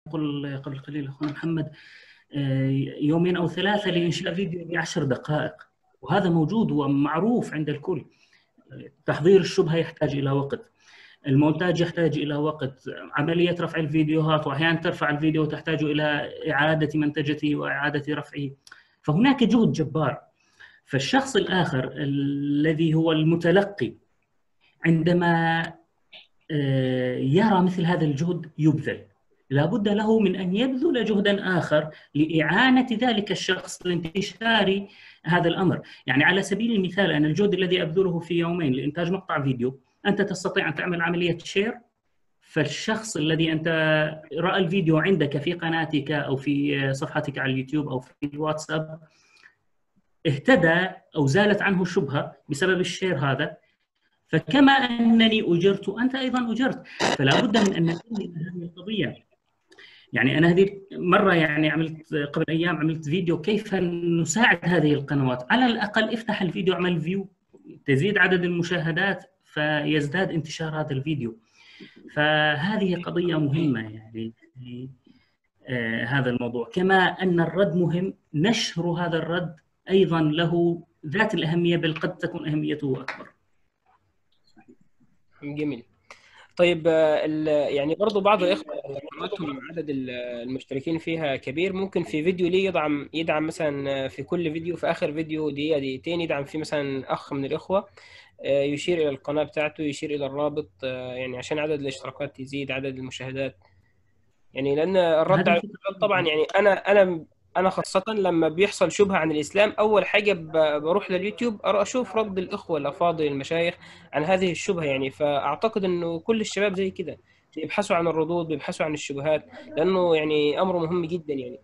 يقول قبل قليل اخونا محمد يومين او ثلاثه لانشاء فيديو ب10 دقائق، وهذا موجود ومعروف عند الكل. تحضير الشبهه يحتاج الى وقت، المونتاج يحتاج الى وقت، عمليه رفع الفيديوهات، واحيانا ترفع الفيديو وتحتاج الى اعاده منتجته واعاده رفعه، فهناك جهد جبار. فالشخص الاخر الذي هو المتلقي عندما يرى مثل هذا الجهد يبذل، لابد له من أن يبذل جهدا آخر لإعانة ذلك الشخص لانتشار هذا الأمر. يعني على سبيل المثال، أنا الجهد الذي أبذله في يومين لإنتاج مقطع فيديو، أنت تستطيع أن تعمل عملية شير، فالشخص الذي أنت رأى الفيديو عندك في قناتك أو في صفحتك على اليوتيوب أو في الواتساب اهتدى أو زالت عنه الشبهة بسبب الشير هذا، فكما أنني أجرت أنت أيضا أجرت. فلا بد من أن ننتبه لهذه القضية. يعني أنا هذه مرة يعني عملت قبل أيام عملت فيديو كيف نساعد هذه القنوات، على الأقل افتح الفيديو اعمل فيو، تزيد عدد المشاهدات فيزداد انتشار هذا الفيديو. فهذه قضية مهمة يعني هذا الموضوع. كما أن الرد مهم، نشر هذا الرد أيضا له ذات الأهمية، بل قد تكون أهميته أكبر. جميل. طيب يعني برضو بعض الإخوة قناتهم عدد المشتركين فيها كبير، ممكن في فيديو ليه يدعم مثلا في كل فيديو، في آخر فيديو دقيقة دقيقتين يدعم فيه مثلا أخ من الإخوة، يشير إلى القناة بتاعته، يشير إلى الرابط، يعني عشان عدد الاشتراكات يزيد، عدد المشاهدات. يعني لأن الرد على طبعا، يعني أنا خاصة لما بيحصل شبهة عن الإسلام، أول حاجة بروح لليوتيوب أشوف رد الإخوة الأفاضل المشايخ عن هذه الشبهة. يعني فأعتقد إنه كل الشباب زي كده بيبحثوا عن الردود، بيبحثوا عن الشبهات، لأنه يعني أمر مهم جدا. يعني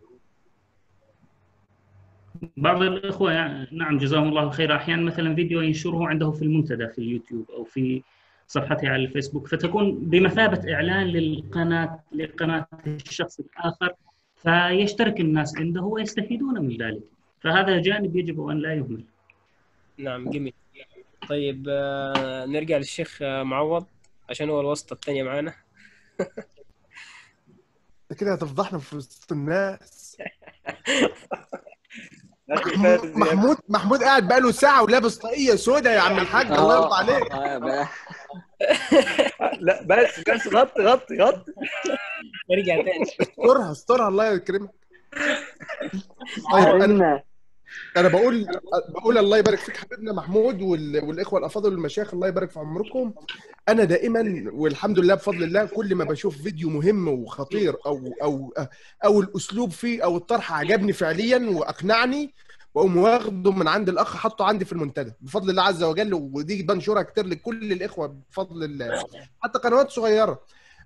بعض الإخوة نعم جزاهم الله خير، أحيانا مثلا فيديو ينشره عنده في المنتدى في اليوتيوب أو في صفحته على الفيسبوك، فتكون بمثابة إعلان لقناة الشخص الآخر، فيشترك الناس عنده ويستفيدون من ذلك. فهذا جانب يجب أن لا يهمل. نعم جميل. طيب نرجع للشيخ معوض عشان هو الواسطة الثانية معانا. كده هتفضحنا في وسط الناس. محمود قاعد بقاله ساعة ولابس طاقية سودا يا عم الحاج، الله يرضى عليك. لا بس غطي ارجع تاني. استرها الله يكرمك. طيب انا بقول الله يبارك فيك حبيبنا محمود والاخوه الافاضل والمشايخ، الله يبارك في عمركم. انا دائما والحمد لله بفضل الله كل ما بشوف فيديو مهم وخطير او الاسلوب فيه او الطرح عجبني فعليا واقنعني، واقوم واخده من عند الاخ حطه عندي في المنتدى بفضل الله عز وجل، ودي بنشرها كتير لكل الاخوه بفضل الله، حتى قنوات صغيره.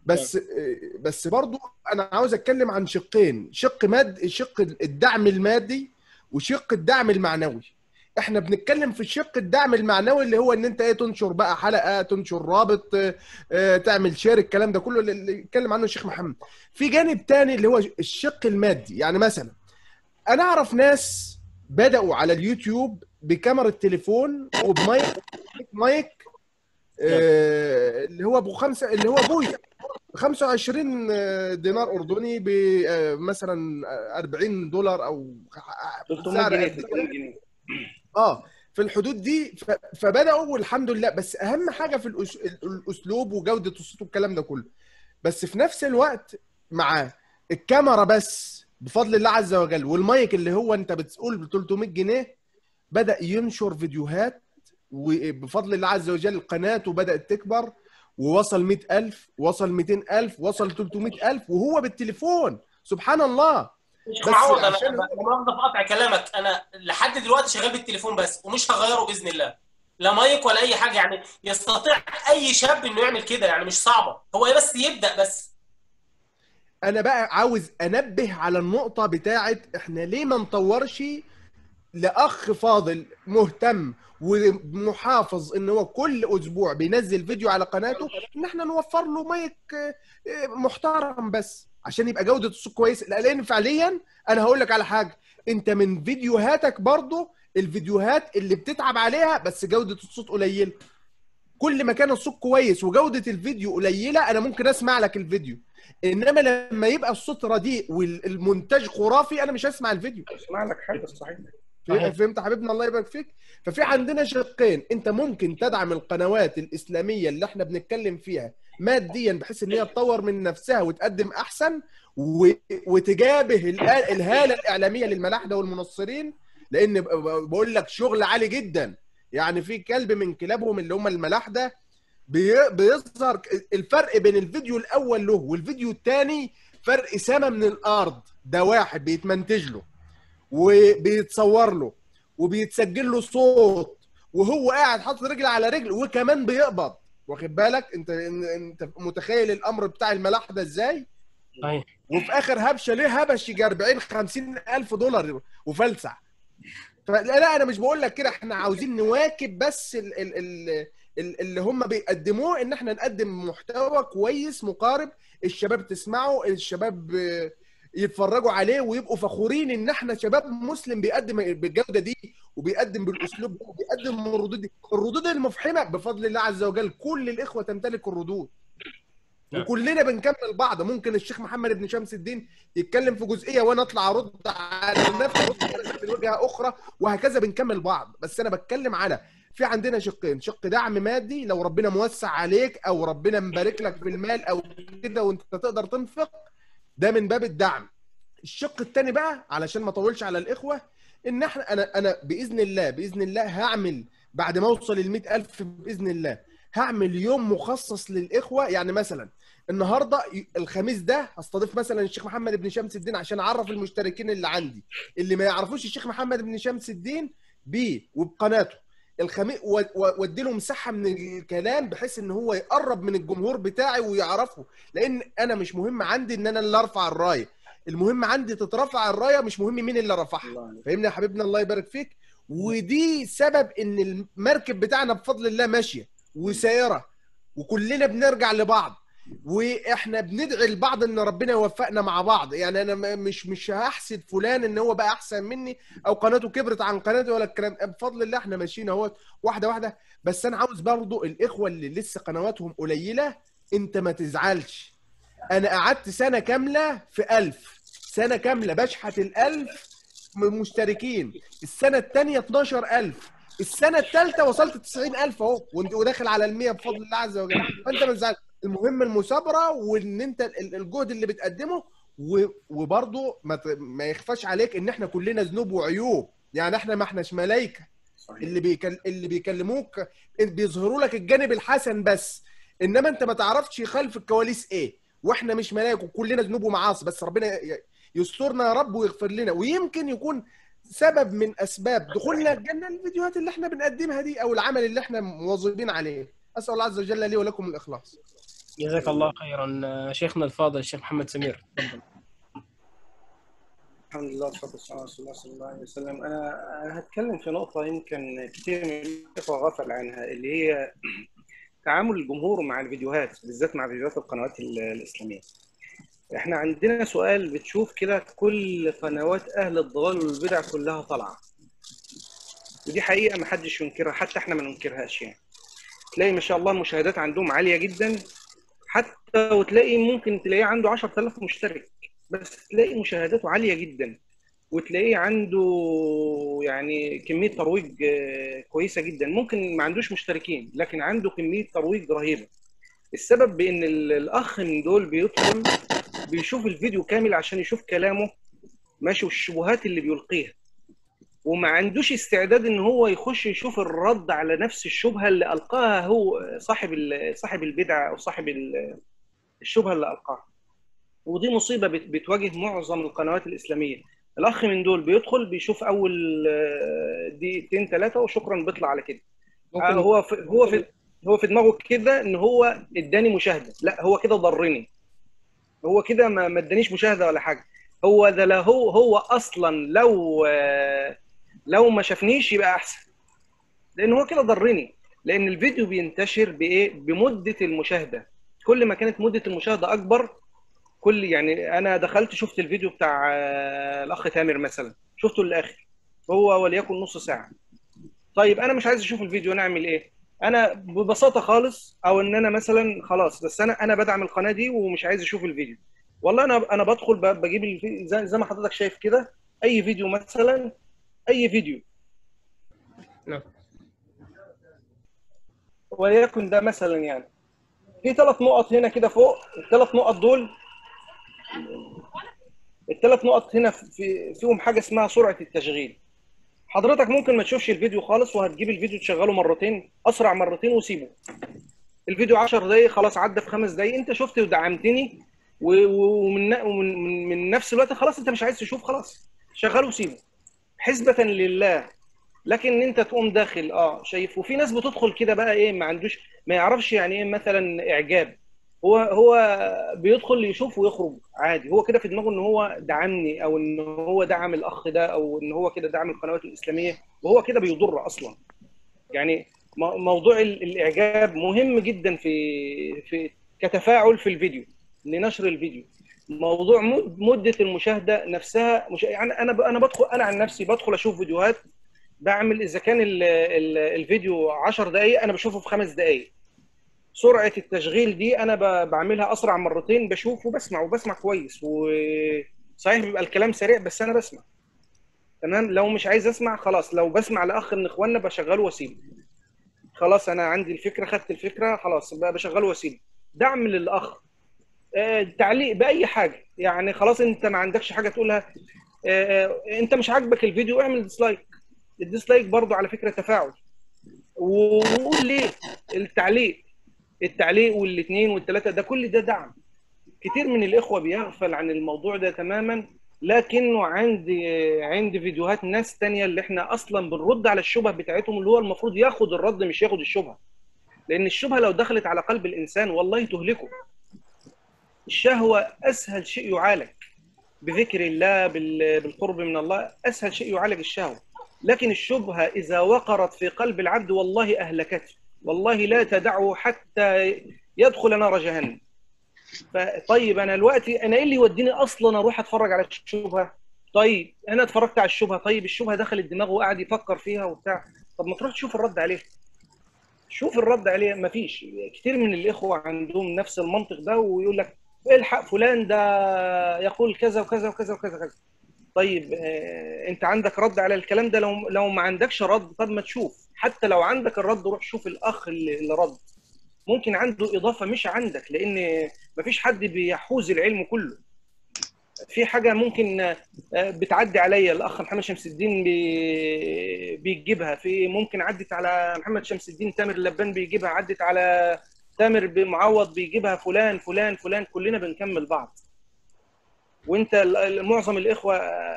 بس برضو انا عاوز اتكلم عن شقين، شق الدعم المادي وشق الدعم المعنوي. احنا بنتكلم في الشق الدعم المعنوي اللي هو ان انت تنشر بقى حلقه، تنشر رابط، تعمل شير، الكلام ده كله اللي اتكلم عنه الشيخ محمد. في جانب تاني اللي هو الشق المادي. يعني مثلا انا اعرف ناس بدأوا على اليوتيوب بكاميرا التليفون وبمايك اللي هو ابو خمسه، اللي هو ابويا، 25 دينار اردني بمثلا 40 دولار او 300 جنيه في الحدود دي. فبداوا والحمد لله. بس اهم حاجه في الاسلوب وجوده الصوت والكلام ده كله، بس في نفس الوقت مع الكاميرا بس بفضل الله عز وجل والمايك اللي هو انت بتقول ب 300 جنيه بدا ينشر فيديوهات، وبفضل الله عز وجل قناته بدات تكبر ووصل 100,000 وصل 200,000 وصل 300,000 وهو بالتليفون. سبحان الله. مش معوض، انا مؤاخذه في قطع كلامك، انا لحد دلوقتي شغال بالتليفون بس ومش هغيره باذن الله، لا مايك ولا اي حاجه. يعني يستطيع اي شاب انه يعمل كده، يعني مش صعبه، هو بس يبدا. بس انا بقى عاوز انبه على النقطه بتاعت احنا ليه ما نطورش لاخ فاضل مهتم ومحافظ ان هو كل اسبوع بينزل فيديو على قناته، ان احنا نوفر له مايك محترم بس عشان يبقى جودة الصوت كويسه. لان فعليا انا هقول لك على حاجه، انت من فيديوهاتك برضو الفيديوهات اللي بتتعب عليها بس جودة الصوت قليله. كل ما كان الصوت كويس وجوده الفيديو قليله انا ممكن اسمع لك الفيديو، انما لما يبقى الصوت رديء والمونتاج خرافي انا مش هسمع الفيديو. اسمع لك حاجه صحيح. فهمت حبيبنا الله يبارك فيك. ففي عندنا شقين، انت ممكن تدعم القنوات الاسلاميه اللي احنا بنتكلم فيها ماديا بحيث ان هي تطور من نفسها وتقدم احسن، وتجابه الهاله الاعلاميه للملاحده والمنصرين، لان بقول لك شغل عالي جدا. يعني في كلب من كلابهم اللي هم الملاحده بيظهر الفرق بين الفيديو الاول له والفيديو الثاني فرق سما من الارض. ده واحد بيتمنتج له وبيتصور له وبيتسجل له صوت وهو قاعد حاطط رجل على رجل وكمان بيقبض. واخد بالك انت متخيل الامر بتاع الملاحده ازاي؟ صحيح. وفي اخر هبشه ليه هبش يجي 40-50 الف دولار وفلسع. فلا انا مش بقول لك كده، احنا عاوزين نواكب بس اللي هم بيقدموه، ان احنا نقدم محتوى كويس مقارب الشباب تسمعه، الشباب يتفرجوا عليه ويبقوا فخورين ان احنا شباب مسلم بيقدم بالجوده دي وبيقدم بالاسلوب ده وبيقدم الردود دي، الردود المفحمه بفضل الله عز وجل. كل الاخوه تمتلك الردود وكلنا بنكمل بعض. ممكن الشيخ محمد بن شمس الدين يتكلم في جزئيه وانا اطلع ارد على نفس من وجهه اخرى، وهكذا بنكمل بعض. بس انا بتكلم على في عندنا شقين، شق دعم مادي لو ربنا موسع عليك او ربنا مبارك لك في المال او كده وانت تقدر تنفق، ده من باب الدعم. الشق الثاني بقى علشان ما اطولش على الاخوه، ان احنا انا باذن الله هعمل بعد ما اوصل ال 100,000 باذن الله هعمل يوم مخصص للاخوه. يعني مثلا النهارده الخميس ده هستضيف مثلا الشيخ محمد بن شمس الدين عشان اعرف المشتركين اللي عندي اللي ما يعرفوش الشيخ محمد بن شمس الدين بيه وبقناته الخميس، وادي له مساحه من الكلام بحيث ان هو يقرب من الجمهور بتاعي ويعرفه. لان انا مش مهم عندي ان انا اللي ارفع الرايه، المهم عندي تترفع الرايه، مش مهم مين اللي رفعها. فاهمني يا حبيبنا الله يبارك فيك. ودي سبب ان المركب بتاعنا بفضل الله ماشيه وسائره وكلنا بنرجع لبعض، واحنا بندعي لبعض ان ربنا يوفقنا مع بعض. يعني انا مش هحسد فلان ان هو بقى احسن مني او قناته كبرت عن قناتي ولا الكلام، بفضل الله احنا ماشيين اهوت واحده واحده. بس انا عاوز برضو الاخوه اللي لسه قنواتهم قليله انت ما تزعلش. انا قعدت سنه كامله في 1000 سنه كامله بشحت ال1000 مشتركين، السنه الثانيه 12000، السنه الثالثه وصلت 90,000 اهو وداخل على ال100 بفضل الله عز وجل. فانت ما تزعلش، المهم المثابره وان انت الجهد اللي بتقدمه، وبرضه ما يخفاش عليك ان احنا كلنا ذنوب وعيوب. يعني احنا ما احناش ملائكه. اللي بيكلموك بيظهروا لك الجانب الحسن بس، انما انت ما تعرفش خلف الكواليس ايه. واحنا مش ملائكه وكلنا ذنوب ومعاصي، بس ربنا يسترنا يا رب ويغفر لنا. ويمكن يكون سبب من اسباب دخولنا الجنه الفيديوهات اللي احنا بنقدمها دي او العمل اللي احنا مواظبين عليه. اسال الله عز وجل لي ولكم الاخلاص. جزاك الله خيرا. شيخنا الفاضل الشيخ محمد سمير، تفضل. الحمد لله والصلاه والسلام على رسول الله صلى الله عليه وسلم. انا هتكلم في نقطه يمكن كتير من الاخوه غفل عنها، اللي هي تعامل الجمهور مع الفيديوهات، بالذات مع فيديوهات القنوات الاسلاميه. احنا عندنا سؤال، بتشوف كده كل قنوات اهل الضلال والبدع كلها طالعه، ودي حقيقه ما حدش ينكرها، حتى احنا ما ننكرهاش. يعني تلاقي ما شاء الله المشاهدات عندهم عاليه جدا، حتى وتلاقي ممكن تلاقيه عنده 10,000 مشترك بس تلاقي مشاهداته عاليه جدا، وتلاقيه عنده يعني كميه ترويج كويسه جدا. ممكن ما عندوش مشتركين لكن عنده كميه ترويج رهيبه. السبب بان الاخ من دول بيدخل بيشوف الفيديو كامل عشان يشوف كلامه ماشي والشبهات اللي بيلقيها، وما عندوش استعداد ان هو يخش يشوف الرد على نفس الشبهه اللي القاها هو صاحب البدعه او صاحب الشبهه اللي القاها. ودي مصيبه بتواجه معظم القنوات الاسلاميه. الاخ من دول بيدخل بيشوف اول دقيقتين 3 وشكرا بيطلع على كده. هو في دماغه كده ان هو اداني مشاهده، لا هو كده ضرني، هو كده ما ادانيش مشاهده ولا حاجه. هو ده، لا هو اصلا لو ما شافنيش يبقى احسن، لان هو كده ضرني. لان الفيديو بينتشر بايه؟ بمده المشاهده. كل ما كانت مده المشاهده اكبر، يعني انا دخلت شفت الفيديو بتاع الاخ تامر مثلا، شفته للاخر، هو وليكن نص ساعه. طيب انا مش عايز اشوف الفيديو، نعمل ايه؟ انا ببساطه خالص، او ان انا مثلا خلاص بس انا بدعم القناه دي ومش عايز اشوف الفيديو، والله انا بدخل بجيب زي ما حضرتك شايف كده، اي فيديو مثلا، اي فيديو نعم. وليكن ده مثلا يعني في 3 نقط هنا كده فوق، ال3 نقط دول، ال3 نقط هنا فيهم حاجه اسمها سرعه التشغيل. حضرتك ممكن ما تشوفش الفيديو خالص، وهتجيب الفيديو تشغله مرتين، اسرع مرتين وسيبه. الفيديو 10 دقايق خلاص عدى في 5 دقايق، انت شفت ودعمتني ومن نفس الوقت خلاص انت مش عايز تشوف، خلاص شغله وسيبه حسبة لله. لكن انت تقوم داخل شايف، وفي ناس بتدخل كده بقى ايه، ما يعرفش يعني ايه مثلا اعجاب، هو بيدخل يشوف ويخرج عادي، هو كده في دماغه ان هو دعمني، او ان هو دعم الاخ ده، او ان هو كده دعم القنوات الاسلاميه، وهو كده بيضر اصلا. يعني موضوع الاعجاب مهم جدا في كتفاعل في الفيديو لنشر الفيديو. موضوع مده المشاهده نفسها، مش يعني انا بدخل، انا عن نفسي بدخل اشوف فيديوهات، بعمل اذا كان الفيديو 10 دقائق انا بشوفه في 5 دقائق. سرعه التشغيل دي انا بعملها اسرع مرتين، بشوف وبسمع كويس، وصحيح بيبقى الكلام سريع بس انا بسمع تمام. لو مش عايز اسمع خلاص، لو بسمع لاخ من اخواننا بشغله واسيبه، خلاص انا عندي الفكره، خدت الفكره خلاص بقى بشغله واسيبه. دعم للاخ، تعليق باي حاجه، يعني خلاص انت ما عندكش حاجه تقولها، انت مش عاجبك الفيديو اعمل ديسلايك. الديسلايك برضو على فكره تفاعل، وقول ليه. التعليق والاثنين والثلاثه ده كل ده دعم. كتير من الاخوه بيغفل عن الموضوع ده تماما، لكنه عندي فيديوهات ناس تانية اللي احنا اصلا بنرد على الشبهه بتاعتهم، اللي هو المفروض ياخد الرد مش ياخد الشبهه، لان الشبهه لو دخلت على قلب الانسان والله تهلكه. الشهوه اسهل شيء يعالج بذكر الله، بالقرب من الله، اسهل شيء يعالج الشهوه. لكن الشبهه اذا وقرت في قلب العبد والله اهلكته، والله لا تدعه حتى يدخل نار جهنم. طيب انا دلوقتي انا ايه اللي يوديني اصلا اروح اتفرج على الشبهه؟ طيب انا اتفرجت على الشبهه، طيب الشبهه دخلت دماغه وقاعد يفكر فيها وبتاع، طب ما تروح تشوف الرد عليه. شوف الرد عليه، مفيش. كتير من الاخوه عندهم نفس المنطق ده، ويقول لك الحق فلان ده يقول كذا وكذا وكذا وكذا وكذا. طيب انت عندك رد على الكلام ده؟ لو ما عندكش رد، طب ما تشوف. حتى لو عندك الرد روح شوف الاخ اللي رد، ممكن عنده اضافه مش عندك، لان مفيش حد بيحوز العلم كله. في حاجه ممكن بتعدي عليا الاخ محمد شمس الدين بيجيبها، في ممكن عدت على محمد شمس الدين تامر اللبان بيجيبها، عدت على تامر معوض بيجيبها، فلان فلان فلان، كلنا بنكمل بعض. وانت معظم الاخوه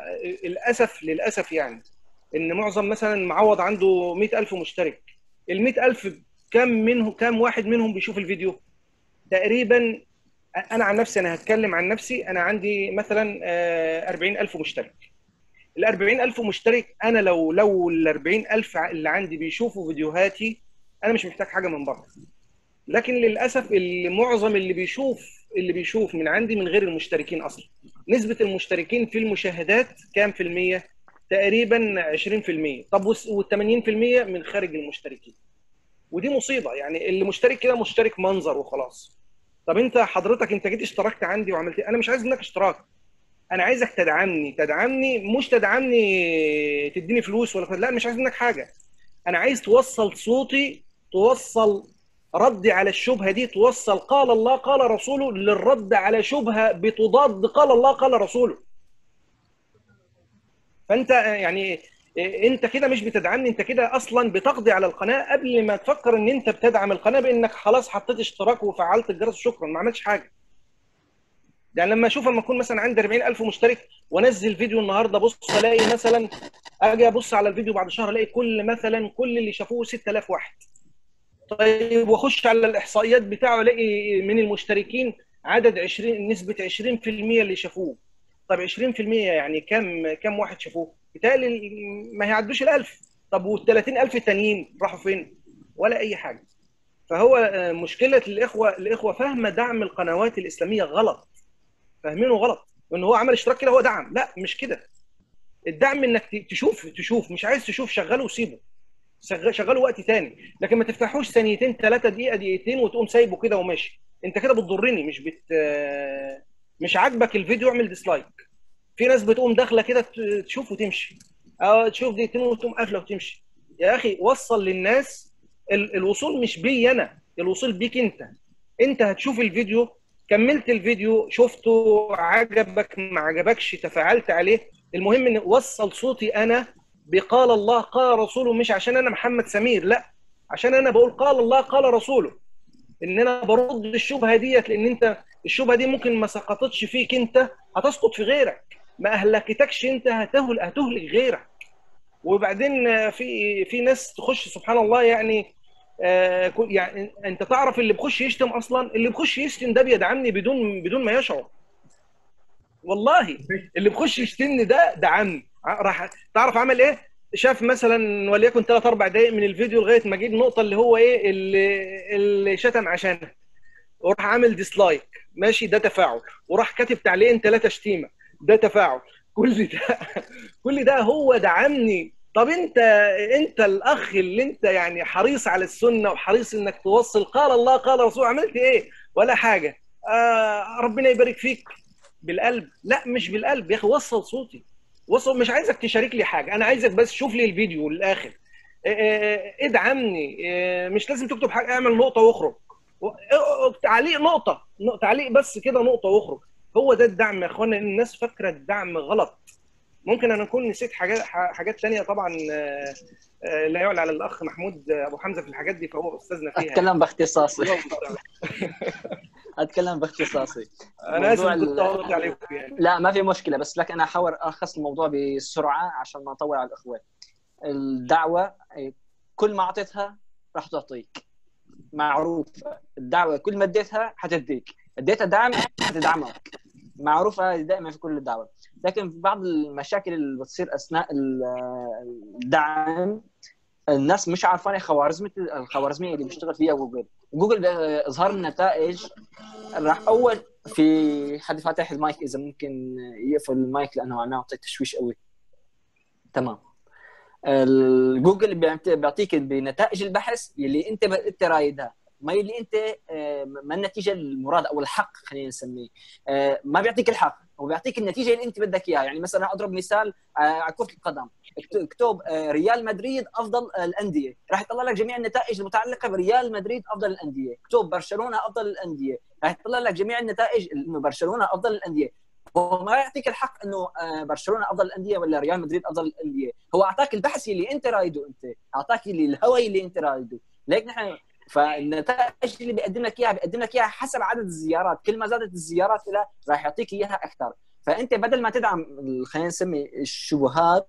للاسف يعني ان معظم مثلا معوض عنده 100,000 مشترك، ال 100,000 كم واحد منهم بيشوف الفيديو؟ تقريبا انا عن نفسي، انا هتكلم عن نفسي، انا عندي مثلا 40,000 مشترك. ال 40,000 مشترك انا لو ال 40,000 اللي عندي بيشوفوا فيديوهاتي انا مش محتاج حاجه من بره. لكن للاسف معظم اللي بيشوف من عندي من غير المشتركين اصلا. نسبه المشتركين في المشاهدات كام في المية؟ تقريبا 20%. طب وال 80% من خارج المشتركين، ودي مصيبه. يعني اللي مشترك كده مشترك منظر وخلاص. طب انت حضرتك انت جيت اشتركت عندي وعملت انا مش عايز منك اشتراك، انا عايزك تدعمني مش تدعمني تديني فلوس ولا لا، مش عايز منك حاجه. انا عايز توصل صوتي، توصل ردي على الشبهه دي، توصل قال الله قال رسوله للرد على شبهه بتضاد قال الله قال رسوله. فانت يعني انت كده مش بتدعمني، انت كده اصلا بتقضي على القناه قبل ما تفكر ان انت بتدعم القناه، بانك خلاص حطيت اشتراك وفعلت الجرس شكرا، ما عملتش حاجه. يعني لما اكون مثلا عندي 40,000 مشترك وانزل فيديو النهارده، بص الاقي مثلا، اجي ابص على الفيديو بعد شهر الاقي كل اللي شافوه 6,000 واحد. طيب واخش على الاحصائيات بتاعه الاقي من المشتركين عدد 20، نسبه 20% اللي شافوه. طب 20% يعني كم واحد شافوه؟ بالتالي ما هيعدوش ال1000. طب وال 30,000 التانيين راحوا فين؟ ولا اي حاجه. فهو مشكله الاخوه فاهمه دعم القنوات الاسلاميه غلط، فاهمينه غلط، وان هو عمل اشتراك كده هو دعم. لا مش كده. الدعم انك تشوف، مش عايز تشوف شغله وسيبه. شغله وقت تاني، لكن ما تفتحوش ثانيتين 3 دقيقه دقيقتين وتقوم سايبه كده وماشي. انت كده بتضرني، مش عاجبك الفيديو اعمل ديسلايك. في ناس بتقوم داخله كده تشوف وتمشي، تشوف دقيقتين وتقوم قافله وتمشي. يا اخي وصل للناس. الوصول مش بي انا، الوصول بيك انت. انت هتشوف الفيديو، كملت الفيديو، شفته، عجبك ما عجبكش، تفاعلت عليه، المهم ان وصل صوتي انا بقال الله قال رسوله، مش عشان انا محمد سمير، لا، عشان انا بقول قال الله قال رسوله، ان انا برد الشبهه ديت. لان انت الشبهه دي ممكن ما سقطتش فيك انت، هتسقط في غيرك، ما اهلكتكش انت، هتهلك غيرك. وبعدين في ناس تخش سبحان الله يعني، يعني انت تعرف اللي بيخش يشتم اصلا، اللي بيخش يشتم ده بيدعمني بدون ما يشعر. والله اللي بيخش يشتمني ده دعمني. راح تعرف عمل ايه؟ شاف مثلا وليكن 3 4 دقائق من الفيديو لغايه ما جه النقطه اللي هو ايه اللي شتم عشانها، وراح عامل ديسلايك، ماشي، ده تفاعل. وراح كاتب تعليقين 3 شتيمه، ده تفاعل. كل ده هو دعمني. طب انت الاخ اللي انت يعني حريص على السنه وحريص انك توصل قال الله قال رسول، عملت ايه؟ ولا حاجه. ربنا يبارك فيك بالقلب؟ لا مش بالقلب يا اخي، وصل صوتي، وصل. مش عايزك تشارك لي حاجه، انا عايزك بس شوف لي الفيديو للاخر، ادعمني. مش لازم تكتب حاجه، اعمل نقطه واخرج، تعليق نقطه، تعليق بس كده نقطه واخرج. هو ده الدعم يا اخوانا. الناس فاكره الدعم غلط. ممكن انا اكون نسيت حاجات ثانيه طبعا، لا يعلى على الاخ محمود ابو حمزه في الحاجات دي، فهو استاذنا فيها. اتكلم باختصاصي. اتكلم باختصاصي. انا اسف كنت طولت عليكم يعني. لا ما في مشكله، بس لك انا احاول الخص الموضوع بسرعه عشان ما اطول على الاخوه. الدعوه كل ما اعطيتها راح تعطيك، معروف. الدعوه كل ما اديتها حتديك، اديتها دعم حتدعمك، معروفه دائما في كل الدعوه. لكن في بعض المشاكل اللي بتصير اثناء الدعم، الناس مش عارفانه الخوارزميه اللي بيشتغل فيها جوجل بيظهر النتائج. راح اول في حد فاتح المايك، اذا ممكن يقفل المايك لانه عم يعطي تشويش قوي. تمام. جوجل بيعطيك بنتائج البحث اللي انت رايدها، ما اللي انت ما النتيجه المراد او الحق خلينا نسميه. ما بيعطيك الحق، هو بيعطيك النتيجه اللي انت بدك اياها. يعني مثلا اضرب مثال على كره القدم، اكتب ريال مدريد افضل الانديه، راح يطلع لك جميع النتائج المتعلقه بريال مدريد افضل الانديه. اكتب برشلونه افضل الانديه، راح يطلع لك جميع النتائج انه برشلونه افضل الانديه. هو ما يعطيك الحق انه برشلونه افضل الانديه ولا ريال مدريد افضل الانديه، هو اعطاك البحث اللي انت رايده، انت اعطاك الهوى اللي انت رايده. ليك نحن فالنتائج اللي بيقدم لك اياها حسب عدد الزيارات، كل ما زادت الزيارات له راح يعطيك اياها اكثر. فانت بدل ما تدعم خلينا نسمي الشبهات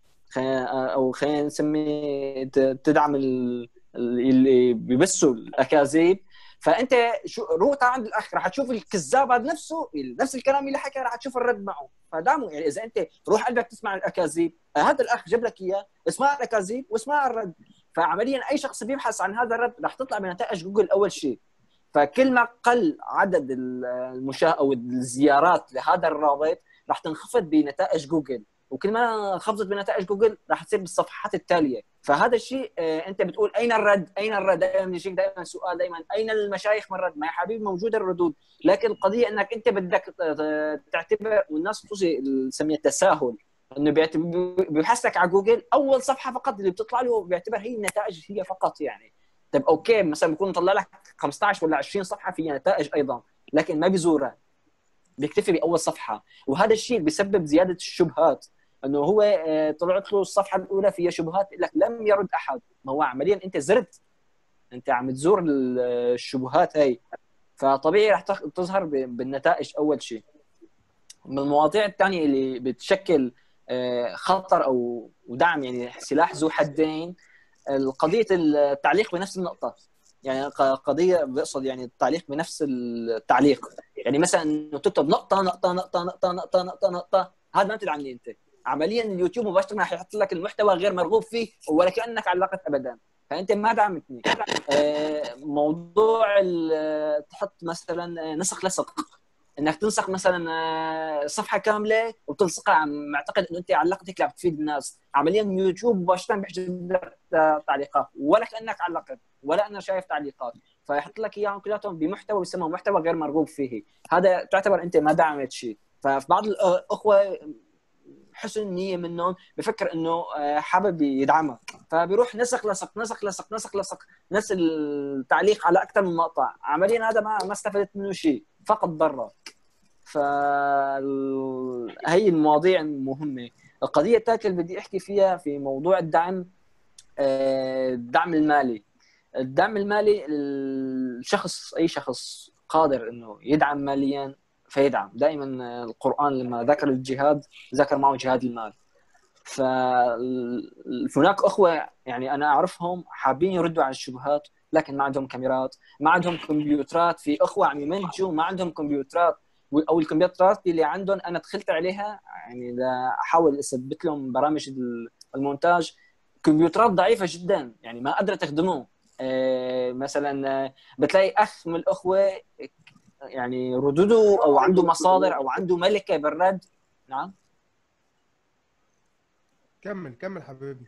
او خلينا نسمي تدعم اللي بيبثوا الاكاذيب، فانت روح عند الاخ راح تشوف الكذاب هذا نفس الكلام اللي حكى، راح تشوف الرد معه. فدعمه. يعني اذا انت روح قلبك تسمع الاكاذيب، هذا الاخ جاب لك اياه، اسمع الاكاذيب واسمع الرد. فعمليا اي شخص بيبحث عن هذا الرد راح تطلع بنتائج جوجل اول شيء. فكل ما قل عدد او الزيارات لهذا الرابط راح تنخفض بنتائج جوجل، وكل ما انخفضت بنتائج جوجل راح تصير بالصفحات التاليه. فهذا الشيء انت بتقول اين الرد؟ اين الرد؟ دائما يجيك دائما سؤال، دائما اين المشايخ من الرد؟ ما يا حبيبي موجوده الردود، لكن القضيه انك انت بدك تعتبر، والناس توصي نسميه التساهل، انه بيبحث لك على جوجل اول صفحه فقط اللي بتطلع له بيعتبر هي النتائج هي فقط. يعني طيب اوكي مثلا بيكون مطلع لك 15 ولا 20 صفحه فيها نتائج ايضا، لكن ما بيزورها، بيكتفي باول صفحه. وهذا الشيء بيسبب زياده الشبهات، انه هو طلعت له الصفحه الاولى فيها شبهات لك لم يرد احد. ما هو عمليا انت زرت، انت عم تزور الشبهات هاي، فطبيعي راح تظهر بالنتائج اول شيء. من المواضيع الثانيه اللي بتشكل خطر او ودعم، يعني سلاح ذو حدين، قضيه التعليق بنفس النقطه. يعني قضيه بقصد يعني التعليق بنفس التعليق، يعني مثلا انه تكتب نقطه نقطه نقطه نقطه نقطه نقطه نقطه، هذا ما بتدعمني انت. عمليا اليوتيوب مباشره راح يحط لك المحتوى غير مرغوب فيه ولا كانك علقت ابدا، فانت ما دعمتني. موضوع تحط مثلا نسق لصق، انك تنسخ مثلا صفحه كامله وتلصقها، معتقد انه انت علقتك لا بتفيد الناس. عمليا يوتيوب مباشره بيحجب لك تعليقات ولا كانك علقت ولا انا شايف تعليقات، فيحط لك اياهم كلهم بمحتوى يسمى محتوى غير مرغوب فيه. هذا تعتبر انت ما دعمت شيء. ففي بعض الاخوه حسن النيه منهم بفكر انه حابب يدعمك، فبيروح نسخ لصق نسخ لصق نسخ لصق نفس التعليق على اكثر من مقطع. عمليا هذا ما استفدت منه شيء، فقط ضرك. فهي المواضيع مهمه. القضيه الثالثه اللي بدي احكي فيها في موضوع الدعم، الدعم المالي. الدعم المالي، الشخص اي شخص قادر انه يدعم ماليا فيدعم. دائما القرآن لما ذكر الجهاد ذكر معه جهاد المال. فهناك أخوة يعني أنا أعرفهم حابين يردوا على الشبهات لكن ما عندهم كاميرات، ما عندهم كمبيوترات. في أخوة عم يمنتجوا ما عندهم كمبيوترات، أو الكمبيوترات اللي عندهم أنا دخلت عليها يعني أحاول أثبت لهم برامج المونتاج، كمبيوترات ضعيفة جدا يعني ما قادرة تخدمه. مثلا بتلاقي أخ من الأخوة يعني ردوده او عنده مصادر او عنده ملكه بالرد. نعم كمل حبيبي.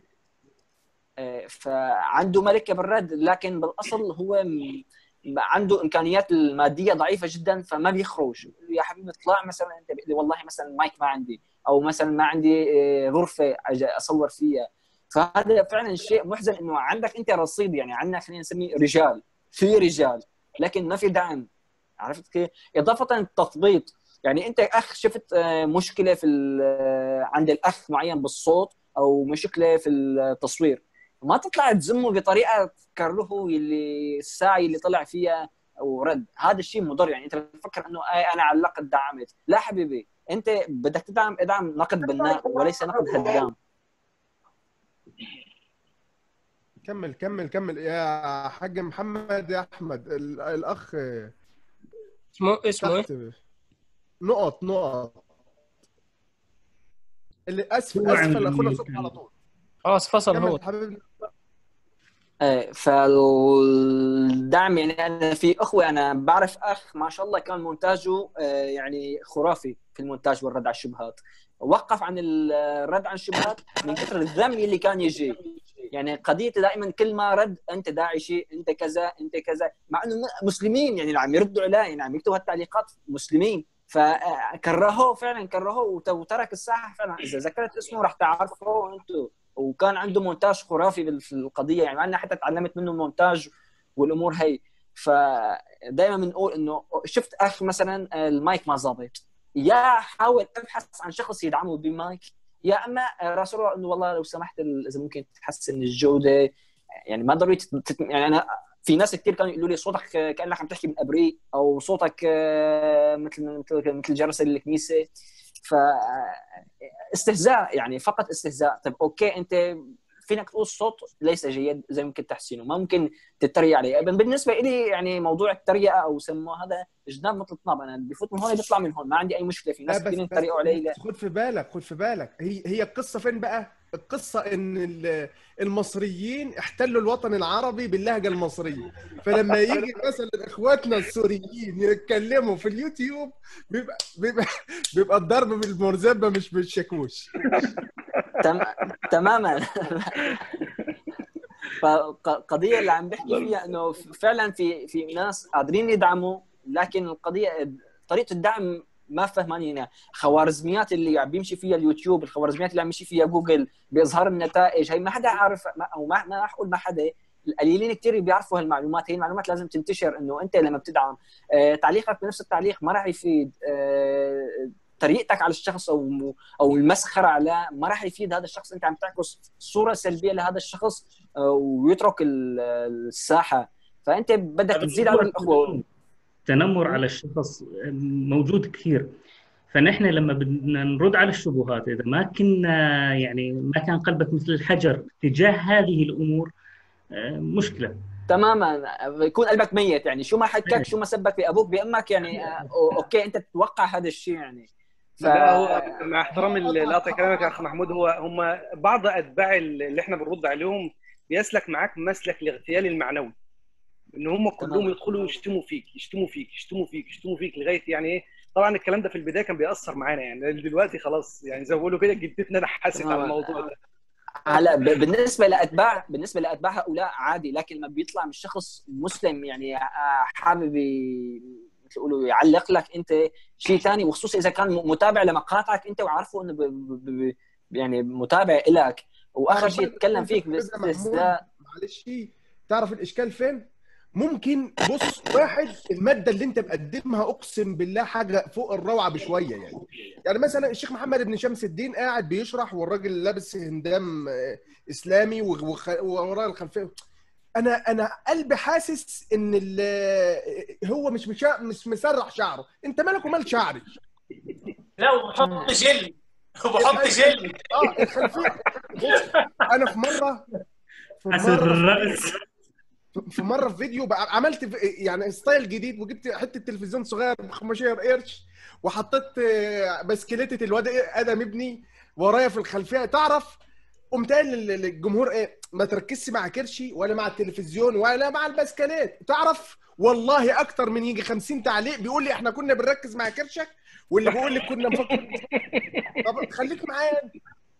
فعنده ملكه بالرد لكن بالاصل هو عنده امكانيات الماديه ضعيفه جدا، فما بيخرج. يا حبيبي اطلع مثلا انت بتقول لي والله مثلا مايك ما عندي، او مثلا ما عندي غرفه اصور فيها. فهذا فعلا شيء محزن انه عندك انت رصيد، يعني عندنا خلينا نسميه رجال، في رجال لكن ما في دعم. عرفت كيف؟ اضافه التثبيط، يعني انت اخ شفت مشكله في عند الاخ معين بالصوت او مشكله في التصوير، ما تطلع تزمه بطريقه تكرهه اللي الساعه اللي طلع فيها ورد. هذا الشيء مضر. يعني انت بتفكر انه انا علقت دعمت، لا حبيبي، انت بدك تدعم ادعم نقد بناء وليس نقد هدام. كمل يا حاج محمد. يا احمد الاخ اسمه ايه؟ نقط اللي اسفل اخونا صبحي على طول. خلاص فصل هو. فالدعم يعني انا في اخوه انا بعرف اخ ما شاء الله كان مونتاجه يعني خرافي في المونتاج والرد على الشبهات، وقف عن الرد عن الشبهات من كثر الذم اللي كان يجي. يعني قضيته دائما كل ما رد انت داعشي، انت كذا انت كذا، مع انه مسلمين يعني عم يردوا عليه، يعني عم يكتبوا هالتعليقات مسلمين. فكرهوه فعلا كرهوه وترك الساحه فعلا. اذا ذكرت اسمه راح تعرفوه انتم. وكان عنده مونتاج خرافي في القضيه، يعني انا حتى تعلمت منه المونتاج والامور هي. فدائما بنقول انه شفت اخ مثلا المايك ما ظابط، يا حاول ابحث عن شخص يدعمه بمايك، يا اما راسل انه والله لو سمحت اذا ممكن تحسن الجوده. يعني ما ضروري يعني انا في ناس كثير كانوا يقولوا لي صوتك كانك عم تحكي من ابريق، او صوتك مثل جرس الكنيسه. فاستهزاء يعني فقط استهزاء. طيب اوكي انت فينك تقول الصوت ليس جيد زي ممكن تحسينه، ما ممكن تتريق عليه. بالنسبه لي يعني موضوع التريقه او سموه هذا جناب مثل طناب، انا بفوت من هون بيطلع من هون، ما عندي اي مشكله. في ناس كثير يتريقوا علي. خد في بالك هي القصه فين بقى؟ القصه ان المصريين احتلوا الوطن العربي باللهجه المصريه، فلما يجي مثلا اخواتنا السوريين يتكلموا في اليوتيوب بيبقى الضرب بالمرزبه مش بالشاكوش. تماما. فالقضيه اللي عم بحكي فيها انه فعلا في ناس قادرين يدعموا، لكن القضيه طريقه الدعم ما فهمانينها. خوارزميات اللي عم بيمشي فيها اليوتيوب، الخوارزميات اللي عم يمشي فيها جوجل بيظهر النتائج، هي ما حدا عارف، او ما راح اقول ما حدا، القليلين كثير بيعرفوا هالمعلومات. هي المعلومات لازم تنتشر، انه انت لما بتدعم تعليقك بنفس التعليق ما راح يفيد، تريقتك على الشخص او المسخره عليه ما راح يفيد هذا الشخص. انت عم تعكس صوره سلبيه لهذا الشخص ويترك الساحه. فانت بدك تزيد على الاخوه. التنمر على الشخص موجود كثير، فنحن لما بدنا نرد على الشبهات اذا ما كنا يعني ما كان قلبك مثل الحجر تجاه هذه الامور مشكله تماما. يكون قلبك ميت، يعني شو ما حكاك شو ما سبك بابوك بامك يعني اوكي انت تتوقع هذا الشيء يعني. لا هو مع احترامي لقطع كلامك يا اخ محمود، هم بعض اتباع اللي احنا بنرد عليهم بيسلك معاك مسلك الاغتيال المعنوي، ان هم كلهم يدخلوا يشتموا فيك يشتموا فيك يشتموا فيك يشتموا فيك لغايه يعني ايه طبعا الكلام ده في البدايه كان بيأثر معانا يعني، دلوقتي خلاص يعني زي ما بيقولوا كده جدتنا نحست على الموضوع ده. هلا بالنسبه لاتباع هؤلاء عادي، لكن لما بيطلع من شخص مسلم يعني حابب مثل يقولوا يعلق لك انت شيء ثاني، وخصوصا اذا كان متابع لمقاطعك انت وعارفه انه يعني متابع لك، واخر شيء يتكلم فيك باستهزاء. معلش، تعرف الاشكال فين؟ ممكن بص، واحد الماده اللي انت مقدمها اقسم بالله حاجه فوق الروعه بشويه يعني مثلا الشيخ محمد بن شمس الدين قاعد بيشرح والراجل لابس هندام اسلامي ووراه الخلفيه، انا قلبي حاسس ان هو مش مسرح شعره. انت مالك ومال شعري؟ لا وبحط جل الخلفيه. انا في مره في فيديو عملت يعني ستايل جديد، وجبت حته تلفزيون صغير ب 15 قرش وحطيت بسكليتة الواد ادم ابني ورايا في الخلفيه. تعرف قمت قايل للجمهور ايه؟ ما تركزش مع كرشي ولا مع التلفزيون ولا مع البسكليت. تعرف والله اكتر من يجي 50 تعليق بيقول لي احنا كنا بنركز مع كرشك، واللي بيقول لي كنا نفكر. طب خليك معايا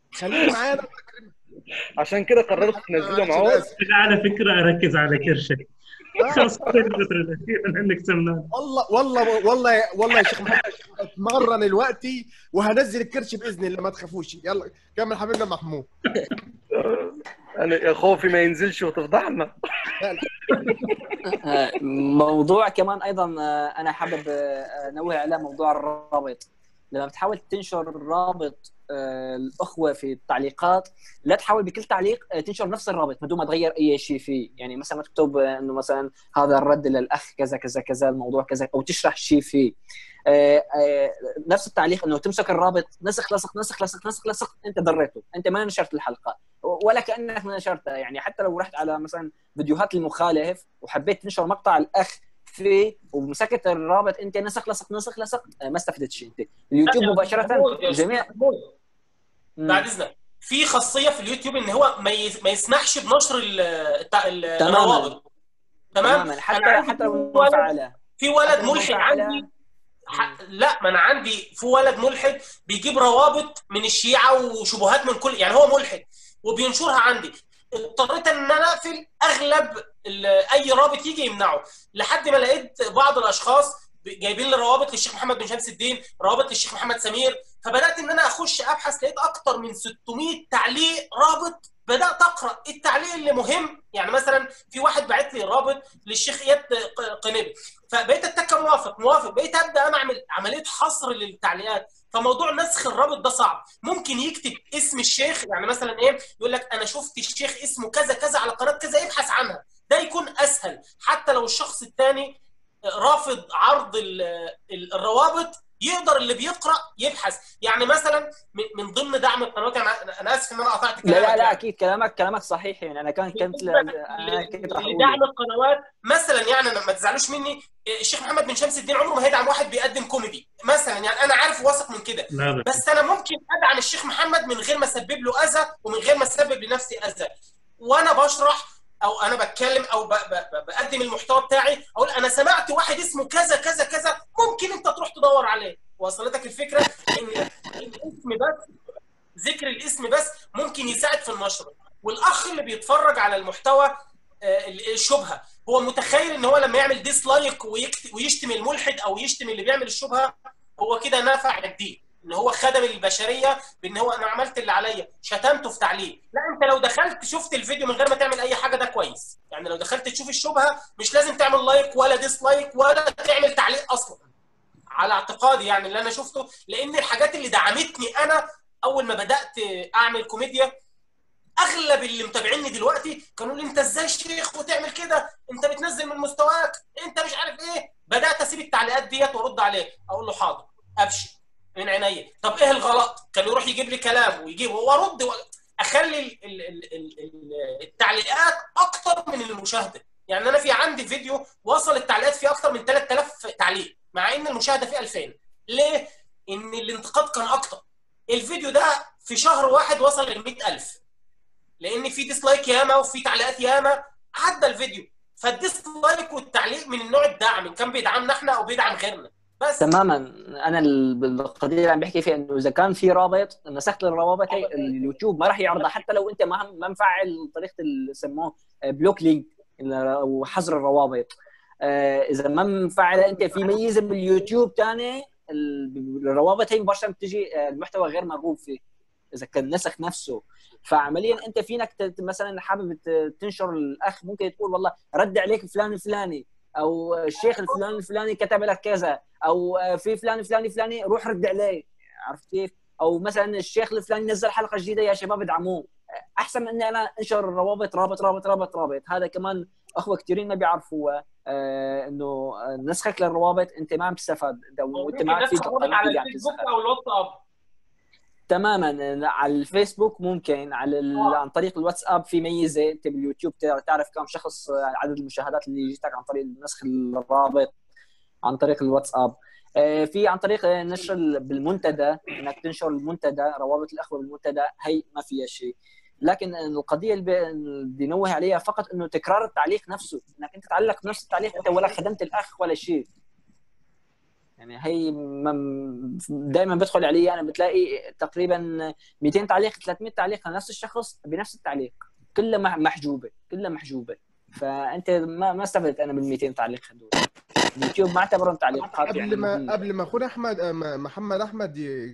عشان كده قررت تنزله معاه. على فكره اركز على كرشك خاصه الفتره الاخيره لانك سمنان. والله يا شيخ محمد اتمرن دلوقتي وهنزل الكرش باذن الله، ما تخافوش. يلا كمل حبيبنا محمود. انا يا خوفي ما ينزلش وتفضحنا. موضوع كمان ايضا انا حابب انوه على موضوع الرابط. لما بتحاول تنشر رابط الاخوه في التعليقات، لا تحاول بكل تعليق تنشر نفس الرابط بدون ما تغير اي شيء فيه. يعني مثلا تكتب انه مثلا هذا الرد للاخ كذا كذا كذا، الموضوع كذا، او تشرح شيء فيه. نفس التعليق انه تمسك الرابط نسخ لصق نسخ لصق نسخ لصق، انت ضريته، انت ما نشرت الحلقه ولا كانك ما نشرتها. يعني حتى لو رحت على مثلا فيديوهات المخالف وحبيت تنشر مقطع الاخ فيه ومسكت الرابط انت نسخ لصق نسخ لصق، ما استفدت شيء. انت اليوتيوب مباشره جميع بعد اذنك في خاصيه في اليوتيوب ان هو ما يسمحش بنشر الروابط. تمام. حتى لو مفعله. في ولد ملحد عندي لا، ما انا عندي في ولد ملحد بيجيب روابط من الشيعه وشبهات من كل، يعني هو ملحد وبينشرها عندي. اضطريت ان انا اقفل اغلب اي رابط يجي يمنعه، لحد ما لقيت بعض الاشخاص جايبين لي روابط للشيخ محمد بن شمس الدين، روابط للشيخ محمد سمير. فبدات ان انا اخش ابحث، لقيت اكتر من 600 تعليق رابط. بدات اقرا التعليق اللي مهم. يعني مثلا في واحد بعت لي رابط للشيخ اياد قنبي، فبقيت اتك موافق، بقيت ابدا انا اعمل عمليه حصر للتعليقات. فموضوع نسخ الرابط ده صعب. ممكن يكتب اسم الشيخ، يعني مثلا ايه، يقول لك انا شفت الشيخ اسمه كذا كذا على قناه كذا، ابحث عنها. ده يكون اسهل، حتى لو الشخص الثاني رافض عرض الروابط يقدر اللي بيقرا يبحث. يعني مثلا من ضمن دعم القنوات، انا اسف ان انا قطعت كلامك. لا اكيد كلامك صحيح. يعني انا كنت دعم القنوات مثلا، يعني انا ما تزعلوش مني، الشيخ محمد بن شمس الدين عمره ما هيدعم واحد بيقدم كوميدي مثلا، يعني انا عارف واثق من كده. بس انا ممكن ادعم الشيخ محمد من غير ما اسبب له اذى ومن غير ما اسبب لنفسي اذى، وانا بشرح او انا بتكلم او بقدم المحتوى بتاعي، اقول انا سمعت واحد اسمه كذا كذا كذا، ممكن انت تروح تدور عليه. وصلتك الفكره؟ ان الاسم بس، ذكر الاسم بس ممكن يساعد في النشر. والاخ اللي بيتفرج على المحتوى الشبهه، هو متخيل ان هو لما يعمل ديسلايك ويشتم الملحد او يشتم اللي بيعمل الشبهه هو كده نافع الدين، ان هو خدم البشريه بان هو انا عملت اللي عليا، شتمته في تعليق. لا، انت لو دخلت شفت الفيديو من غير ما تعمل اي حاجه ده كويس. يعني لو دخلت تشوف الشبهه مش لازم تعمل لايك ولا ديسلايك ولا تعمل تعليق اصلا، على اعتقادي يعني اللي انا شفته. لان الحاجات اللي دعمتني انا اول ما بدات اعمل كوميديا، اغلب اللي متابعيني دلوقتي كانوا لي انت ازاي شيخ وتعمل كده، انت بتنزل من مستواك، انت مش عارف ايه. بدات اسيب التعليقات ديت وارد عليه، اقول له حاضر ابشر من عينيا. طب ايه الغلط؟ كان يروح يجيب لي كلام ويجيب وارد اخلي التعليقات اكتر من المشاهده. يعني انا في عندي فيديو وصل التعليقات فيه اكتر من 3000 تعليق مع ان المشاهده فيه 2000. ليه؟ ان الانتقاد كان اكتر. الفيديو ده في شهر واحد وصل ل 100,000، لان في ديسلايك ياما وفي تعليقات ياما عدى الفيديو. فالديسلايك والتعليق من النوع الدعم، ان كان بيدعمنا احنا او بيدعم غيرنا. بس تماما. انا القضيه اللي عم بحكي فيها انه اذا كان في رابط مسكت الروابط هي اليوتيوب ما راح يعرضها حتى لو انت ما مفعل طريقه اللي يسموه بلوك لينك او حظر الروابط. اذا ما مفعله انت في ميزه باليوتيوب ثاني، الروابط هي مباشره بتجي المحتوى غير مرغوب فيه اذا كان نسخ نفسه. فعمليا انت فينك مثلا حابب تنشر الاخ، ممكن تقول والله رد عليك فلان الفلاني، او الشيخ الفلاني الفلاني كتب لك كذا، او في فلان الفلاني فلاني روح رد عليه، عرفت كيف؟ او مثلا الشيخ الفلاني نزل حلقه جديده يا شباب ادعموه. احسن من اني انا انشر الروابط رابط رابط رابط رابط. هذا كمان اخوه كثيرين ما بيعرفوه، انه نسخك للروابط انت ما عم تستفاد، وانت ما في على الفيسبوك او الواتساب. تماما على الفيسبوك ممكن، عن طريق الواتساب في ميزه انت باليوتيوب تعرف كم شخص عدد المشاهدات اللي جيتك عن طريق نسخ الرابط عن طريق الواتساب. في عن طريق نشر بالمنتدى، انك تنشر المنتدى روابط الاخوه بالمنتدى، هي ما فيها شيء. لكن القضيه اللي بدي نوه عليها فقط انه تكرار التعليق نفسه، انك انت تعلق نفس التعليق انت ولا خدمت الاخ ولا شيء. يعني هي دائما بدخل علي انا بتلاقي تقريبا 200 تعليق 300 تعليق لنفس الشخص بنفس التعليق، كلها محجوبه كلها محجوبه. فانت ما استفدت انا بال 200 تعليق هذول. اليوتيوب ما اعتبرهم تعليقات قبل ما اخونا محمد احمد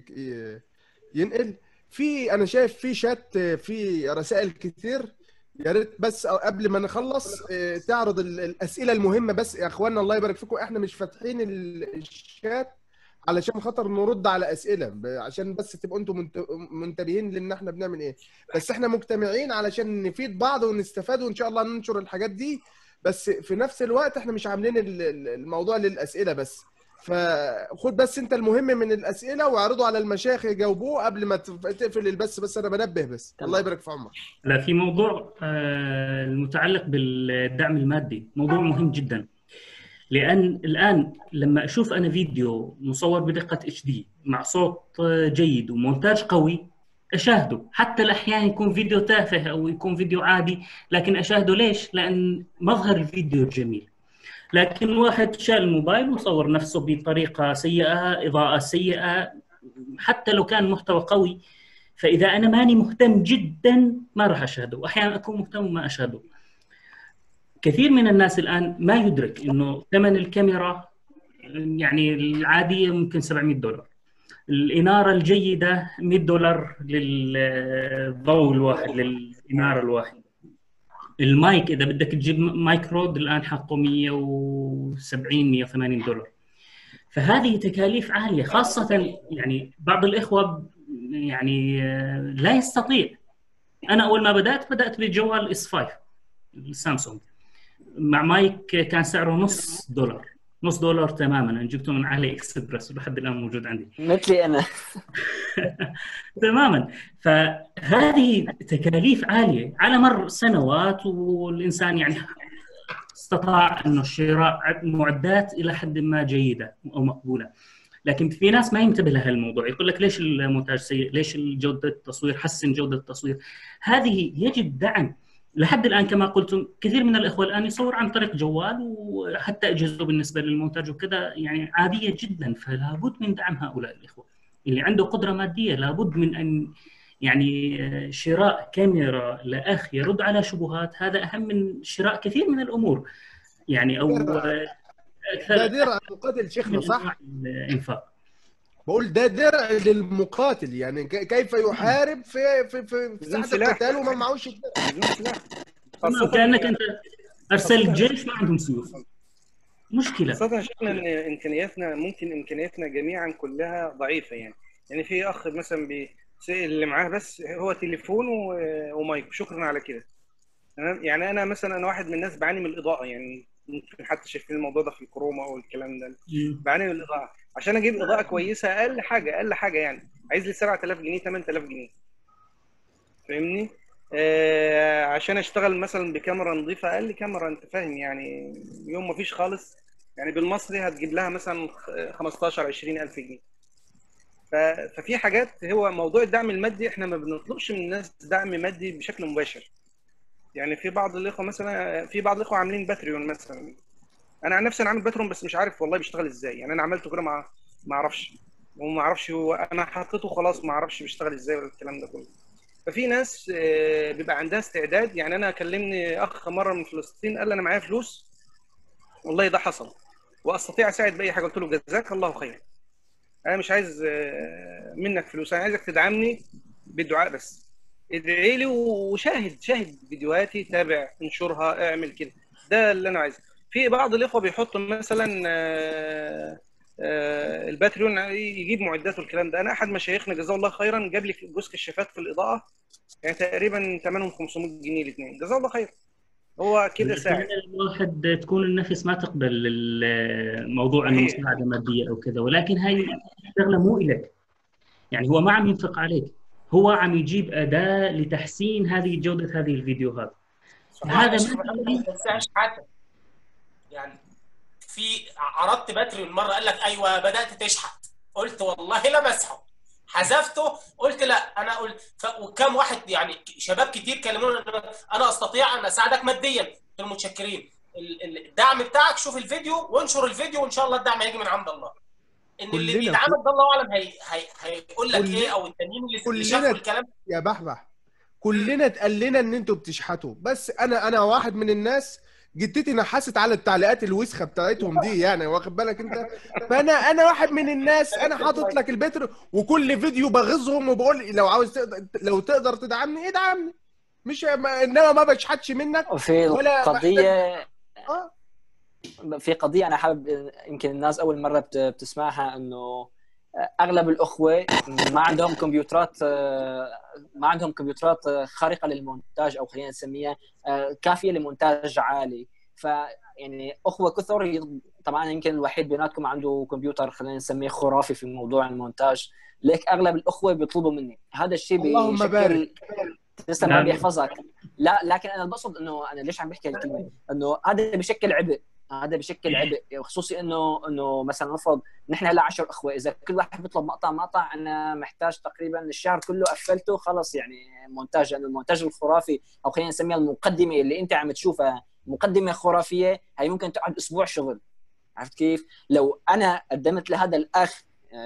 ينقل انا شايف في شات، في رسائل كتير. يا ريت بس قبل ما نخلص تعرض الاسئله المهمه بس يا اخواننا، الله يبارك فيكم. احنا مش فاتحين الشات علشان خاطر نرد على اسئله، عشان بس تبقوا انتم منتبهين لان احنا بنعمل ايه. بس احنا مجتمعين علشان نفيد بعض ونستفاد، وان شاء الله ننشر الحاجات دي. بس في نفس الوقت احنا مش عاملين الموضوع للاسئله بس. فخد بس انت المهم من الاسئله واعرضه على المشايخ يجاوبوه قبل ما تقفل البث. بس انا بنبه بس. الله يبارك في عمرك. لا، في موضوع المتعلق بالدعم المادي، موضوع مهم جدا. لان الان لما اشوف انا فيديو مصور بدقه اتش دي مع صوت جيد ومونتاج قوي اشاهده، حتى الاحيان يكون فيديو تافه او يكون فيديو عادي، لكن اشاهده. ليش؟ لان مظهر الفيديو جميل. لكن واحد شال الموبايل وصور نفسه بطريقه سيئه، اضاءه سيئه، حتى لو كان محتوى قوي، فاذا انا ماني مهتم جدا ما راح اشاهده، واحيانا اكون مهتم وما اشاهده. كثير من الناس الان ما يدرك انه ثمن الكاميرا يعني العاديه ممكن $700، الاناره الجيده $100 للضوء الواحد، للاناره الواحده. المايك اذا بدك تجيب مايك رود الان حقه $170-180. فهذه تكاليف عاليه، خاصه يعني بعض الاخوه يعني لا يستطيع. انا اول ما بدات بجوال اس 5 السامسونج مع مايك كان سعره $0.50 تماما. انا جبته من علي اكسبرس ولحد الان موجود عندي مثلي انا. تماما. فهذه تكاليف عاليه على مر سنوات، والانسان يعني استطاع انه شراء معدات الى حد ما جيده او مقبوله. لكن في ناس ما ينتبه لها الموضوع، يقول لك ليش المونتاج سيء، ليش جوده التصوير، حسن جوده التصوير. هذه يجب دعم. لحد الان كما قلتم كثير من الاخوه الان يصور عن طريق جوال، وحتى اجهزه بالنسبه للمونتاج وكذا يعني عاديه جدا. فلا بد من دعم هؤلاء الاخوه اللي عنده قدره ماديه. لابد من ان يعني شراء كاميرا لاخ يرد على شبهات، هذا اهم من شراء كثير من الامور يعني. او ده درع المقاتل شيخنا، صح؟ الانفاق. بقول ده درع للمقاتل، يعني كيف يحارب في ساحه القتال وما معهوش سلاح. كانك انت ارسلت جيش ما عندهم سيوف. مشكله. خاصة شفنا ان امكانياتنا جميعا كلها ضعيفه يعني في اخ مثلا اللي معاه بس هو تليفون ومايك، شكرا على كده. تمام. يعني انا مثلا انا واحد من الناس بعاني من الاضاءه، يعني ممكن حتى شايفين الموضوع ده في الكروما او الكلام ده. بعاني من الاضاءه، عشان اجيب اضاءه كويسه اقل حاجه يعني عايز لي 7000 جنيه 8000 جنيه، فاهمني؟ عشان اشتغل مثلا بكاميرا نظيفه، اقل كاميرا انت فاهم يعني يوم ما فيش خالص، يعني بالمصري هتجيب لها مثلا 15-20 الف جنيه. ففي حاجات، هو موضوع الدعم المادي احنا ما بنطلبش من الناس دعم مادي بشكل مباشر. يعني في بعض الاخوه عاملين باتريون مثلا، انا عن نفسي انا عامل باترون بس مش عارف والله بيشتغل ازاي. يعني انا عملته كده ما اعرفش، وما اعرفش هو انا حطيته خلاص ما اعرفش بيشتغل ازاي ولا الكلام ده كله. ففي ناس بيبقى عندها استعداد. يعني انا كلمني اخ مره من فلسطين قال لي انا معايا فلوس والله ده حصل واستطيع اساعد باي حاجه. قلت له جزاك الله خير، انا مش عايز منك فلوس، انا عايزك تدعمني بالدعاء بس. ادعي لي وشاهد فيديوهاتي، تابع، انشرها، اعمل كده. ده اللي انا عايزه. في بعض الاخوه بيحطوا مثلا الباتريون يجيب معدات والكلام ده. انا احد مشايخنا جزاه الله خيرا جاب لي جوز كشافات في الاضاءه، يعني تقريبا ثمنهم 500 جنيه الاثنين، جزاه الله خير. هو كده ساعد. احيانا الواحد تكون النفس ما تقبل الموضوع انه صحيح. مساعده ماديه او كذا، ولكن هاي شغله مو إلك. يعني هو ما عم ينفق عليك، هو عم يجيب اداه لتحسين هذه جوده هذه الفيديوهات. صحيح هذا يا شيخ ما محمد، ما تنساش حاجه. يعني في عرضت باتريون مره قال لك ايوه بدات تشحت، قلت والله لا مسحه، حذفته، قلت لا انا قلت وكم واحد يعني شباب كتير كلمونا انا استطيع ان اساعدك ماديا، المتشكرين. الدعم بتاعك شوف الفيديو وانشر الفيديو وان شاء الله الدعم هيجي من عند الله. ان اللي كلنا بيدعمك ده الله اعلم هيقول لك ايه، او التانيين اللي شافوا الكلام. يا بحبح كلنا اتقال لنا ان انتوا بتشحتوا، بس انا واحد من الناس جدتي نحست على التعليقات الوسخه بتاعتهم دي، يعني واخد بالك انت. فانا واحد من الناس، انا حاطط لك البتر وكل فيديو بغيظهم وبقول لو عاوز تقدر تدعمني ادعمني، مش انما ما بشحتش منك في ولا القضيه اه في قضيه انا حابب يمكن الناس اول مره بتسمعها، انه اغلب الاخوه ما عندهم كمبيوترات خارقه للمونتاج، او خلينا نسميها كافيه لمونتاج عالي. فيعني اخوه كثر، طبعا يمكن الوحيد بيناتكم عنده كمبيوتر خلينا نسميه خرافي في موضوع المونتاج، ليك اغلب الاخوه بيطلبوا مني هذا الشيء. اللهم بارك. لسه ما بيحفظك. لا لكن انا بقصد انه انا ليش عم بحكي هالكلمه، انه هذا بشكل عبء، خصوصي انه مثلا نفرض نحن هلا 10 اخوه، اذا كل واحد بيطلب مقطع انا محتاج تقريبا الشهر كله قفلته خلص. يعني مونتاج، لانه المونتاج الخرافي او خلينا نسميها المقدمه اللي انت عم تشوفها مقدمه خرافيه، هي ممكن تقعد اسبوع شغل. عرفت كيف؟ لو انا قدمت لهذا الاخ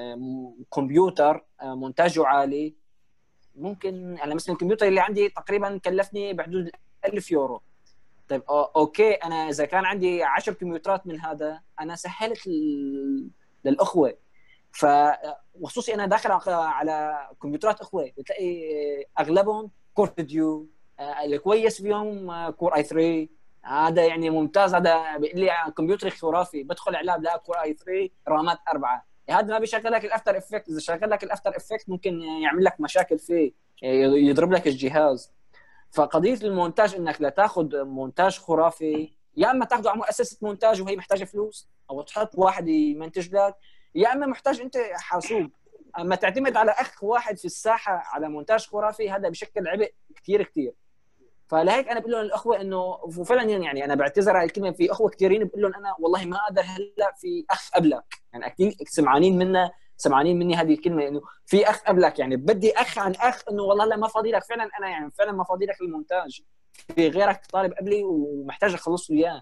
كمبيوتر مونتاجه عالي، ممكن انا مثلا الكمبيوتر اللي عندي تقريبا كلفني بحدود 1000 يورو. طيب اوكي، انا اذا كان عندي 10 كمبيوترات من هذا انا سهلت للاخوه. وخصوصي انا داخل على كمبيوترات اخوه، بتلاقي اغلبهم كور ديو، الكويس فيهم كور اي 3. هذا يعني ممتاز، هذا بيقول لي كمبيوتر خرافي، بدخل اعلان بلاقي كور اي 3 رامات 4. هذا ما بيشغل لك الافتر افكت، اذا شغل لك الافتر افكت ممكن يعمل لك مشاكل فيه، يضرب لك الجهاز. فقضيه المونتاج انك لا تاخذ مونتاج خرافي، يا اما تاخذه على مؤسسه مونتاج وهي محتاجه فلوس، او تحط واحد يمنتج لك، يا اما محتاج انت حاسوب. اما تعتمد على اخ واحد في الساحه على مونتاج خرافي، هذا بشكل عبء كثير. فلهيك انا بقول لهم الاخوه انه وفعلا يعني انا بعتذر على الكلمه، في اخوه كثيرين بقول لهم انا والله ما اقدر هلا، في اخ قبلك. يعني اكيد سمعانين مني هذه الكلمه، انه في اخ قبلك، يعني بدي اخ عن اخ، انه والله لا ما فاضي لك فعلا، انا يعني فعلا ما فاضي لك المونتاج، في غيرك طالب قبلي ومحتاج اخلص له اياه.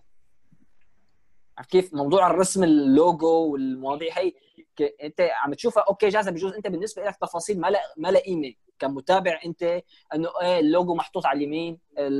عرفت كيف؟ موضوع الرسم اللوجو والمواضيع هي انت عم تشوفها اوكي جاهزه، بجوز انت بالنسبه لك تفاصيل ما لا قيمه كمتابع، انت انه ايه اللوجو محطوط على اليمين،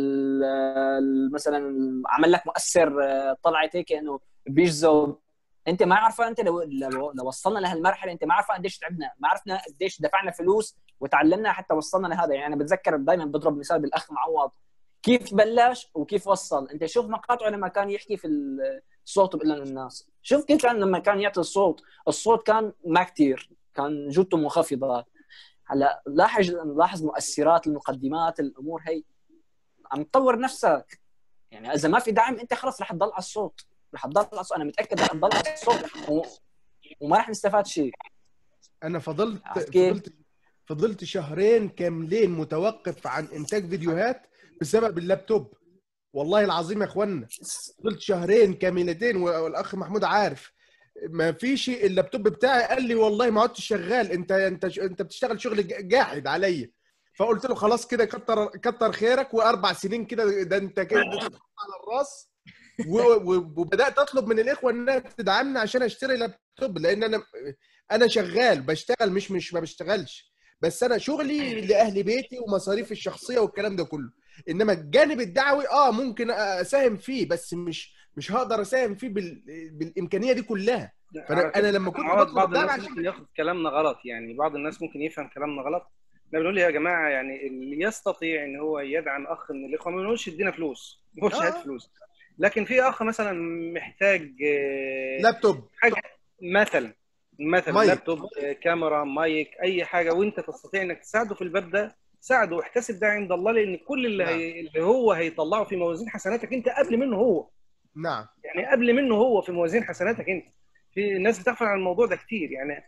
مثلا عمل لك مؤثر طلعت هيك انه بيجذب. انت ما عارفه، انت لو وصلنا لهالمرحله انت ما عارفه قديش تعبنا، ما عرفنا قديش دفعنا فلوس وتعلمنا حتى وصلنا لهذا. يعني انا بتذكر دائما بضرب مثال بالاخ معوض، كيف بلش وكيف وصل. انت شوف مقاطعه لما كان يحكي في الصوت بقول للناس، شوف كيف كان لما كان يعطي الصوت كان ما كثير، كان جودته منخفضه. هلا لاحظ مؤثرات، المقدمات، الامور هي عم تطور نفسك. يعني اذا ما في دعم انت خلص رح تضل على الصوت، انا متاكد رح تضل على الصوت وما رح نستفاد شيء. انا فضلت شهرين كاملين متوقف عن انتاج فيديوهات بسبب اللابتوب، والله العظيم يا اخوانا. فضلت شهرين كاملتين، والاخ محمود عارف ما فيش اللابتوب بتاعي قال لي والله ما عدتش شغال، انت بتشتغل شغل جاحد عليا. فقلت له خلاص كده كتر خيرك، و4 سنين كده ده انت كده على الراس. وبدات اطلب من الاخوه انها تدعمني عشان اشتري لابتوب، لان انا شغال بشتغل، مش ما بشتغلش، بس انا شغلي لاهل بيتي ومصاريفي الشخصيه والكلام ده كله. انما الجانب الدعوي ممكن اساهم فيه، بس مش هقدر اساهم فيه بالامكانيه دي كلها. فانا لما كنت بطلب بعض الناس ممكن ياخد كلامنا غلط، يعني بعض الناس ممكن يفهم كلامنا غلط. احنا بنقول يا جماعه يعني اللي يستطيع ان هو يدعم اخ من الاخوه، ما بنقولش ادينا فلوس، ما بنقولش هات فلوس، لكن في اخ مثلا محتاج لابتوب، حاجه مثلا مايك. لابتوب، كاميرا، مايك، اي حاجه، وانت تستطيع انك تساعده في الباب ده، ساعده واحتسب ده عند الله، لان كل اللي هو هيطلعه في موازين حسناتك انت قبل منه هو. نعم، يعني قبل منه هو في موازين حسناتك انت. في ناس بتغفل عن الموضوع ده كتير. يعني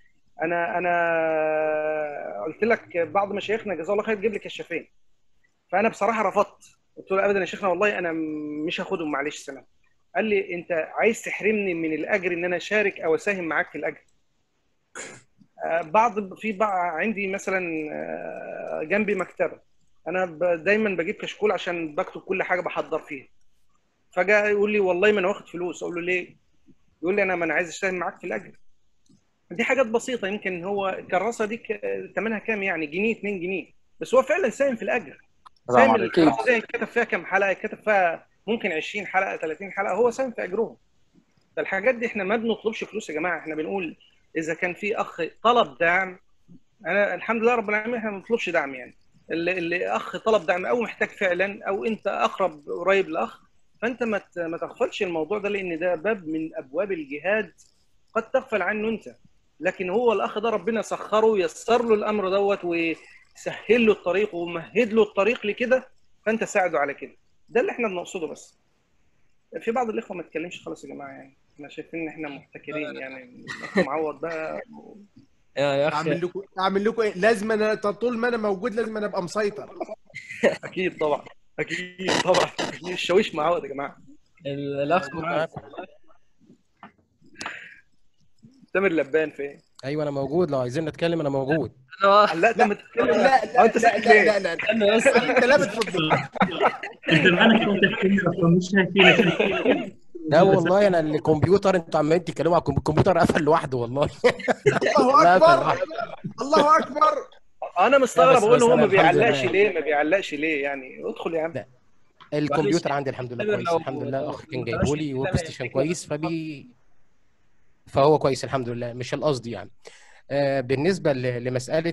انا قلت لك بعض مشايخنا جزاه الله خير تجيب لي كشافين، فانا بصراحه رفضت، قلت له ابدا يا شيخنا والله انا مش هاخدهم معلش سلام. قال لي انت عايز تحرمني من الاجر ان انا اشارك او اساهم معاك في الاجر؟ عندي مثلا جنبي مكتبه، انا دايما بجيب كشكول عشان بكتب كل حاجه بحضر فيها. فجاء يقول لي والله ما انا واخد فلوس. اقول له ليه؟ يقول لي ما انا عايز اشتغل معاك في الاجر. دي حاجات بسيطه، يمكن هو الكراسه دي ثمنها كام يعني؟ جنيه 2 جنيه، بس هو فعلا ساهم في الاجر. ساهم الكراسه دي كتب فيها كام حلقه، كتب فيها ممكن 20 حلقه 30 حلقه، هو ساهم في اجرهم. فالحاجات دي احنا ما بنطلبش فلوس يا جماعه، احنا بنقول اذا كان في اخ طلب دعم، انا الحمد لله رب العالمين احنا ما بنطلبش دعم. يعني اللي اخ طلب دعم او محتاج فعلا، او انت اقرب قريب لاخ، فانت ما تغفلش الموضوع ده، لان ده باب من ابواب الجهاد قد تغفل عنه انت. لكن هو الاخ ده ربنا سخره ويسر له الامر دوت وسهل له الطريق ومهد له الطريق لكده، فانت ساعده على كده. ده اللي احنا بنقصده. بس في بعض الاخوه ما تكلمش خالص يا جماعه، يعني احنا شايفين ان احنا محتكرين. يعني الاخ معوض بقى يا اخي اعمل لكم ايه؟ لازم انا طول ما انا موجود لازم انا ابقى مسيطر. اكيد طبعا، اكيد طبعا، الشاويش معوض يا جماعه. الاخ معاكم. تامر لبان فين؟ ايوه انا موجود، لو عايزين نتكلم انا موجود. لا انت ما تتكلم. لا انت ساكت ليه؟ استنى بس انت لا بتفضل. انت معنا كونتاكت مش شايفينك. لا والله انا الكمبيوتر انتوا عمالين تتكلموا على الكمبيوتر قفل لوحده والله. الله اكبر، الله اكبر. انا مستغرب اقول هو ما بيعلقش لله. ليه، ما بيعلقش ليه؟ يعني ادخل يا عم. الكمبيوتر عندي الحمد لله كويس، الحمد لله الاخ كان جايبه لي ورك ستيشن كويس فهو كويس الحمد لله، مش القصد يعني. بالنسبه لمساله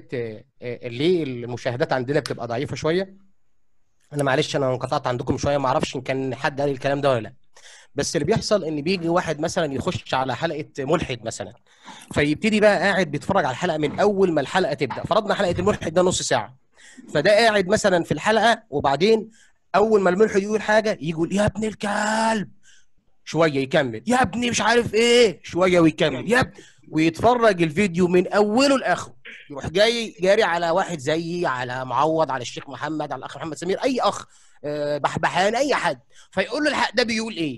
ليه المشاهدات عندنا بتبقى ضعيفه شويه، انا معلش انا انقطعت عندكم شويه، ما اعرفش ان كان حد قال الكلام ده ولا لا، بس اللي بيحصل ان بيجي واحد مثلا يخش على حلقه ملحد مثلا، فيبتدي بقى قاعد بيتفرج على الحلقه من اول ما الحلقه تبدا. فرضنا حلقه الملحد ده نص ساعه، فده قاعد مثلا في الحلقه، وبعدين اول ما الملحد يقول حاجه يقول يا ابن الكلب، شويه يكمل يا ابني مش عارف ايه، شويه ويكمل يا ابني، ويتفرج الفيديو من اوله لاخره، يروح جاي جاري على واحد زيي، على معوض، على الشيخ محمد، على الاخ محمد سمير، اي اخ بحبحان، اي حد، فيقول له الحق ده بيقول ايه،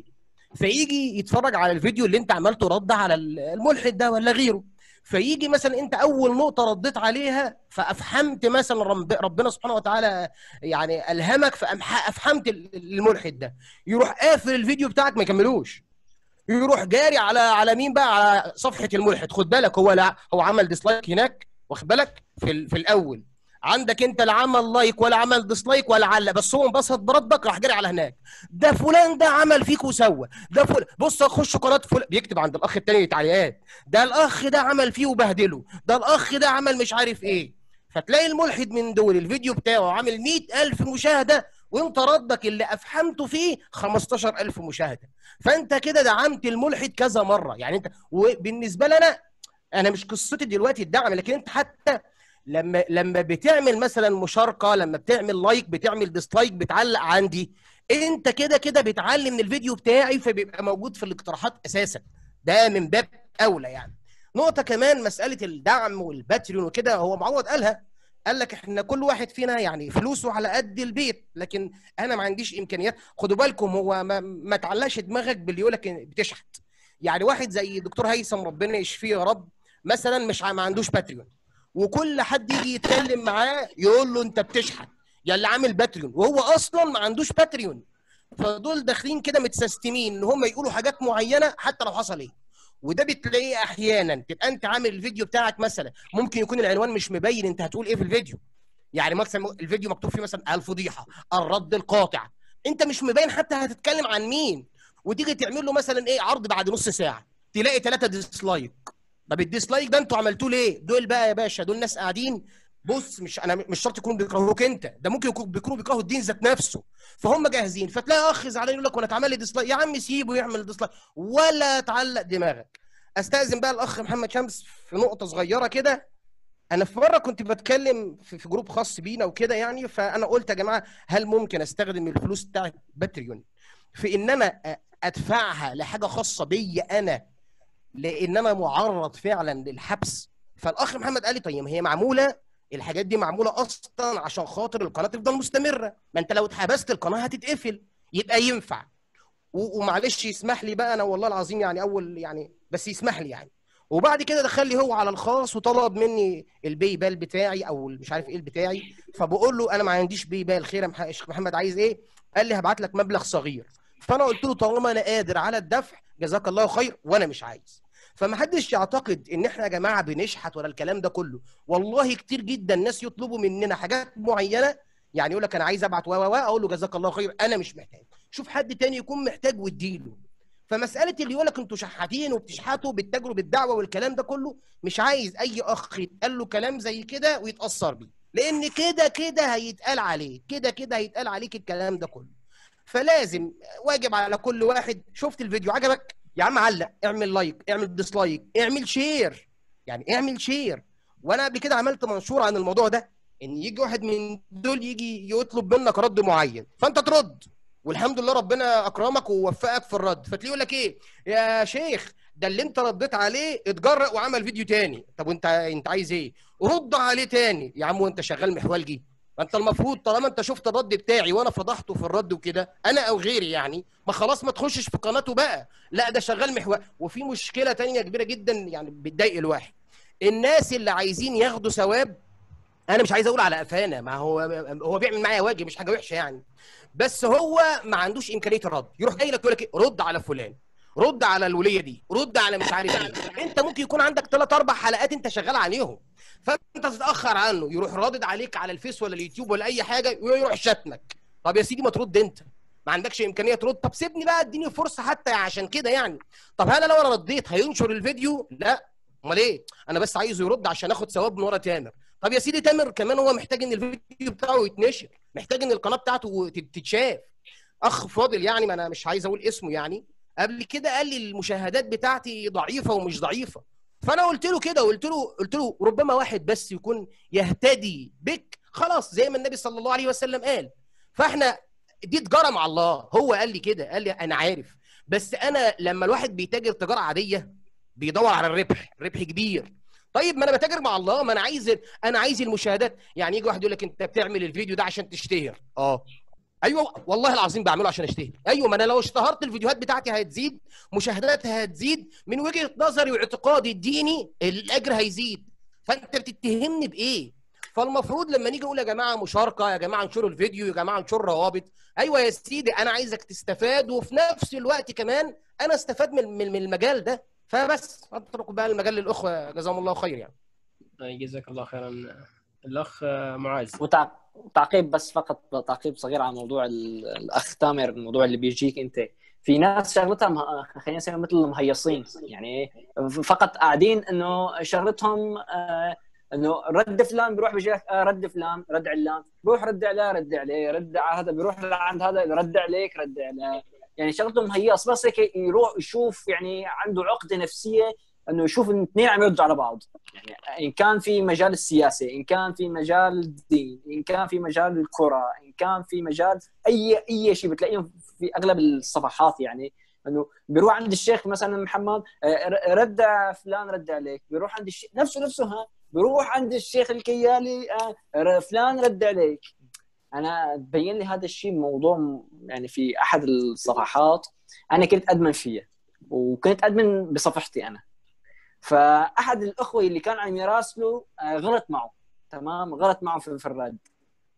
فيجي يتفرج على الفيديو اللي انت عملته رد على الملحد ده ولا غيره، فيجي مثلا انت اول نقطه رديت عليها فافهمت مثلا ربنا سبحانه وتعالى يعني الهمك فافهمت الملحد ده، يروح قافل الفيديو بتاعك ما يكملوش، يروح جاري على مين بقى، على صفحه الملحد. خد بالك هو عمل ديسلايك هناك، واخد بالك في الاول عندك انت لا عمل لايك ولا عمل ديسلايك ولا علق، بس هو انبسط بردك راح جاري على هناك، ده فلان ده عمل فيك وسوى، ده فلان بص خش قناه فلان، بيكتب عند الاخ التاني تعليقات، ده الاخ ده عمل فيه وبهدله، ده الاخ ده عمل مش عارف ايه، فتلاقي الملحد من دول الفيديو بتاعه عامل 100,000 مشاهده، وانت ردك اللي افهمته فيه 15,000 مشاهده، فانت كده دعمت الملحد كذا مره. يعني انت، وبالنسبه لنا انا مش قصتي دلوقتي الدعم، لكن انت حتى لما بتعمل مثلا مشاركه، لما بتعمل لايك، بتعمل ديسلايك، بتعلق عندي، انت كده بتعلي من الفيديو بتاعي، فبيبقى موجود في الاقتراحات اساسا، ده من باب اولى يعني. نقطه كمان مساله الدعم والباتريون وكده، هو معوض قال لك احنا كل واحد فينا يعني فلوسه على قد البيت، لكن انا ما عنديش امكانيات. خدوا بالكم هو ما تعلقش دماغك باللي يقول لك بتشحت. يعني واحد زي الدكتور هيثم ربنا يشفيه يا رب مثلا، مش ما عندوش باتريون، وكل حد يجي يتكلم معاه يقول له انت بتشحت يا اللي عامل باتريون، وهو اصلا ما عندوش باتريون، فدول داخلين كده متسيستمين ان هم يقولوا حاجات معينه حتى لو حصل ايه. وده بتلاقيه احيانا تبقى انت عامل الفيديو بتاعك مثلا ممكن يكون العنوان مش مبين انت هتقول ايه في الفيديو. يعني مثلا الفيديو مكتوب فيه مثلا الفضيحه، الرد القاطع، انت مش مبين حتى هتتكلم عن مين، وتيجي تعمل له مثلا ايه عرض بعد نص ساعه تلاقي 3 ديسلايك. طب الديسلايك ده انتوا عملتوه ليه؟ دول بقى يا باشا دول ناس قاعدين، بص انا مش شرط يكونوا بيكرهوك انت، ده ممكن يكونوا بيكرهوا الدين ذات نفسه، فهم جاهزين. فتلاقي اخ زعلان يقول لك وانا اتعمل لي ديسلايك. يا عم سيبه يعمل ديسلايك ولا تعلق دماغك. استاذن بقى الاخ محمد شمس في نقطه صغيره كده. انا في مره كنت بتكلم في جروب خاص بينا وكده يعني، فانا قلت يا جماعه هل ممكن استخدم الفلوس بتاعت باتريون في ان انا ادفعها لحاجه خاصه بيا انا لان انا معرض فعلا للحبس؟ فالاخ محمد قال لي طيب هي معموله، الحاجات دي معموله اصلا عشان خاطر القناه تفضل مستمره، ما انت لو اتحبست القناه هتتقفل، يبقى ينفع. ومعلش يسمح لي بقى انا والله العظيم يعني اول يعني بس يسمح لي يعني. وبعد كده دخل لي هو على الخاص وطلب مني الباي بال بتاعي او مش عارف ايه بتاعي، فبقول له انا ما عنديش باي بال. خير يا شيخ محمد عايز ايه؟ قال لي هبعت لك مبلغ صغير. فانا قلت له طالما انا قادر على الدفع جزاك الله خير وانا مش عايز. فما حدش يعتقد ان احنا يا جماعه بنشحت ولا الكلام ده كله. والله كتير جدا ناس يطلبوا مننا حاجات معينه، يعني يقول لك انا عايز ابعت اقول له جزاك الله خير انا مش محتاج، شوف حد تاني يكون محتاج واديله. فمساله اللي يقول لك انتوا شحاتين وبتشحتوا بالتجربه بالدعوه والكلام ده كله، مش عايز اي اخ يتقال له كلام زي كده ويتاثر بيه، لان كده كده هيتقال عليه، كده كده هيتقال عليك الكلام ده كله. فلازم واجب على كل واحد، شفت الفيديو عجبك يا عم علق، اعمل لايك، اعمل ديسلايك، اعمل شير، يعني اعمل شير. وانا قبل كده عملت منشور عن الموضوع ده، ان يجي واحد من دول يجي يطلب منك رد معين فانت ترد، والحمد لله ربنا اكرمك ووفقك في الرد، فتلاقيه يقول لك ايه يا شيخ ده اللي انت رديت عليه اتجرأ وعمل فيديو تاني. طب وانت عايز ايه؟ رد عليه تاني يا عم وانت شغال محولجي. ما انت المفروض طالما انت شفت الرد بتاعي وانا فضحته في الرد وكده انا او غيري يعني، ما خلاص ما تخشش في قناته بقى، لا ده شغال محور. وفي مشكله تانية كبيره جدا يعني بتضايق الواحد، الناس اللي عايزين ياخدوا ثواب. انا مش عايز اقول على قفانا، ما هو بيعمل معايا واجب مش حاجه وحشه يعني، بس هو ما عندوش امكانيه الرد، يروح جاي لك يقول لك رد على فلان، رد على الوليه دي، رد على مش عارف ايه. انت ممكن يكون عندك 3 4 حلقات انت شغال عليهم، فانت تتاخر عنه يروح رادد عليك على الفيس ولا اليوتيوب ولا اي حاجه ويروح شتمك. طب يا سيدي ما ترد انت، ما عندكش امكانيه ترد، طب سيبني بقى اديني فرصه حتى عشان كده يعني. طب هل لو انا رديت هينشر الفيديو؟ لا، امال ايه؟ انا بس عايزه يرد عشان اخد ثواب من ورا تامر. طب يا سيدي تامر كمان هو محتاج ان الفيديو بتاعه يتنشر، محتاج ان القناه بتاعته تتشاف. اخ فاضل يعني ما انا مش عايز اقول اسمه يعني، قبل كده قال لي المشاهدات بتاعتي ضعيفه ومش ضعيفه، فانا قلت له كده، قلت له ربما واحد بس يكون يهتدي بك خلاص زي ما النبي صلى الله عليه وسلم قال. فاحنا دي تجاره مع الله، هو قال لي كده، قال لي انا عارف، بس انا لما الواحد بيتاجر تجاره عاديه بيدور على الربح، ربح كبير. طيب ما انا بتاجر مع الله، ما انا عايز المشاهدات. يعني يجي واحد يقول لك انت بتعمل الفيديو ده عشان تشتهر. ايوه والله العظيم بعمله عشان اشتهر. ايوه ما انا لو اشتهرت الفيديوهات بتاعتي هتزيد، مشاهداتها هتزيد، من وجهة نظري واعتقادي الديني الاجر هيزيد. فانت بتتهمني بايه؟ فالمفروض لما نيجي نقول يا جماعه مشاركه، يا جماعه انشروا الفيديو، يا جماعه انشروا روابط، ايوه يا سيدي انا عايزك تستفاد وفي نفس الوقت كمان انا استفاد من المجال ده. فبس اترك بقى المجال للاخوه جزاهم الله خير يعني. جزاك الله خيرا الاخ معاذ. وتعقيب بس، فقط تعقيب صغير على موضوع الاخ تامر، الموضوع اللي بيجيك انت في ناس شغلتها خلينا نسميها مثل المهيصين، يعني فقط قاعدين انه شغلتهم انه رد فلان بيروح بيجي رد فلان، رد علان، بيروح رد عليه، رد عليه، رد على هذا، بيروح عند هذا رد عليك، رد عليه، يعني شغلتهم هيص بس هيك يروح يشوف، يعني عنده عقده نفسيه انه يشوف الاثنين عم يردوا على بعض، يعني ان كان في مجال السياسه، ان كان في مجال الدين، ان كان في مجال الكره، ان كان في مجال اي شيء بتلاقيهم في اغلب الصفحات، يعني انه بيروح عند الشيخ مثلا محمد رد فلان رد عليك، بيروح عند الشيخ نفسه ها بيروح عند الشيخ الكيالي فلان رد عليك. انا بين لي هذا الشيء موضوع يعني في احد الصفحات انا كنت ادمن فيه وكنت ادمن بصفحتي انا، فاحد الاخوه اللي كان عم يراسله غلط معه، تمام، غلط معه في الرد،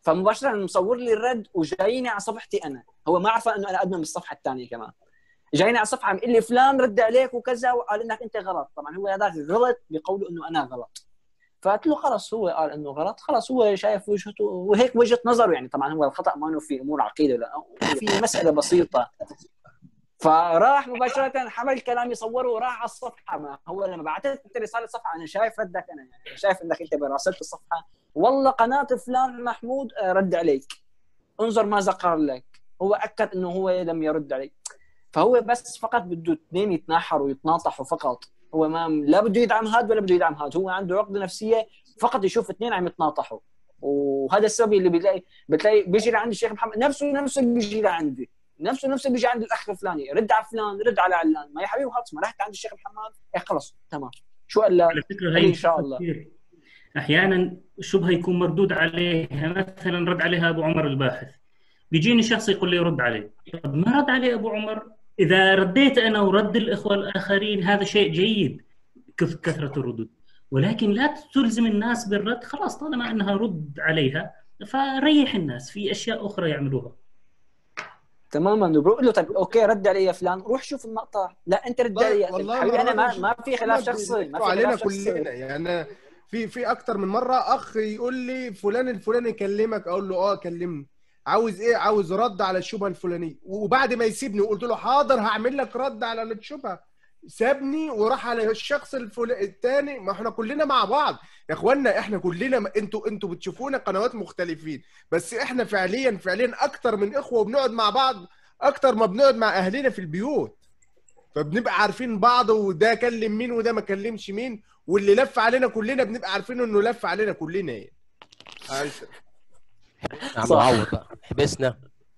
فمباشره مصور لي الرد وجايني على صفحتي انا، هو ما عرف انه انا ادمن بالصفحه الثانيه كمان، جايني على صفحه بيقول لي فلان رد عليك وكذا وقال انك انت غلط. طبعا هو هذاك غلط بقوله انه انا غلط، فقلت له خلص هو قال انه غلط، خلص هو شايف وجهته وهيك وجهه نظره يعني. طبعا هو الخطا ما انه في امور عقيده لا، في مساله بسيطه. فراح مباشره حمل كلامي صوره وراح على الصفحه. ما هو لما بعثت انت رساله صفحه انا شايف ردك، انا يعني شايف انك انت براسلت الصفحه والله قناه فلان محمود رد عليك، انظر ماذا قال لك. هو اكد انه هو لم يرد عليك. فهو بس فقط بده اثنين يتناحروا ويتناطحوا فقط، هو ما لا بده يدعم هذا ولا بده يدعم هذا، هو عنده عقده نفسيه فقط يشوف اثنين عم يتناطحوا. وهذا السبب اللي بتلاقي بيجي لعند الشيخ محمد نفسه بيجي لعندي، نفسه بيجي عند الاخ الفلاني، رد على فلان، رد على علان. ما يا حبيبي خلص ما رحت عند الشيخ محمد خلص تمام، شو قال على فكره هي ان شاء الله. كثير. احيانا شبهه يكون مردود عليها، مثلا رد عليها ابو عمر الباحث، بيجيني شخص يقول لي رد عليه، طب ما رد عليه ابو عمر، اذا رديت انا ورد الاخوه الاخرين هذا شيء جيد كثره الردود، ولكن لا تلزم الناس بالرد. خلاص طالما انها رد عليها فريح الناس في اشياء اخرى يعملوها. تماما. بقول له طيب اوكي رد علي يا فلان، روح شوف المقطع. لا انت رد علي حبيبي، انا ما في خلاف شخصي، ما في علينا خلاف شخصي كلنا يعني. في اكتر من مره اخ يقول لي فلان الفلاني يكلمك، اقول له اه كلمني، عاوز ايه؟ عاوز رد على الشبهه الفلانيه. وبعد ما يسيبني وقلت له حاضر هعمل لك رد على الشبهه، سابني وراح على الشخص الثاني. ما احنا كلنا مع بعض يا اخوانا، احنا كلنا انتوا بتشوفونا قنوات مختلفين، بس احنا فعليا اكتر من اخوه وبنقعد مع بعض اكتر ما بنقعد مع اهلنا في البيوت، فبنبقى عارفين بعض، وده كلم مين وده ما كلمش مين، واللي لف علينا كلنا بنبقى عارفين انه لف علينا كلنا يعني. عم معوض بقى حبسنا.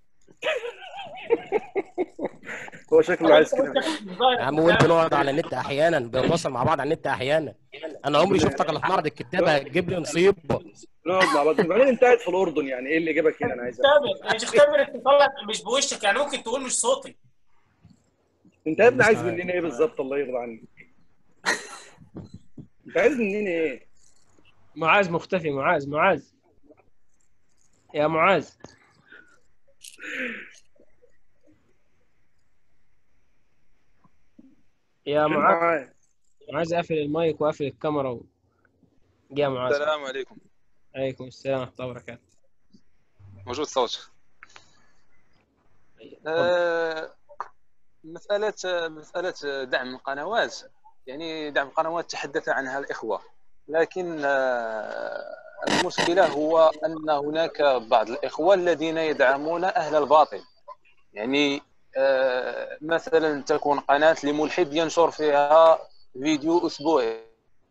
هو شكله عايز كده. يا عم وانت نقعد على النت احيانا، بنتواصل مع بعض على النت احيانا. انا عمري شفتك الا في معرض الكتابه هتجيب لي نصيب. نقعد مع بعض. بعدين انت قاعد في الاردن، يعني ايه اللي جابك هنا؟ انا عايز يا شيخ تامر انت طالع مش بوشك، يعني ممكن تقول مش صوتي. انت يا ابني عايز مننا ايه بالظبط؟ الله يرضى عنك. انت عايز مننا ايه؟ معاذ مختفي. معاذ يا معاذ. يا معاذ قافل المايك وقافل الكاميرا جاء معاذ. السلام عليكم. عليكم السلام ورحمة الله وبركاته. موجود صوت. مسألة دعم القنوات، يعني دعم القنوات تحدث عنها الإخوة، لكن المشكلة هو أن هناك بعض الإخوة الذين يدعمون أهل الباطل. يعني مثلا تكون قناة لملحد ينشر فيها فيديو أسبوعي،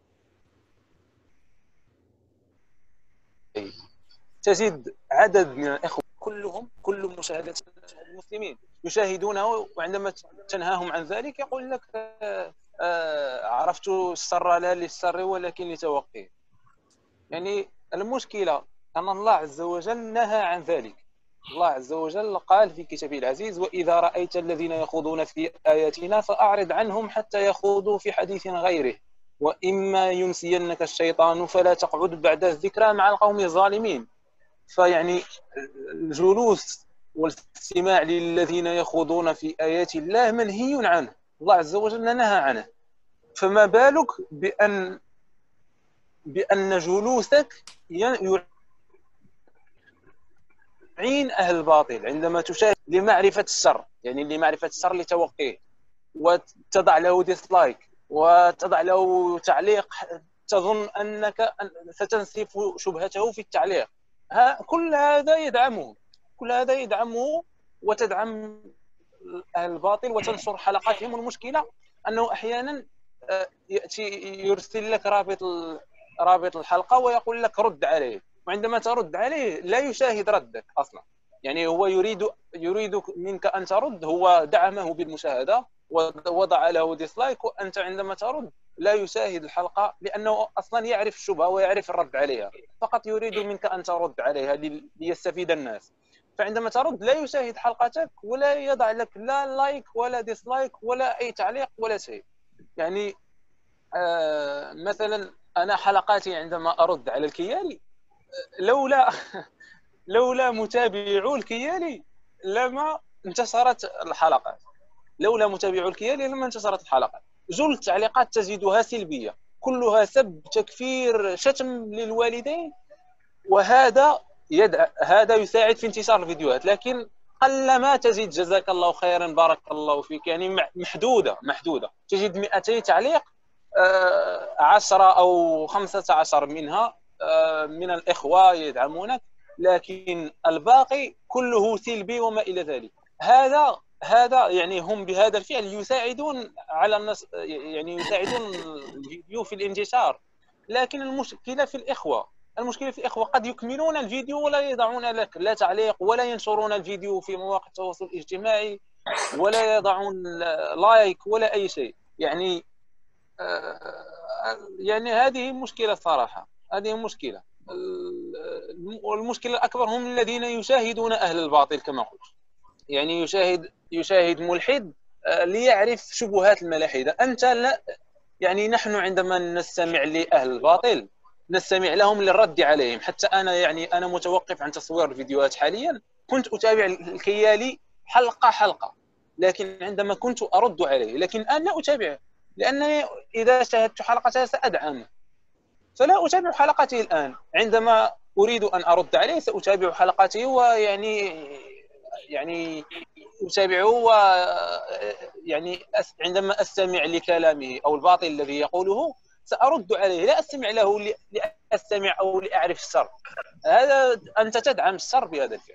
تجد عدد من الإخوة كل مشاهدة المسلمين يشاهدونه، وعندما تنهاهم عن ذلك يقول لك عرفت السر لا للسر ولكن لتوقيه. يعني المشكلة أن الله عز وجل نهى عن ذلك. الله عز وجل قال في كتابه العزيز: وإذا رأيت الذين يخوضون في آياتنا فأعرض عنهم حتى يخوضوا في حديث غيره وإما ينسينك الشيطان فلا تقعد بعد الذكرى مع القوم الظالمين. فيعني الجلوس والاستماع للذين يخوضون في آيات الله منهي عنه، الله عز وجل نهى عنه. فما بالك بأن جلوسك يعين أهل الباطل عندما تشاهد لمعرفة الشر، يعني لمعرفة الشر لتوقيه، وتضع له ديسلايك وتضع له تعليق تظن أنك ستنسف شبهته في التعليق. كل هذا يدعمه وتدعم أهل الباطل وتنشر حلقاتهم. المشكلة أنه أحيانا يأتي يرسل لك رابط الحلقة ويقول لك رد عليه، وعندما ترد عليه لا يشاهد ردك أصلا. يعني هو يريد منك أن ترد، هو دعمه بالمشاهدة ووضع له ديسلايك، وأنت عندما ترد لا يشاهد الحلقة لأنه أصلا يعرف الشبهة ويعرف الرد عليها، فقط يريد منك أن ترد عليها ليستفيد الناس. فعندما ترد لا يشاهد حلقتك ولا يضع لك لا لايك ولا ديسلايك ولا أي تعليق ولا شيء. يعني مثلا أنا حلقاتي عندما أرد على الكيالي لولا متابعو الكيالي لما انتشرت الحلقات. لولا متابعو الكيالي لما انتشرت الحلقات. جل التعليقات تجدها سلبية، كلها سب، تكفير، شتم للوالدين، وهذا هذا يساعد في انتشار الفيديوهات. لكن قلما تجد جزاك الله خيرا بارك الله فيك، يعني محدودة تجد 200 تعليق، 10 أو 15 منها من الإخوة يدعمونك، لكن الباقي كله سلبي وما إلى ذلك. هذا يعني هم بهذا الفعل يساعدون على الناس، يعني يساعدون الفيديو في الانتشار. لكن المشكلة في الإخوة قد يكملون الفيديو ولا يضعون لك لا تعليق، ولا ينشرون الفيديو في مواقع التواصل الاجتماعي، ولا يضعون لايك ولا أي شيء. يعني هذه مشكلة صراحة، هذه مشكلة. والمشكلة الأكبر هم الذين يشاهدون أهل الباطل كما قلت. يعني يشاهد ملحد ليعرف شبهات الملاحدة. أنت لا، يعني نحن عندما نستمع لأهل الباطل نستمع لهم للرد عليهم. حتى أنا يعني أنا متوقف عن تصوير الفيديوهات حاليا. كنت أتابع الخيالي حلقة، لكن عندما كنت أرد عليه، لكن الآن لا أتابعه، لأنني إذا شاهدت حلقته سأدعمه، فلا أتابع حلقته الآن. عندما أريد أن أرد عليه سأتابع حلقته، ويعني أتابعه، يعني عندما أستمع لكلامه أو الباطل الذي يقوله سأرد عليه، لا أستمع له لأستمع أو لأعرف الشر. هذا أنت تدعم الشر بهذا الفعل.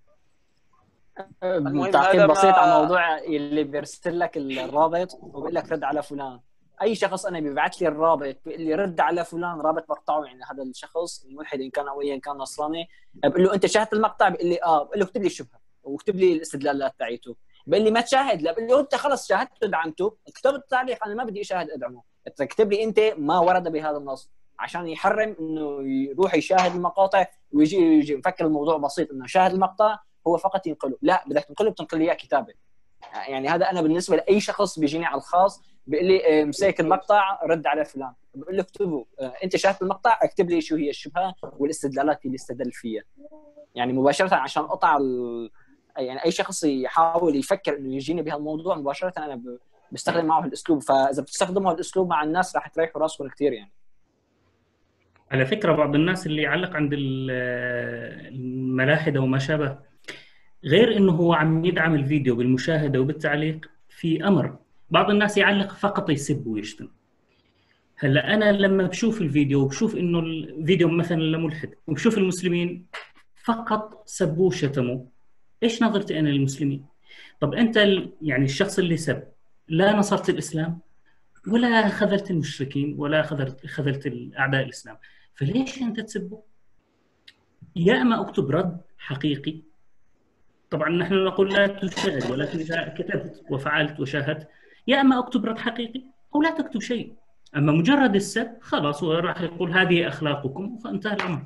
تعقيب بسيط على موضوع اللي بيرسل لك الرابط وبيقول لك رد على فلان. اي شخص انا بيبعث لي الرابط بيقول لي رد على فلان، رابط مقطعه، يعني هذا الشخص الملحد ان كان او ان كان نصراني، بقول له انت شاهدت المقطع؟ بيقول لي بقول له اكتب لي الشبهه واكتب لي الاستدلالات تاعيته. بيقول لي ما تشاهد، لا بقول له انت خلص شاهدته ودعمته، اكتب التعليق، انا ما بدي اشاهد ادعمه، اكتب لي انت ما ورد بهذا النص، عشان يحرم انه يروح يشاهد المقاطع ويجي يفكر الموضوع بسيط انه شاهد المقطع هو فقط ينقله. لا، بدك تنقله بتنقل لي اياه كتابه. يعني هذا انا بالنسبه لاي شخص بيجيني على الخاص بيقول لي مسيك المقطع رد على فلان، بقول له اكتبه انت شاهدت المقطع، اكتب لي شو هي الشبهه والاستدلالات اللي استدل فيها، يعني مباشره، عشان اقطع يعني اي شخص يحاول يفكر انه يجيني بهالموضوع مباشره انا بستخدم معه الاسلوب. فاذا بتستخدموا الاسلوب مع الناس راح تريحوا راسكم كثير. يعني على فكره بعض الناس اللي يعلق عند الملاحده وما شابه، غير انه هو عم يدعم الفيديو بالمشاهده وبالتعليق، في امر بعض الناس يعلق فقط يسب ويشتم. هلا انا لما بشوف الفيديو وبشوف انه الفيديو مثلا لملحد وبشوف المسلمين فقط سبوه وشتموا، ايش نظرتي انا للمسلمين؟ طب انت يعني الشخص اللي سب لا نصرت الاسلام ولا خذلت المشركين ولا خذلت اعداء الاسلام، فليش انت تسبه؟ يا اما اكتب رد حقيقي، طبعا نحن نقول لا تشاهد، ولكن اذا كتبت وفعلت وشاهدت، يا اما اكتب رد حقيقي او لا تكتب شيء. اما مجرد السب خلاص هو راح يقول هذه اخلاقكم فانتهى الامر.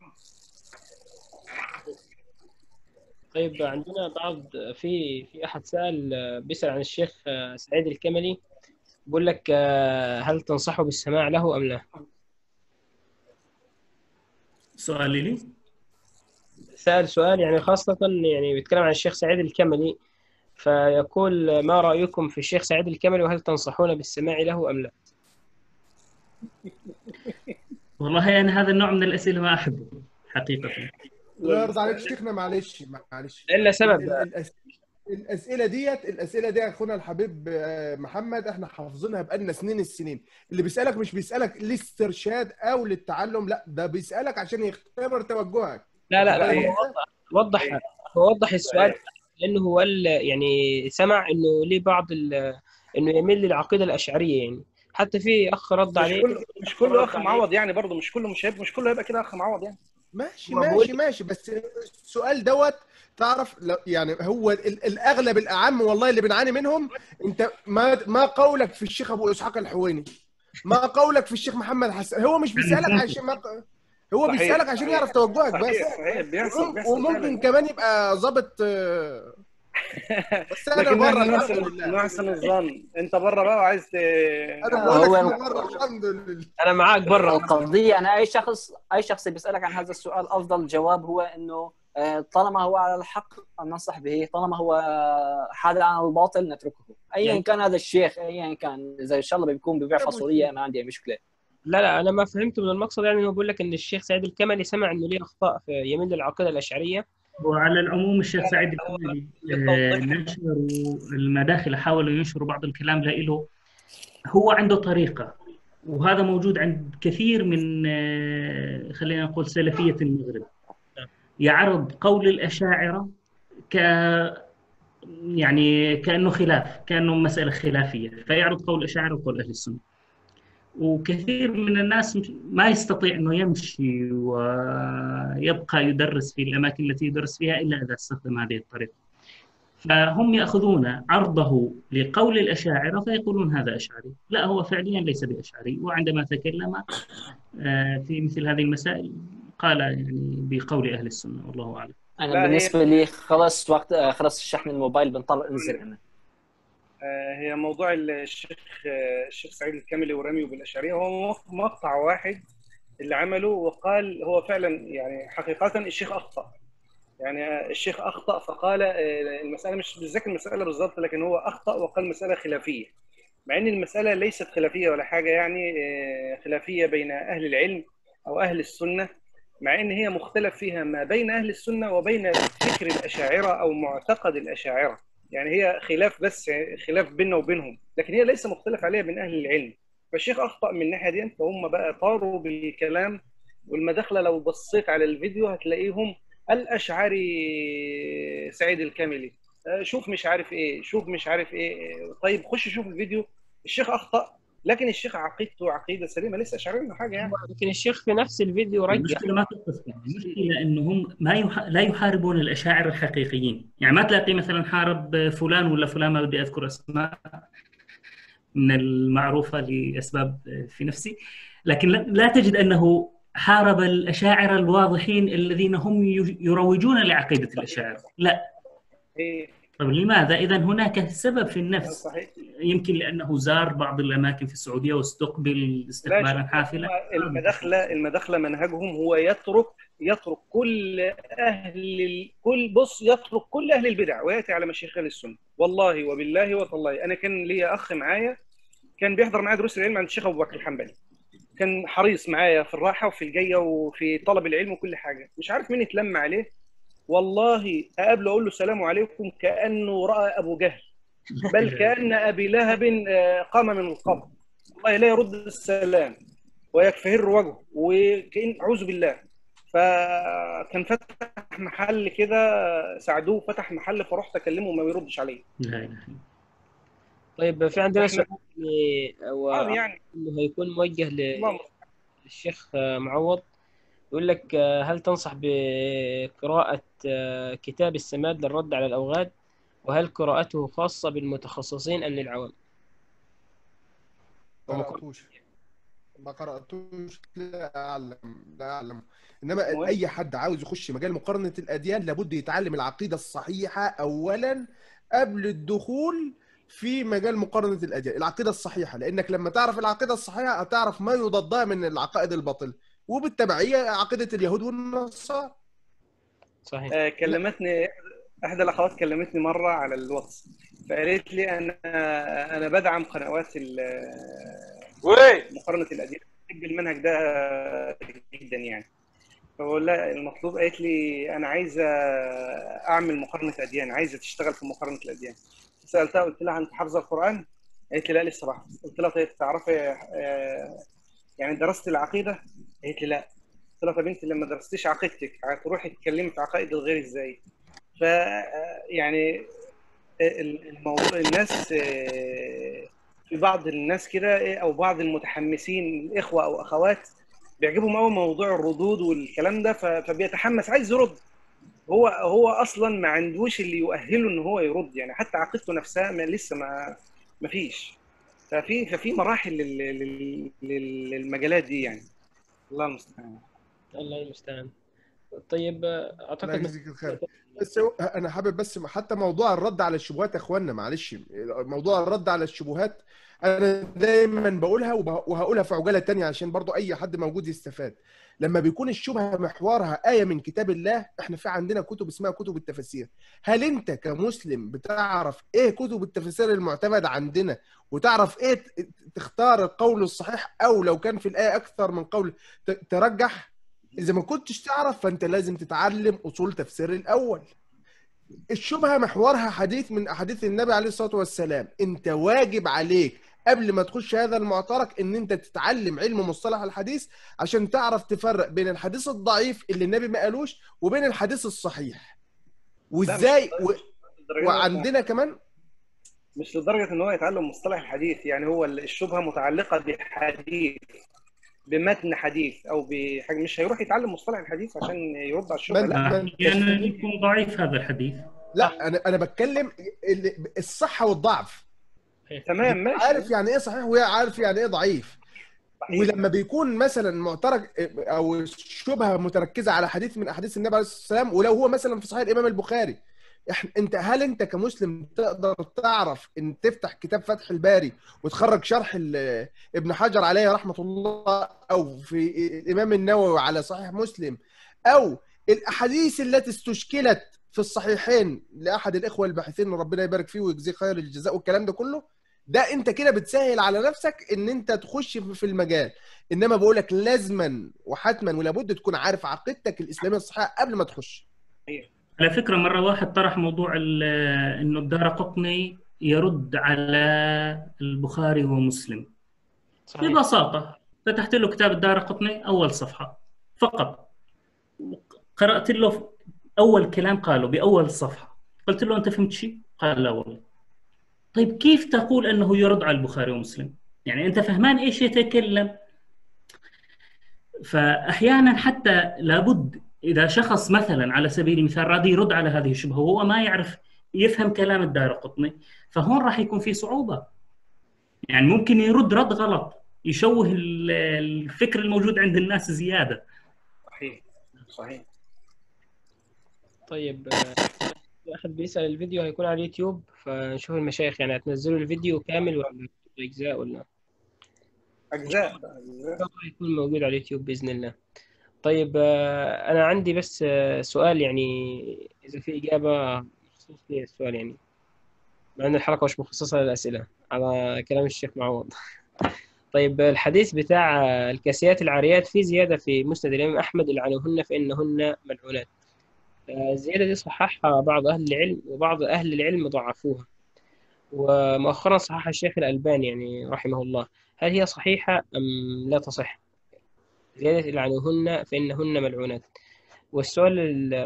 طيب عندنا في احد سأل بيسأل عن الشيخ سعيد الكملي، بيقول لك هل تنصحه بالسماع له ام لا؟ سؤال لي سأل سؤال يعني خاصة يعني بيتكلم عن الشيخ سعيد الكملي، فيقول ما رأيكم في الشيخ سعيد الكملي وهل تنصحون بالسماع له ام لا؟ والله أنا هذا النوع من الأسئلة ما أحبه حقيقة. لا يرضى عليك شيخنا، معلش إلا سبب الأسئلة دي أخونا الحبيب محمد احنا حافظينها بقالنا السنين. اللي بيسألك مش بيسألك للاسترشاد أو للتعلم، لا ده بيسألك عشان يختبر توجهك. لا وضح السؤال، لأنه هو يعني سمع إنه ليه بعض إنه يميل للعقيدة الأشعرية، يعني حتى في أخ رد عليه. مش كله أخ معوض يعني، برضه مش كله هيبقى كده أخ معوض يعني. ماشي بس السؤال دوت تعرف يعني هو الاغلب الاعم والله اللي بنعاني منهم. انت ما قولك في الشيخ ابو اسحاق الحويني، ما قولك في الشيخ محمد حسن، هو مش بيسالك عشان هو بيسالك عشان يعرف توجهك بس. وممكن كمان يبقى ظابط بس انا بره احسن الظن. انت بره بقى وعايز انا بقول لك بره الحمد لله انا معاك بره. القضيه انا اي شخص بيسالك عن هذا السؤال افضل جواب هو انه طالما هو على الحق ننصح به، طالما هو حاد عن الباطل نتركه، ايا يعني كان هذا الشيخ، ايا كان اذا ان شاء الله بيكون ببيع فاصوليه ما عندي أي مشكله. لا انا ما فهمت من المقصد، يعني انه بيقول لك ان الشيخ سعيد الكمالي سمع انه ليه اخطاء في يميل للعقيده الاشعريه. وعلى العموم الشيخ سعيد الكمالي نشروا المداخل، حاولوا ينشروا بعض الكلام له. هو عنده طريقة، وهذا موجود عند كثير من خلينا نقول سلفية المغرب، يعرض قول الأشاعرة يعني كأنه خلاف، كأنه مسألة خلافية، فيعرض قول الأشاعرة وقول أهل السنة. وكثير من الناس ما يستطيع أنه يمشي ويبقى يدرس في الأماكن التي يدرس فيها إلا إذا استخدم هذه الطريقة. فهم يأخذون عرضه لقول الأشاعرة فيقولون هذا أشعري. لا، هو فعليا ليس بأشعري، وعندما تكلم في مثل هذه المسائل قال يعني بقول أهل السنة، والله أعلم. انا بالنسبه لي خلص وقت، خلص شحن الموبايل، بنطلع انزل انا. هي موضوع الشيخ سعيد الكاملي ورميه بالاشعريه هو مقطع واحد اللي عمله، وقال هو فعلا يعني حقيقه الشيخ اخطا. يعني الشيخ اخطا فقال المساله مش بالذات المساله بالضبط، لكن هو اخطا وقال مساله خلافيه، مع ان المساله ليست خلافيه ولا حاجه، يعني خلافيه بين اهل العلم او اهل السنه، مع ان هي مختلف فيها ما بين اهل السنه وبين فكر الاشاعره او معتقد الاشاعره. يعني هي خلاف، بس خلاف بيننا وبينهم، لكن هي ليس مختلف عليها بين اهل العلم. فالشيخ اخطا من الناحيه دي، فهم بقى طاروا بالكلام والمداخله. لو بصيت على الفيديو هتلاقيهم الاشعري سعيد الكاملي، شوف مش عارف ايه، شوف مش عارف ايه. طيب خش شوف الفيديو، الشيخ اخطا، لكن الشيخ عقيدته عقيده سليمه، لسه اشعري منه حاجه يعني. لكن الشيخ في نفس الفيديو رجح. المشكلة ما تقص، يعني المشكلة انهم لا يحاربون الاشاعرة الحقيقيين. يعني ما تلاقي مثلا حارب فلان ولا فلان، ما بدي اذكر اسماء من المعروفة لاسباب في نفسي، لكن لا تجد انه حارب الاشاعرة الواضحين الذين هم يروجون لعقيدة الاشاعرة. لا. طيب لماذا؟ إذا هناك سبب في النفس. صحيح. يمكن لأنه زار بعض الأماكن في السعودية واستقبل استقبالا حافلا. المداخلة منهجهم هو يترك يترك كل أهل البدع ويأتي على مشايخ أهل السنة. والله وبالله وتالله أنا كان لي أخ معايا كان بيحضر معايا دروس العلم عند الشيخ أبو بكر الحنبلي، كان حريص معايا في الراحة وفي الجاية وفي طلب العلم وكل حاجة. مش عارف مين اتلم عليه، والله أقابله أقول له السلام عليكم كأنه رأى أبو جهل، بل كأن أبي لهب قام من القبر، والله لا يرد السلام ويكفهر وجهه، وكأن أعوذ بالله. فكان فتح محل كده، ساعدوه فتح محل، فرحت أكلمه وما بيردش عليه. طيب في عندنا سؤال يعني اللي هيكون موجه للشيخ معوض، يقول لك هل تنصح بقراءة كتاب السماد للرد على الأوغاد، وهل قراءته خاصة بالمتخصصين أم للعوام؟ ما قرأتوش، لا أعلم. إنما أي حد عاوز يخش مجال مقارنة الأديان لابد يتعلم العقيدة الصحيحة أولا قبل الدخول في مجال مقارنة الأديان. العقيدة الصحيحة، لأنك لما تعرف العقيدة الصحيحة هتعرف ما يضادها من العقائد الباطلة، وبالتبعية عقيدة اليهود والنصارى. صحيح. كلمتني احدى الاخوات، كلمتني مره على الواتس، فقالت لي انا بدعم قنوات مقارنه الاديان، بحب المنهج ده جدا يعني. فبقول لها المطلوب، قالت لي انا عايزه اعمل مقارنه اديان، عايزه تشتغل في مقارنه الاديان. سالتها قلت لها انت حافظه القران؟ قالت لي لا لسه بحفظ. قلت لها طيب تعرفي يعني درست العقيده؟ قالت لي لا. قلت لها طب انت لما درستيش عقيدتك هتروحي تتكلمي في عقائد الغير ازاي؟ ف يعني الموضوع الناس، في بعض الناس كده او بعض المتحمسين الاخوه او اخوات بيعجبهم قوي موضوع الردود والكلام ده، فبيتحمس عايز يرد. هو اصلا ما عندوش اللي يؤهله ان هو يرد، يعني حتى عقيدته نفسها لسه ما فيش. ففي مراحل للمجالات دي يعني. الله المستعان. الله المستعان. طيب الله اعتقد يجزيك الخير. بس انا حابب بس حتى موضوع الرد على الشبهات يا اخوانا، معلش، موضوع الرد على الشبهات انا دايما بقولها وهقولها في عجاله تانية عشان برضو اي حد موجود يستفاد. لما بيكون الشبهه محورها ايه من كتاب الله، احنا في عندنا كتب اسمها كتب التفاسير. هل انت كمسلم بتعرف ايه كتب التفاسير المعتمده عندنا، وتعرف ايه تختار القول الصحيح، او لو كان في الايه اكثر من قول ترجح؟ إذا ما كنتش تعرف فأنت لازم تتعلم أصول تفسير الأول. الشبهة محورها حديث من أحاديث النبي عليه الصلاة والسلام. أنت واجب عليك قبل ما تخش هذا المعترك إن أنت تتعلم علم مصطلح الحديث عشان تعرف تفرق بين الحديث الضعيف اللي النبي ما قالوش وبين الحديث الصحيح. وإزاي وعندنا كمان مش لدرجة إن هو يتعلم مصطلح الحديث، يعني هو الشبهة متعلقة بحديث، بمتن حديث او بحاجه، مش هيروح يتعلم مصطلح الحديث عشان يرد على الشبهه. لا يعني يكون ضعيف هذا الحديث. لا انا بتكلم الصحه والضعف. تمام ماشي. عارف يعني ايه صحيح وعارف يعني ايه ضعيف. ولما بيكون مثلا معترك او الشبهه متركزه على حديث من احاديث النبي عليه الصلاه والسلام، ولو هو مثلا في صحيح الامام البخاري، هل انت كمسلم تقدر تعرف ان تفتح كتاب فتح الباري وتخرج شرح ابن حجر عليه رحمه الله، او في الامام النووي على صحيح مسلم، او الاحاديث التي استشكلت في الصحيحين لاحد الاخوه الباحثين ربنا يبارك فيه ويجزيه خير الجزاء والكلام ده كله؟ ده انت كده بتسهل على نفسك ان انت تخش في المجال. انما بقول لك لازما وحتما ولابد تكون عارف عقيدتك الاسلاميه الصحيحه قبل ما تخش. على فكرة مرة واحد طرح موضوع إنه الدارقطني يرد على البخاري ومسلم. صحيح. ببساطة فتحت له كتاب الدارقطني أول صفحة فقط، قرأت له أول كلام قاله بأول صفحة، قلت له أنت فهمت شيء؟ قال لا والله. طيب كيف تقول أنه يرد على البخاري ومسلم؟ يعني أنت فهمان إيش يتكلم؟ فأحيانا حتى لابد إذا شخص مثلا على سبيل المثال راد يرد على هذه الشبهة وهو ما يعرف يفهم كلام الدارقطني، فهون راح يكون في صعوبة. يعني ممكن يرد رد غلط يشوه الفكر الموجود عند الناس زيادة. صحيح صحيح. طيب أحد بيسأل الفيديو هيكون على اليوتيوب، فنشوف المشايخ يعني هتنزلوا الفيديو كامل ولا أجزاء ولا أجزاء هيكون موجود على اليوتيوب بإذن الله. طيب أنا عندي بس سؤال، يعني إذا في إجابة مخصوص للسؤال، يعني مع أن الحلقة مش مخصصة للأسئلة على كلام الشيخ معوض. طيب الحديث بتاع الكاسيات العاريات في زيادة في مسند الإمام أحمد لعنوهن فإنهن ملعونات. الزيادة دي صححها بعض أهل العلم وبعض أهل العلم ضعفوها، ومؤخرا صححها الشيخ الألباني يعني رحمه الله. هل هي صحيحة أم لا تصح؟ زيادة لعنوهن فإنهن ملعونات. والسؤال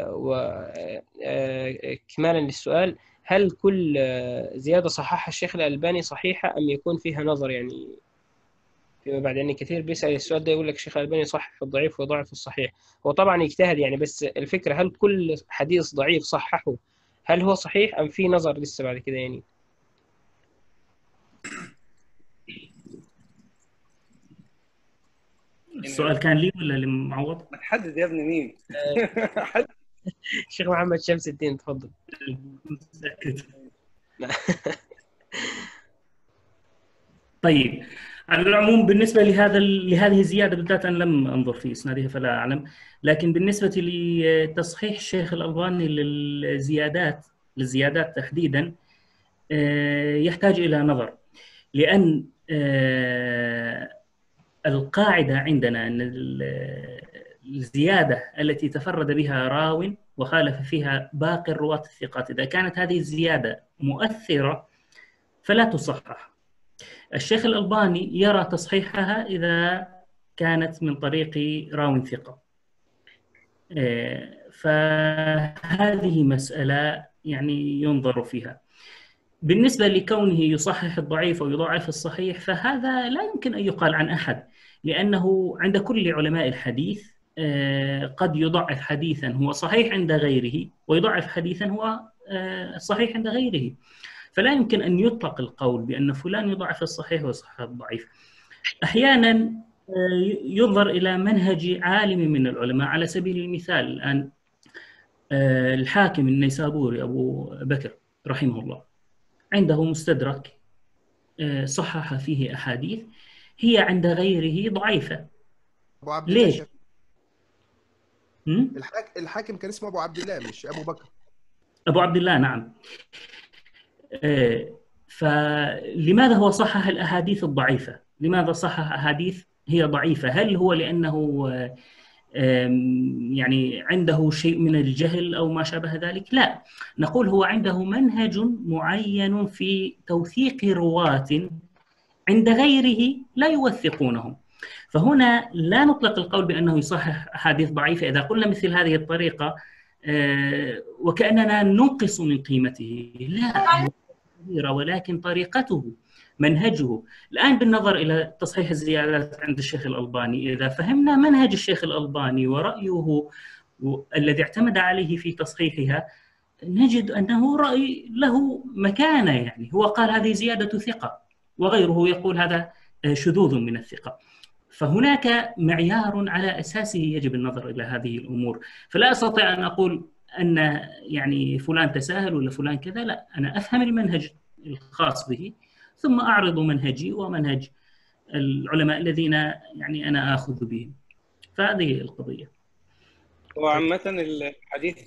كمالا للسؤال، هل كل زيادة صححها الشيخ الألباني صحيحة أم يكون فيها نظر يعني فيما بعد؟ يعني كثير بيسأل السؤال ده يقول لك الشيخ الألباني صح في الضعيف وضعف الصحيح. هو طبعا يجتهد يعني، بس الفكرة هل كل حديث ضعيف صححه هل هو صحيح أم في نظر لسه بعد كده يعني؟ السؤال كان لي ولا لمعوض؟ ما تحدد يا ابني مين. الشيخ محمد شمس الدين تفضل. طيب على العموم بالنسبة لهذه الزيادة بالذات أنا لم أنظر في إسنادها فلا أعلم، لكن بالنسبة لتصحيح الشيخ الألباني للزيادات تحديدا يحتاج إلى نظر، لأن القاعدة عندنا أن الزيادة التي تفرد بها راو وخالف فيها باقي الرواة الثقات إذا كانت هذه الزيادة مؤثرة فلا تصحح. الشيخ الألباني يرى تصحيحها إذا كانت من طريق راو ثقة، فهذه مسألة يعني ينظر فيها. بالنسبة لكونه يصحح الضعيف أو يضعف الصحيح فهذا لا يمكن أن يقال عن أحد، لأنه عند كل علماء الحديث قد يضعف حديثا هو صحيح عند غيره ويضعف حديثا هو صحيح عند غيره، فلا يمكن أن يطلق القول بأن فلان يضعف الصحيح ويصحح الضعيف. أحيانا ينظر إلى منهج عالم من العلماء. على سبيل المثال الآن الحاكم النيسابوري أبو بكر رحمه الله عنده مستدرك صحح فيه أحاديث هي عند غيره ضعيفة. ابو عبد الله ليش؟ شيخ. م? الحاكم كان اسمه ابو عبد الله مش ابو بكر. أبو عبد الله، نعم. فلماذا هو صحح الأحاديث الضعيفة؟ لماذا صحح أحاديث هي ضعيفة؟ هل هو لأنه يعني عنده شيء من الجهل أو ما شابه ذلك؟ لا، نقول هو عنده منهج معين في توثيق رواة عند غيره لا يوثقونهم. فهنا لا نطلق القول بأنه يصحح أحاديث ضعيفة إذا قلنا مثل هذه الطريقة وكأننا ننقص من قيمته. لا، ولكن طريقته، منهجه. الآن بالنظر إلى تصحيح الزيادات عند الشيخ الألباني، إذا فهمنا منهج الشيخ الألباني ورأيه الذي اعتمد عليه في تصحيحها، نجد أنه رأي له مكانة. يعني هو قال هذه زيادة ثقة، وغيره يقول هذا شذوذ من الثقة. فهناك معيار على أساسه يجب النظر إلى هذه الأمور. فلا أستطيع أن أقول أن يعني فلان تساهل ولا فلان كذا، لا، أنا أفهم المنهج الخاص به ثم أعرض منهجي ومنهج العلماء الذين يعني أنا آخذ بهم. فهذه القضية. وعامة الحديث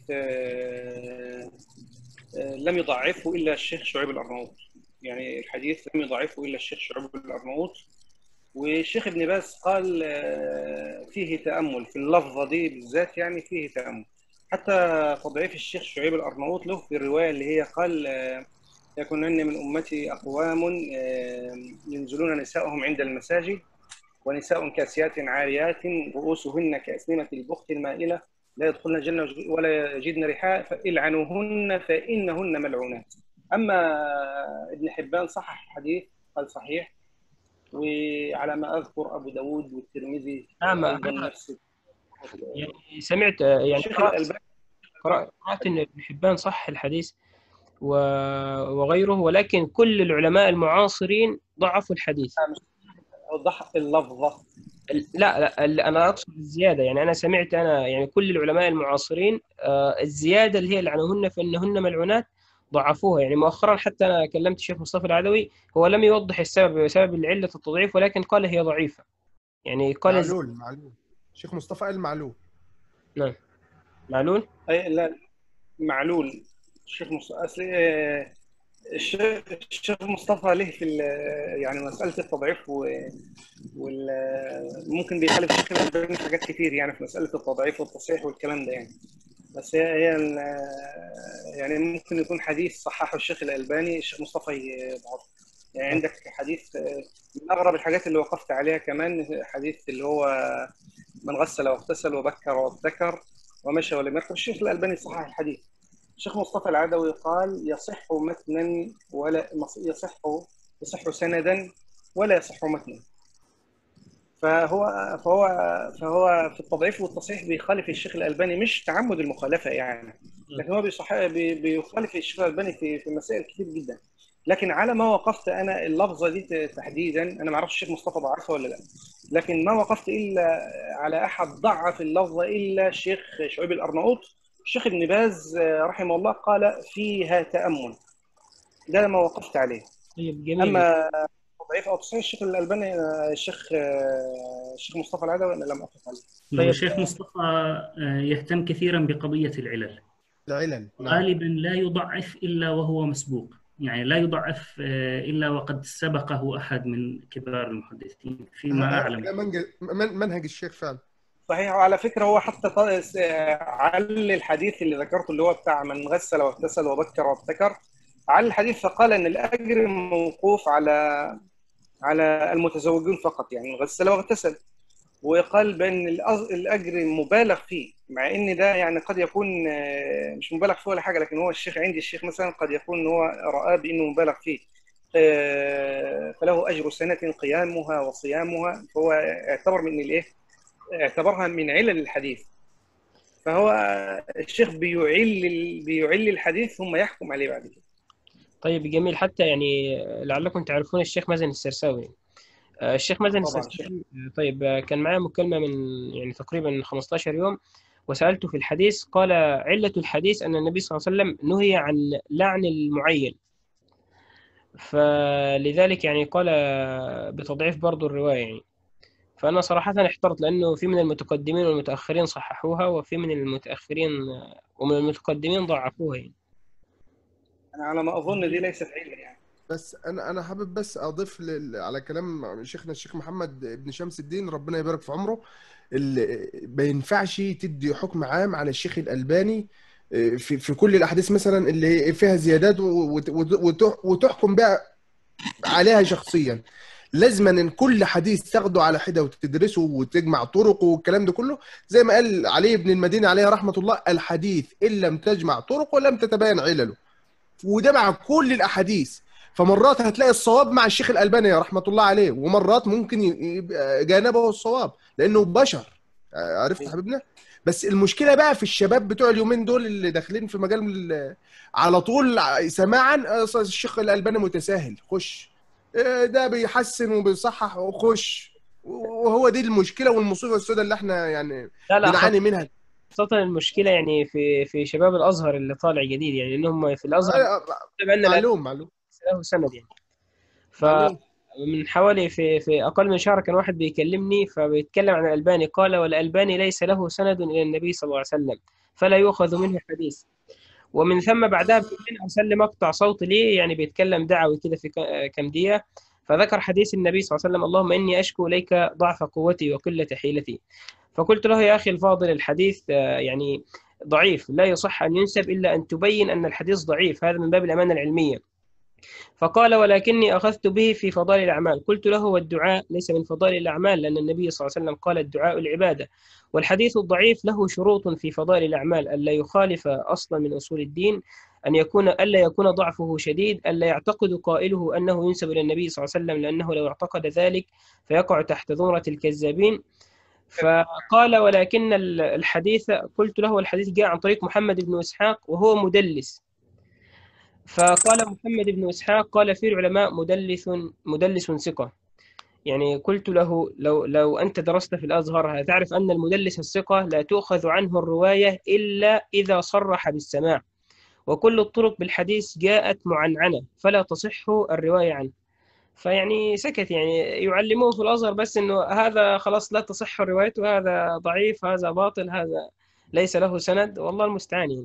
لم يضعفه إلا الشيخ شعيب الأرناؤوط. يعني الحديث لم يضعفه إلا الشيخ شعيب الأرناؤوط. والشيخ ابن باز قال فيه تأمل في اللفظة دي بالذات، يعني فيه تأمل. حتى تضعيف الشيخ شعيب الأرناؤوط له في الرواية اللي هي قال يكونن من أمتي أقوام ينزلون نساءهم عند المساجد ونساء كاسيات عاريات رؤوسهن كأسنمة البخت المائلة لا يدخلن الجنة ولا يجدن ريحها فالعنوهن فإنهن ملعونات. أما ابن حبان صحح الحديث قال صحيح، وعلى ما أذكر أبو داود والترمذي أيضا نفس. يعني سمعت يعني قرأت أن ابن حبان صح الحديث وغيره، ولكن كل العلماء المعاصرين ضعفوا الحديث. ضعف اللفظة. لا أنا أقصد الزيادة. يعني أنا سمعت يعني كل العلماء المعاصرين الزيادة اللي هي لعنهن فإنهن ملعونات ضعفوها. يعني مؤخرا حتى أنا كلمت الشيخ مصطفى العدوي، هو لم يوضح سبب العلة التضعيف، ولكن قال هي ضعيفة. يعني قال معلول. الشيخ مصطفى قال معلول. نعم معلول. أي لا معلول. الشيخ مصطفى الشيخ مصطفى له في يعني مسألة التضعيف ممكن بيخالف الشيخ الألباني في حاجات كتير، يعني في مسألة التضعيف والتصحيح والكلام ده يعني. بس هي يعني ممكن يكون حديث صححه الشيخ الألباني الشيخ مصطفى يضعف. يعني عندك حديث من أغرب الحاجات اللي وقفت عليها كمان، حديث اللي هو من غسل واغتسل وبكر وابتكر ومشى ولم يركب. الشيخ الألباني صحح الحديث. الشيخ مصطفى العدوي قال يصح متنا ولا يصح سندا ولا يصح متنا. فهو في التضعيف والتصحيح بيخالف الشيخ الألباني، مش تعمد المخالفة يعني، لكن هو بيخالف الشيخ الألباني في مسائل كتير جدا. لكن على ما وقفت أنا اللفظة دي تحديدا، أنا ما أعرفش الشيخ مصطفى ضعفها ولا لا، لكن ما وقفت إلا على أحد ضعف اللفظة إلا الشيخ شعيب الأرناؤوط. الشيخ ابن باز رحمه الله قال فيها تأمل، ده ما وقفت عليه. أما تضعيف أو تصحيح الشيخ الألباني الشيخ مصطفى العدوي أنا لم أقف عليه. طيب الشيخ مصطفى يهتم كثيرا بقضية العلل. غالبا لا يضعف إلا وهو مسبوق، يعني لا يضعف إلا وقد سبقه أحد من كبار المحدثين فيما أعلم. منهج الشيخ فعلا صحيح. وعلى فكرة هو حتى علل الحديث اللي ذكرته اللي هو بتاع من غسل واغتسل وبكر وابتكر، علل الحديث فقال أن الأجر موقوف على المتزوجين فقط، يعني غسل واغتسل، وقال بأن الأجر مبالغ فيه، مع أن ده يعني قد يكون مش مبالغ فيه ولا حاجة، لكن هو الشيخ مثلا قد يكون هو رأى بأنه مبالغ فيه، فله أجر سنة قيامها وصيامها، فهو اعتبرها من علل الحديث. فهو الشيخ بيعل الحديث ثم يحكم عليه بعد كده. طيب جميل. حتى يعني لعلكم تعرفون الشيخ مازن السرساوي الشيخ مازن طبعا سأسأل. طيب كان معايا مكالمة من يعني تقريبا 15 يوم، وسألته في الحديث، قال علة الحديث أن النبي صلى الله عليه وسلم نهي عن لعن المعين، فلذلك يعني قال بتضعيف برضو الرواية يعني. فأنا صراحة احترت، لأنه في من المتقدمين والمتأخرين صححوها، وفي من المتأخرين ومن المتقدمين ضعفوها يعني. انا على ما اظن دي ليست عله يعني. بس انا حابب بس اضيف على كلام شيخنا الشيخ محمد بن شمس الدين ربنا يبارك في عمره. ما ينفعش تدي حكم عام على الشيخ الألباني في كل الاحاديث مثلا اللي فيها زيادات وتحكم بها عليها شخصيا. لازم ان كل حديث تاخده على حده وتدرسه وتجمع طرقه والكلام ده كله، زي ما قال علي بن المديني عليه رحمه الله: الحديث ان لم تجمع طرقه لم تتبين علله. وده مع كل الاحاديث. فمرات هتلاقي الصواب مع الشيخ الألباني رحمة الله عليه، ومرات ممكن يبقى جانبه الصواب لأنه بشر. عرفت حبيبنا؟ بس المشكلة بقى في الشباب بتوع اليومين دول اللي داخلين في مجال على طول سماعا الشيخ الألباني متساهل، خش ده بيحسن وبيصحح وخش. وهو دي المشكلة والمصيبة السوداء اللي احنا يعني بنعاني منها. خاصة المشكلة يعني في شباب الأزهر اللي طالع جديد، يعني إنهم في الأزهر معلوم له سند يعني. فمن حوالي في أقل من شهر كان واحد بيكلمني فبيتكلم عن الألباني، قال والألباني ليس له سند إلى النبي صلى الله عليه وسلم فلا يؤخذ منه حديث. ومن ثم بعدها بيومين أرسل لي مقطع صوتي ليه يعني بيتكلم دعوي كده في كم دقيقة، فذكر حديث النبي صلى الله عليه وسلم: اللهم إني أشكو إليك ضعف قوتي وقلة حيلتي. فقلت له: يا أخي الفاضل، الحديث يعني ضعيف، لا يصح أن ينسب إلا أن تبين أن الحديث ضعيف، هذا من باب الأمانة العلمية. فقال: ولكني أخذت به في فضائل الأعمال. قلت له: والدعاء ليس من فضائل الأعمال، لأن النبي صلى الله عليه وسلم قال: الدعاء العبادة. والحديث الضعيف له شروط في فضائل الأعمال: ألا يخالف أصلا من أصول الدين، ألا يكون ضعفه شديد، ألا يعتقد قائله أنه ينسب إلى النبي صلى الله عليه وسلم، لأنه لو اعتقد ذلك فيقع تحت ذمرة الكذابين. فقال: ولكن الحديث، قلت له: الحديث جاء عن طريق محمد بن إسحاق وهو مدلس. فقال محمد بن إسحاق: قال فيه العلماء مدلس ثقة. يعني قلت له: لو أنت درست في الأزهر هتعرف أن المدلس الثقة لا تؤخذ عنه الرواية إلا إذا صرح بالسماع، وكل الطرق بالحديث جاءت معنعنة فلا تصح الرواية عنه. فيعني سكت، يعني يعلموه في الأزهر بس إنه هذا خلاص لا تصح روايته، هذا ضعيف، هذا باطل، هذا ليس له سند، والله المستعان يعني.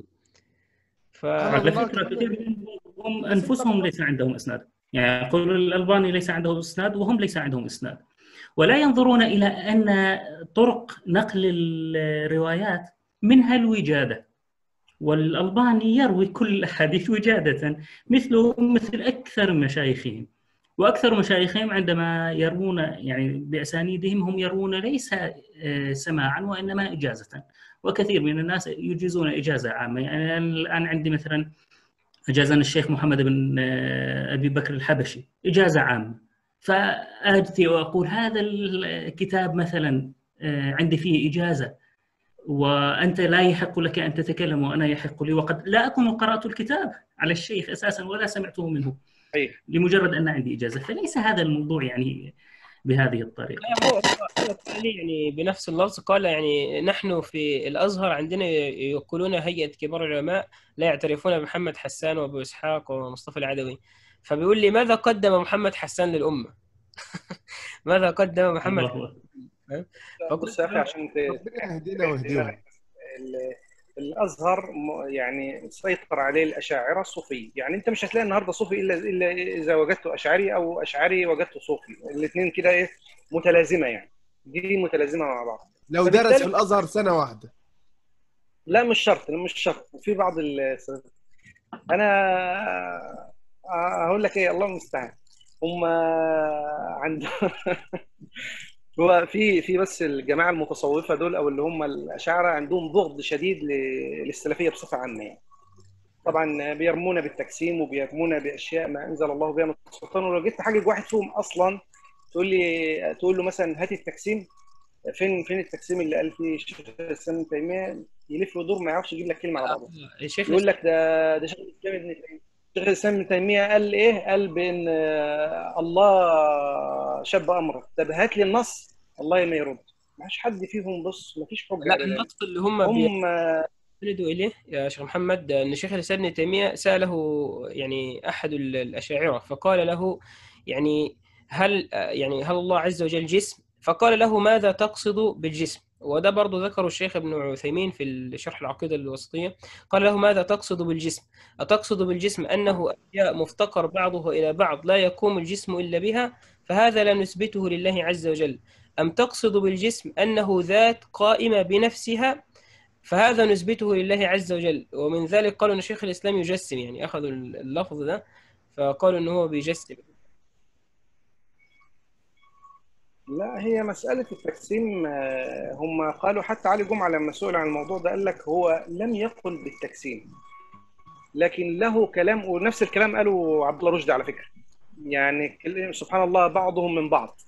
على فكرة كثير منهم أنفسهم ليس عندهم إسناد، يعني يقول الألباني ليس عنده إسناد وهم ليس عندهم إسناد، ولا ينظرون إلى أن طرق نقل الروايات منها الوجادة، والألباني يروي كل الأحاديث وجادة مثله مثل أكثر مشايخهم. وأكثر مشايخهم عندما يروون يعني بأسانيدهم هم يروون ليس سماعا وإنما إجازة، وكثير من الناس يجيزون إجازة عامة. يعني الآن عندي مثلا أجازنا الشيخ محمد بن أبي بكر الحبشي إجازة عامة، فآتي وأقول هذا الكتاب مثلا عندي فيه إجازة وأنت لا يحق لك أن تتكلم وأنا يحق لي، وقد لا أكون قرأت الكتاب على الشيخ أساسا ولا سمعته منه لمجرد أن عندي إجازة. فليس هذا الموضوع يعني بهذه الطريقة. هو يعني بنفس اللفظ قال: يعني نحن في الأزهر عندنا يقولون هيئة كبار العلماء لا يعترفون بمحمد حسان وأبو إسحاق ومصطفى العدوي. فبيقول لي: ماذا قدم محمد حسان للأمة؟ ماذا قدم محمد؟ بص يا أخي، عشان يهدينا ويهديهم. الازهر يعني سيطر عليه الاشاعره الصوفيه، يعني انت مش هتلاقي النهارده صوفي الا اذا وجدته اشعري او اشعري وجدته صوفي، الاثنين كده ايه متلازمه، يعني دي متلازمه مع بعض. لو درس في الازهر سنه واحده لا مش شرط، وفي بعض انا هقول لك ايه، الله المستعان. هم عندهم هو في بس الجماعه المتصوفه دول او اللي هم الاشاعره عندهم بغض شديد للسلفيه بصفه عامه يعني. طبعا بيرمونا بالتجسيم وبيرمونا باشياء ما انزل الله بها من سلطان، ولو جيت تحجج واحد فيهم اصلا تقول له مثلا هات التجسيم، فين التجسيم اللي قال فيه الشيخ الاسلام ابن تيميه، يلف ويدور ما يعرفش يجيب لك كلمه على بعضها. يقول لك ده شيخ الاسلام ابن تيميه، شيخ الاسلام ابن تيميه قال ايه؟ قال بان الله شب امره. طب هات لي النص، الله ما يرد. ما فيش حد فيهم، بص ما فيش حجه لا، ابدا. النص اللي هم بيستندوا اليه يا شيخ محمد ان شيخ الاسلام ابن تيميه ساله يعني احد الاشاعره فقال له يعني هل الله عز وجل جسم؟ فقال له ماذا تقصد بالجسم؟ وده برضو ذكره الشيخ ابن عثيمين في شرح العقيدة الوسطية. قال له ماذا تقصد بالجسم؟ أتقصد بالجسم أنه أشياء مفتقر بعضها إلى بعض لا يقوم الجسم إلا بها، فهذا لا نثبته لله عز وجل، أم تقصد بالجسم أنه ذات قائمة بنفسها، فهذا نثبته لله عز وجل؟ ومن ذلك قالوا أن شيخ الإسلام يجسم، يعني أخذوا اللفظ ده فقالوا أنه هو بيجسم. لا، هي مسألة التجسيم هم قالوا حتى علي جمعة لما سئل عن الموضوع ده قال لك هو لم يقل بالتجسيم، لكن له كلام، ونفس الكلام قاله عبد الله رشدي على فكرة. يعني سبحان الله بعضهم من بعض.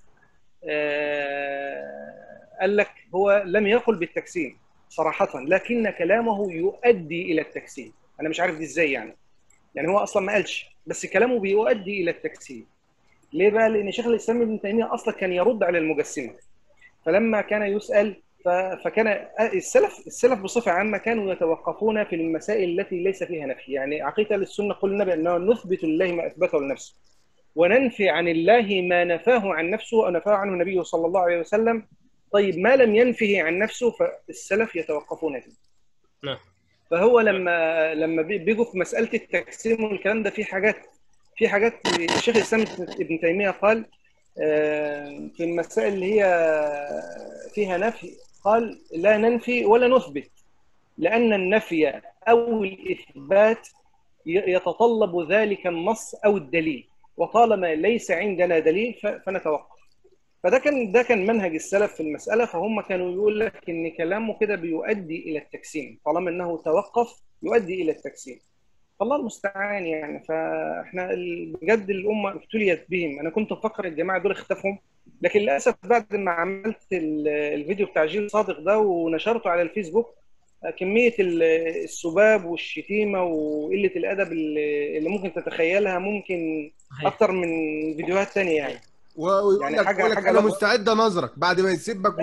قال لك هو لم يقل بالتجسيم صراحة، لكن كلامه يؤدي إلى التجسيم. أنا مش عارف دي إزاي يعني هو أصلا ما قالش، بس كلامه بيؤدي إلى التجسيم. ليه بقى؟ لأن شيخ الإسلام ابن تيمية أصلا كان يرد على المجسمة، فلما كان يسأل فكان السلف بصفة عامة كانوا يتوقفون في المسائل التي ليس فيها نفي. يعني عقيدة السنة قلنا بأنه نثبت لله ما أثبته لنفسه، وننفي عن الله ما نفاه عن نفسه أو نفاه عنه النبي صلى الله عليه وسلم. طيب ما لم ينفه عن نفسه فالسلف يتوقفون فيه. نعم. فهو لما بيجوا في مسألة التقسيم والكلام ده، في حاجات الشيخ الإسلام ابن تيمية قال في المسائل اللي هي فيها نفي، قال لا ننفي ولا نثبت، لأن النفي أو الإثبات يتطلب ذلك النص أو الدليل، وطالما ليس عندنا دليل فنتوقف. ده كان منهج السلف في المسألة. فهم كانوا يقول لك إن كلامه كده بيؤدي إلى التجسيم، طالما إنه توقف يؤدي إلى التجسيم. الله المستعان يعني. فاحنا بجد الامه ابتليت بهم. انا كنت مفكر الجماعه دول اختفهم، لكن للاسف بعد ما عملت الفيديو بتاع جيل صادق ده ونشرته على الفيسبوك، كميه السباب والشتيمه وقله الادب اللي ممكن تتخيلها ممكن اكتر من فيديوهات ثانيه يعني. ويقول لك انا مستعد انظرك بعد ما يسبك.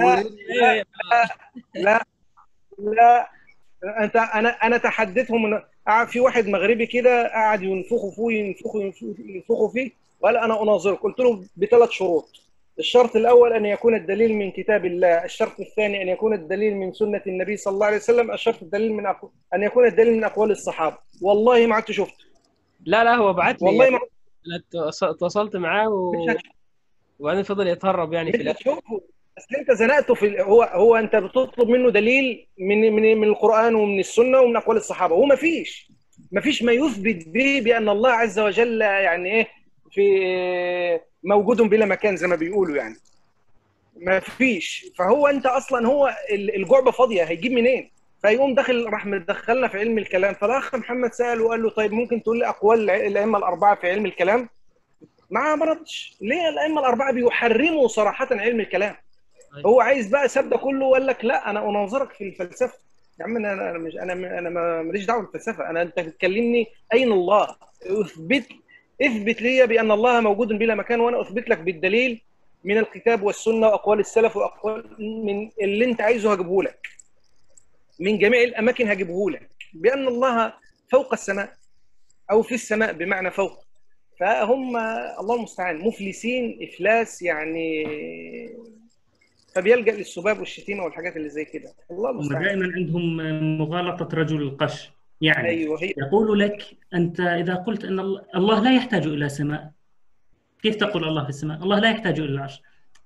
لا انا تحديتهم. في واحد مغربي كده قاعد ينفخوا فيه وقال انا اناظرك. قلت له بثلاث شروط. الشرط الاول ان يكون الدليل من كتاب الله، الشرط الثاني ان يكون الدليل من سنه النبي صلى الله عليه وسلم، الشرط الدليل ان يكون الدليل من اقوال الصحابه. والله ما عدت شفته. لا هو بعت لي، والله ما اتصلت معاه وبعدين فضل يتهرب يعني في الاخر. بس انت زنقته في هو انت بتطلب منه دليل من القرآن ومن السنة ومن اقوال الصحابة، وما فيش ما يثبت به بان الله عز وجل يعني ايه في موجود بلا مكان زي ما بيقولوا يعني. ما فيش. فهو انت اصلا هو الجعبة فاضية، هيجيب منين؟ فيقوم راح مدخلنا في علم الكلام. فالاخ محمد سأل وقال له طيب ممكن تقول لي اقوال الائمة الاربعة في علم الكلام؟ ما ردش. ليه؟ الائمة الاربعة بيحرموا صراحة علم الكلام. هو عايز بقى ساب ده كله وقال لك لا انا اناظرك في الفلسفه. يا عم انا ماليش دعوه بالفلسفه. انت بتكلمني اين الله؟ اثبت لي بان الله موجود بلا مكان، وانا اثبت لك بالدليل من الكتاب والسنه واقوال السلف واقوال من اللي انت عايزه هجيبه لك من جميع الاماكن، هجيبه لك بان الله فوق السماء او في السماء بمعنى فوق. فهم الله المستعان مفلسين افلاس يعني، فبيلجأ للسباب والشتيمه والحاجات اللي زي كده. الله المستعان. دائما عندهم مغالطه رجل القش. يعني أيوة يقول لك انت اذا قلت ان الله لا يحتاج الى سماء، كيف تقول الله في السماء؟ الله لا يحتاج الى العرش.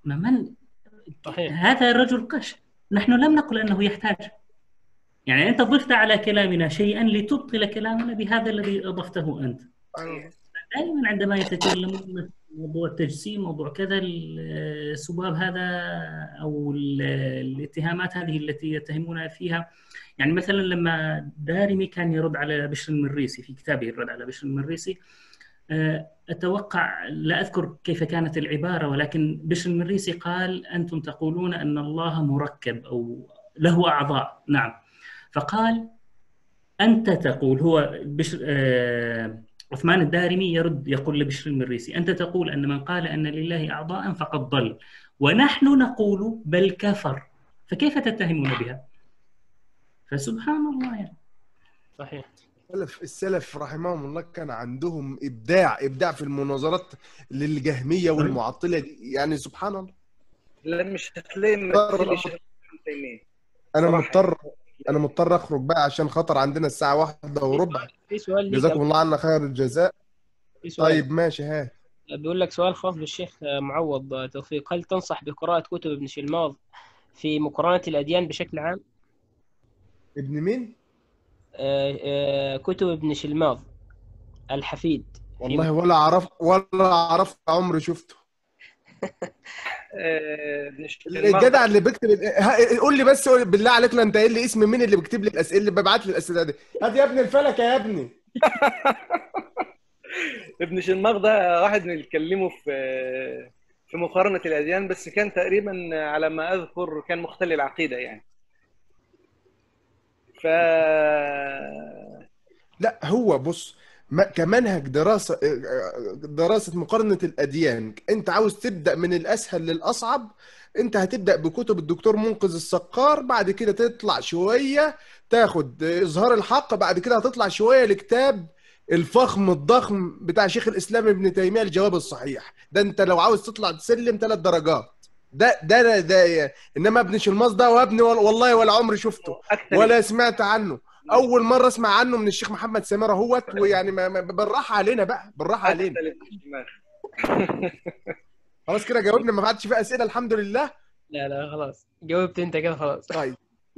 هذا الرجل قش. نحن لم نقل انه يحتاج. يعني انت ضفت على كلامنا شيئا لتبطل كلامنا بهذا الذي اضفته انت. دائما عندما يتكلمون موضوع التجسيم، موضوع كذا، السباب هذا او الاتهامات هذه التي يتهمون فيها. يعني مثلا لما دارمي كان يرد على بشر المريسي في كتابه الرد على بشر المريسي، اتوقع لا اذكر كيف كانت العباره، ولكن بشر المريسي قال انتم تقولون ان الله مركب او له اعضاء. نعم. فقال انت تقول، هو بشر عثمان الدارمي يرد يقول لبشر المريسي: أنت تقول أن من قال أن لله أعضاء فقد ضل، ونحن نقول بل كفر، فكيف تتهمون بها؟ فسبحان الله يعني. صحيح. السلف رحمهم الله كان عندهم ابداع في المناظرات للجهميه والمعطله دي، يعني سبحان الله. لا مش هتلاقي مثيل شيخ ابن تيميه. انا مضطر اخرج بقى عشان خاطر عندنا الساعه 1:15. في سؤال ليك. جزاكم الله عنا خير الجزاء. في سؤال. طيب ماشي. ها بيقول لك سؤال خاص بالشيخ معوض توفيق: هل تنصح بقراءة كتب ابن شلماظ في مقارنة الأديان بشكل عام؟ ابن مين؟ كتب ابن شلماظ الحفيد. والله ولا عرفت عمري شفته. الجدع اللي بيكتب قول لي بس بالله عليك، انت قايل لي اسم مين اللي بيكتب لي الاسئله اللي ببعت لي الاسئله دي؟ هات يا ابني الفلك يا ابني. ابن شلماغ ده واحد بنتكلمه في مقارنة الأديان، بس كان تقريبا على ما أذكر كان مختل العقيدة يعني. لا هو بص، كمنهج دراسة مقارنة الأديان، أنت عاوز تبدأ من الأسهل للأصعب، أنت هتبدأ بكتب الدكتور منقذ السقار، بعد كده تطلع شوية تاخد إظهار الحق، بعد كده هتطلع شوية لكتاب الفخم الضخم بتاع شيخ الإسلام ابن تيمية الجواب الصحيح. ده أنت لو عاوز تطلع تسلم 3 درجات. ده إنما ابن شلماظ ده وابني والله ولا عمري شفته ولا سمعت عنه. اول مره اسمع عنه من الشيخ محمد سمير اهوت، ويعني بالراحه علينا بقى، بالراحه علينا. خلاص كده جاوبنا، ما بعدش فيه اسئله الحمد لله. لا خلاص جاوبت انت كده خلاص. طيب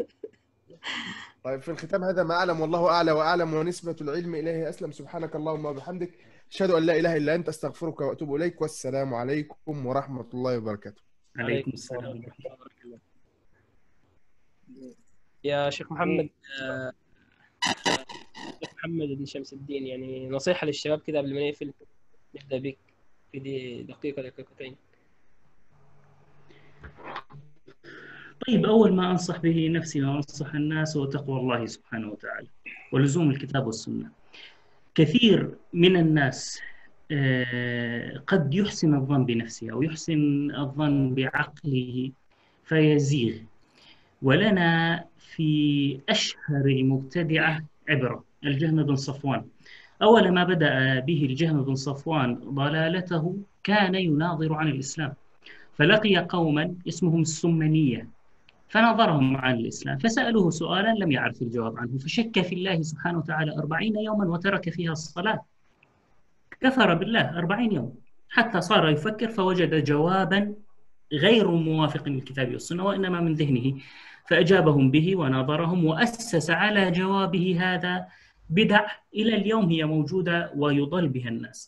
في الختام هذا ما اعلم والله اعلى واعلم، ونسبه العلم اليه اسلم. سبحانك اللهم وبحمدك، اشهد ان لا اله الا انت، استغفرك واتوب اليك، والسلام عليكم ورحمه الله وبركاته. عليكم السلام ورحمه الله وبركاته. يا شيخ محمد، محمد بن شمس الدين، يعني نصيحة للشباب كده قبل ما نقفل، نبدأ بك في دي دقيقتين. طيب، أول ما أنصح به نفسي وأنصح الناس هو تقوى الله سبحانه وتعالى ولزوم الكتاب والسنة. كثير من الناس قد يحسن الظن بنفسه أو يحسن الظن بعقله فيزيغ، ولنا في أشهر المبتدعة عبرة: الجهم بن صفوان. أول ما بدأ به الجهم بن صفوان ضلالته كان يناظر عن الإسلام، فلقي قوما اسمهم السمنية فنظرهم عن الإسلام، فسألوه سؤالا لم يعرف الجواب عنه، فشك في الله سبحانه وتعالى 40 يوما وترك فيها الصلاة. كفر بالله 40 يوم حتى صار يفكر فوجد جوابا غير موافق للكتاب والسنة وإنما من ذهنه، فأجابهم به وناظرهم وأسس على جوابه هذا بدع إلى اليوم هي موجودة ويضل بها الناس.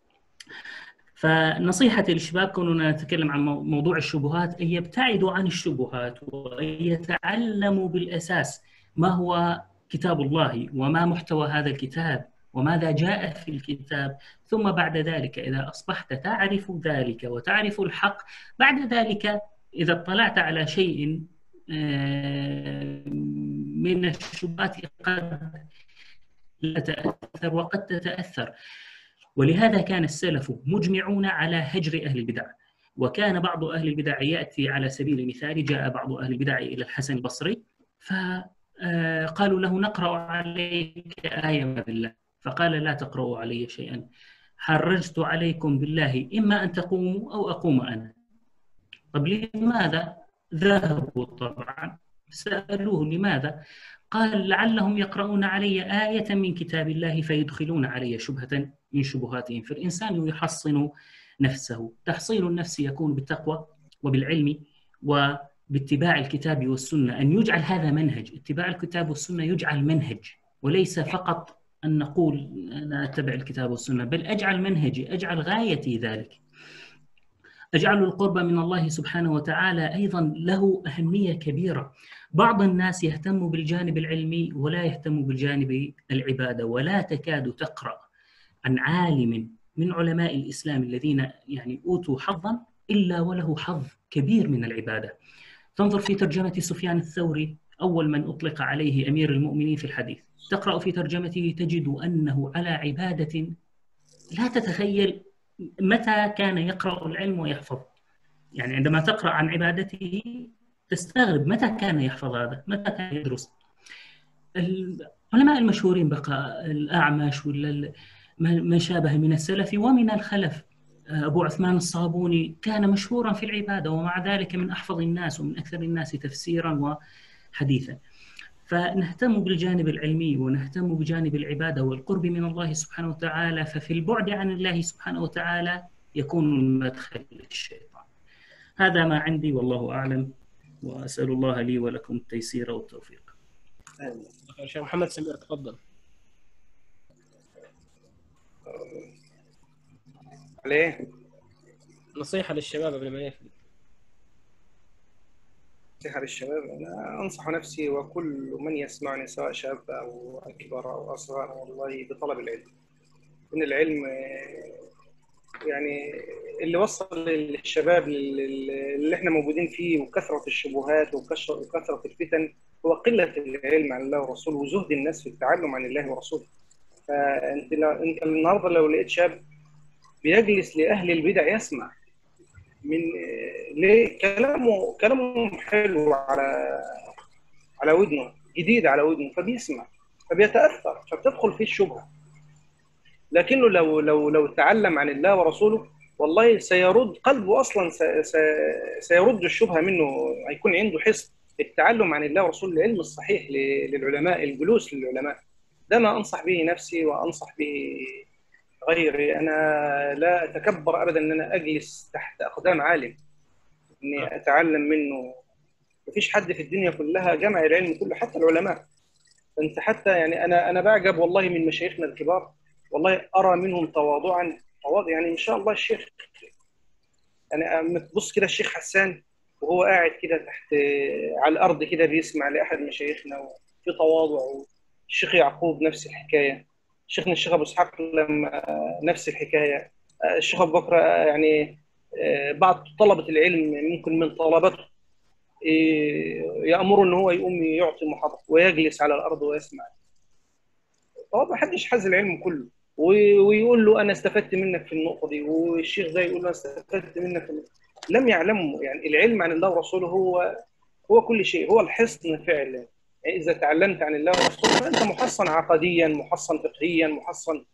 فنصيحتي للشباب كوننا نتكلم عن موضوع الشبهات أن يبتعدوا عن الشبهات وأن يتعلموا بالأساس ما هو كتاب الله وما محتوى هذا الكتاب وماذا جاء في الكتاب، ثم بعد ذلك إذا أصبحت تعرف ذلك وتعرف الحق، بعد ذلك إذا اطلعت على شيء من الشبهات قد لا تتأثر وقد تتأثر. ولهذا كان السلف مجمعون على هجر أهل البدع، وكان بعض أهل البدع يأتي على سبيل المثال، جاء بعض أهل البدع إلى الحسن البصري فقالوا له: نقرأ عليك آية بالله، فقال: لا تقرأوا علي شيئا، حرجت عليكم بالله إما أن تقوموا أو أقوم أنا. طب لماذا؟ ذهبوا طبعا سألوه لماذا؟ قال: لعلهم يقرؤون علي آية من كتاب الله فيدخلون علي شبهة من شبهاتهم. فالإنسان يحصن نفسه، تحصين النفس يكون بالتقوى وبالعلم وباتباع الكتاب والسنة، أن يجعل هذا منهج، اتباع الكتاب والسنة يجعل منهج، وليس فقط أن نقول أنا أتبع الكتاب والسنة، بل أجعل منهجي، أجعل غايتي ذلك، أجعل القرب من الله سبحانه وتعالى أيضا له أهمية كبيرة. بعض الناس يهتم بالجانب العلمي ولا يهتم بالجانب العبادة، ولا تكاد تقرأ عن عالم من علماء الإسلام الذين يعني أوتوا حظا إلا وله حظ كبير من العبادة. تنظر في ترجمة سفيان الثوري، أول من أطلق عليه أمير المؤمنين في الحديث، تقرأ في ترجمته تجد أنه على عبادة لا تتخيل متى كان يقرأ العلم ويحفظ. يعني عندما تقرأ عن عبادته تستغرب متى كان يحفظ هذا، متى كان يدرس. العلماء المشهورين بقى الأعمش ولا من شابه من السلف ومن الخلف، أبو عثمان الصابوني كان مشهورا في العبادة ومع ذلك من أحفظ الناس ومن أكثر الناس تفسيرا وحديثا. فنهتم بالجانب العلمي ونهتم بجانب العبادة والقرب من الله سبحانه وتعالى، ففي البعد عن الله سبحانه وتعالى يكون المدخل للشيطان. هذا ما عندي والله أعلم، وأسأل الله لي ولكم التيسير والتوفيق. شيخ محمد سمير تفضل. عليه نصيحة للشباب قبل ما يقفل. نصيحة للشباب، أنا أنصح نفسي وكل من يسمعني سواء شاب أو أكبر أو أصغر والله بطلب العلم. إن العلم يعني اللي وصل للشباب اللي احنا موجودين فيه وكثرة الشبهات وكثرة الفتن هو قلة العلم عن الله ورسوله وزهد الناس في التعلم عن الله ورسوله. فأنت النهارده لو لقيت شاب بيجلس لأهل البدع يسمع من ليه كلامه حلو على ودنه، جديد على ودنه، فبيسمع فبيتأثر فبتدخل فيه الشبهة. لكنه لو تعلم عن الله ورسوله والله سيرد قلبه اصلا، سيرد الشبهه منه، هيكون عنده حس التعلم عن الله ورسوله، العلم الصحيح للعلماء، الجلوس للعلماء. ده ما انصح به نفسي وانصح به غيري. انا لا اتكبر ابدا ان انا اجلس تحت اقدام عالم اني اتعلم منه. مفيش حد في الدنيا كلها جمع العلم كله حتى العلماء. انت حتى يعني انا بعجب والله من مشايخنا الكبار، والله ارى منهم تواضعا يعني ان شاء الله. الشيخ يعني تبص كده الشيخ حسان وهو قاعد كده تحت على الارض كده بيسمع لاحد مشايخنا وفي تواضع. الشيخ يعقوب نفس الحكايه، شيخنا الشيخ ابو اسحاق لما نفس الحكايه، الشيخ ابو بكر يعني بعض طلبه العلم ممكن من طلبته يامره ان هو يقوم يعطي محاضره ويجلس على الارض ويسمع. طبعا ما حدش حاز العلم كله ويقول له انا استفدت منك في النقطه دي، والشيخ ده يقول له انا استفدت منك لم يعلموا. يعني العلم عن الله ورسوله هو كل شيء، هو الحصن فعلا. يعني اذا تعلمت عن الله ورسوله فانت محصن عقديا، محصن فقهيا، محصن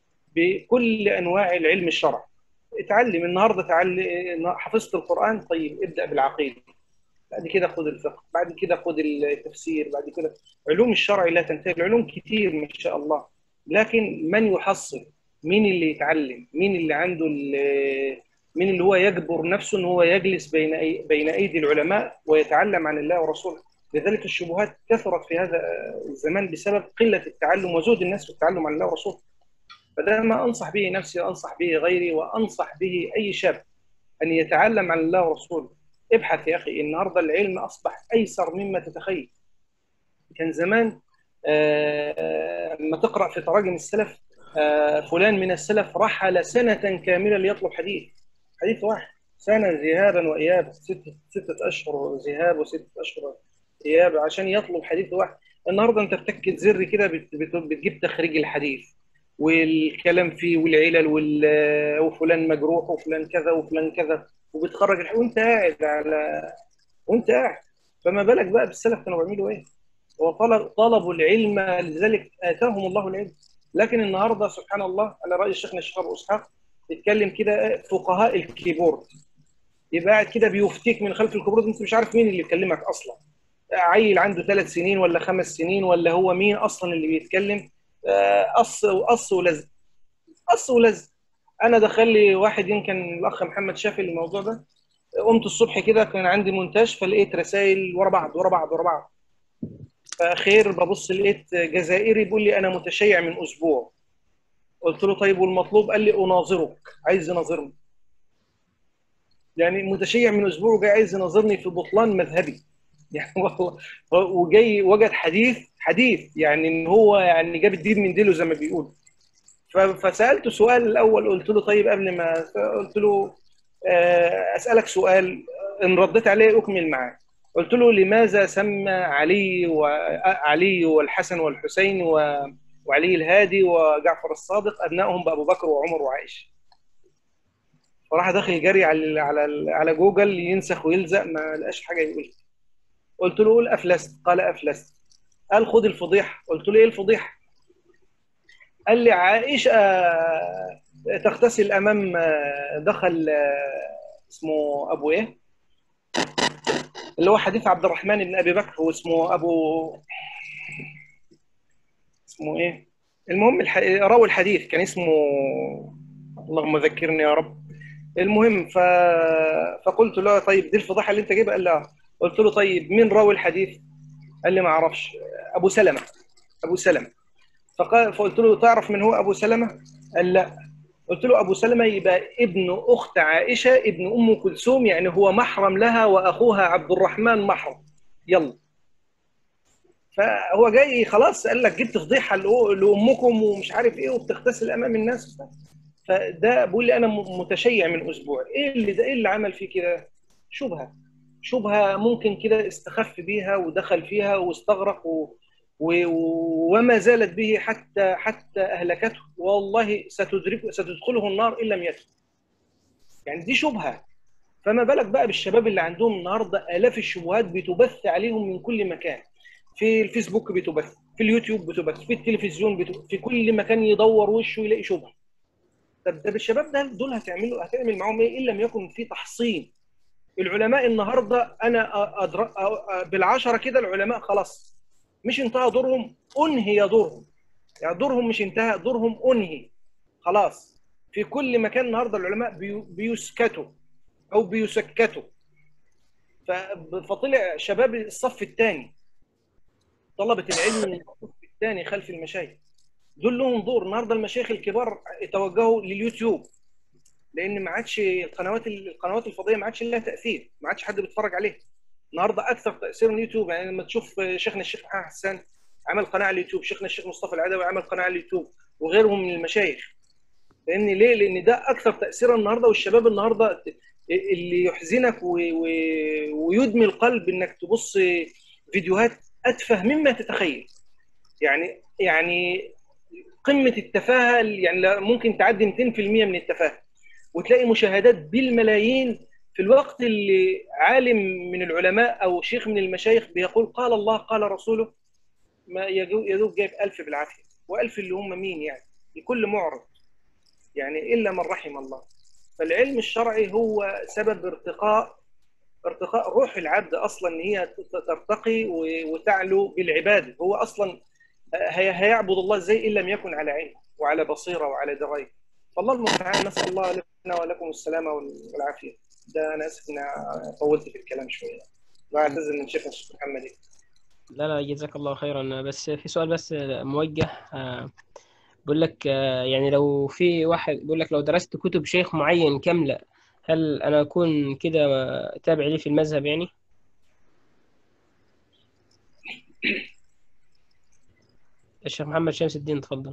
بكل انواع العلم الشرعي. اتعلم النهارده، حفظت القران، طيب ابدا بالعقيده، بعد كده خد الفقه، بعد كده خد التفسير، بعد كده علوم الشرع لا تنتهي. العلوم كتير ما شاء الله، لكن من يحصل؟ مين اللي يتعلم؟ مين اللي عنده مين اللي هو يجبر نفسه ان هو يجلس بين ايدي العلماء ويتعلم عن الله ورسوله؟ لذلك الشبهات كثرت في هذا الزمان بسبب قله التعلم وزهد الناس في التعلم عن الله ورسوله. فده ما انصح به نفسي وانصح به غيري وانصح به اي شاب ان يتعلم عن الله ورسوله. ابحث يا اخي، النهارده العلم اصبح ايسر مما تتخيل. كان زمان لما تقرا في تراجم السلف فلان من السلف رحل سنه كامله ليطلب حديث واحد، سنه ذهابا وايابا، ستة اشهر ذهاب وستة اشهر اياب عشان يطلب حديث واحد. النهارده انت بتكت زر كده بتجيب تخريج الحديث والكلام فيه والعلل وفلان مجروح وفلان كذا وفلان كذا، وبتخرج وانت قاعد. فما بالك بقى بالسلف كانوا بيعملوا ايه؟ وطلبوا العلم، لذلك اتاهم الله العلم. لكن النهارده سبحان الله على راي شيخنا الشيخ ابو اسحاق يتكلم كده فقهاء الكيبورد، يبقى قاعد كده بيفتيك من خلف الكيبورد، انت مش عارف مين اللي يكلمك اصلا. عيل عنده 3 سنين ولا 5 سنين ولا هو مين اصلا اللي بيتكلم؟ قص ولزق. انا دخل لي واحد، يمكن الاخ محمد شاف الموضوع ده، قمت الصبح كده كان عندي مونتاج فلقيت رسائل ورا بعض. فاخير ببص لقيت جزائري بيقول لي انا متشيع من اسبوع. قلت له طيب والمطلوب؟ قال لي اناظرك، عايز يناظرني. يعني متشيع من اسبوع وجاي عايز يناظرني في بطلان مذهبي يعني والله. وجاي وجد حديث يعني ان هو يعني جاب الدين من ديله زي ما بيقول. فسالته سؤال الاول، قلت له طيب قبل ما قلت له اسالك سؤال، ان رديت عليه اكمل معاك. قلت له لماذا سمى علي والحسن والحسين وعلي الهادي وجعفر الصادق ابنائهم بابو بكر وعمر وعائشه. فراح داخل جري على جوجل ينسخ ويلزق، ما لقاش حاجه يقول. قلت له قول افلست، قال افلست. قال خد الفضيحه. قلت له ايه الفضيحه؟ قال لي عائشه تغتسل امام دخل اسمه ابو ايه، اللي هو حديث عبد الرحمن بن ابي بكر، هو اسمه اسمه ايه، المهم راوي الحديث كان اسمه، اللهم ذكرني يا رب. المهم فقلت له طيب دي الفضيحه اللي انت جايبها؟ قال لا. قلت له طيب مين راوي الحديث؟ قال لي ما اعرفش. ابو سلمه. ابو سلمه. فقلت له تعرف من هو ابو سلمه؟ قال لا. قلت له ابو سلمه يبقى ابن اخت عائشه ابن ام كلثوم، يعني هو محرم لها واخوها عبد الرحمن محرم. يلا. فهو جاي خلاص قال لك جبت فضيحه لامكم ومش عارف ايه وبتغتسل امام الناس. فده بقول لي انا متشيع من اسبوع. ايه اللي عمل فيه كده؟ شبهه ممكن كده استخف بيها ودخل فيها واستغرق وما زالت به حتى اهلكته، والله ستدخله النار ان لم يتب. يعني دي شبهه، فما بالك بقى بالشباب اللي عندهم النهارده آلاف الشبهات بتبث عليهم من كل مكان. في الفيسبوك بتبث، في اليوتيوب بتبث، في التلفزيون بتبث، في كل مكان يدور وشه يلاقي شبهه. طب ده بالشباب دول هتعمل معاهم ايه ان لم يكن في تحصين؟ العلماء النهارده انا بالعشره كده العلماء خلاص مش انتهى دورهم، انهي دورهم. يعني دورهم مش انتهى، دورهم انهي خلاص. في كل مكان النهارده العلماء بيسكتوا او بيسكتوا. فطلع شباب الصف الثاني، طلبه العلم من الصف الثاني خلف المشايخ، دول لهم دور. النهارده المشايخ الكبار توجهوا لليوتيوب، لان ما عادش القنوات الفضائيه ما عادش لها تاثير، ما عادش حد بيتفرج عليها. النهارده اكثر تاثير من اليوتيوب. يعني لما تشوف شيخنا الشيخ محمد حسان عمل قناه على اليوتيوب، شيخنا الشيخ مصطفى العدوي عمل قناه على اليوتيوب، وغيرهم من المشايخ. لان ليه؟ لان ده اكثر تاثيرا النهارده. والشباب النهارده اللي يحزنك ويدمي القلب انك تبص فيديوهات اتفه مما تتخيل. يعني قمه التفاهه، يعني ممكن تعدي 200% من التفاهه، وتلاقي مشاهدات بالملايين في الوقت اللي عالم من العلماء او شيخ من المشايخ بيقول قال الله قال رسوله، ما يدوب جايب 1000 بالعافيه. و1000 اللي هم مين يعني؟ لكل معرض، يعني الا من رحم الله. فالعلم الشرعي هو سبب ارتقاء روح العبد اصلا، ان هي ترتقي وتعلو بالعباده. هو اصلا هيعبد الله ازاي ان لم يكن على علم وعلى بصيره وعلى درايه؟ فالله المستعان. نسال الله لنا ولكم السلامه والعافيه. ده انا اسف ان طولت في الكلام شويه، واعتذر من شيخنا الشيخ محمد. لا لا، جزاك الله خيرا. بس في سؤال بس موجه، بقول لك يعني لو في واحد بيقول لك لو درست كتب شيخ معين كاملة، هل أنا أكون كده تابع ليه في المذهب يعني؟ الشيخ محمد شمس الدين، تفضل.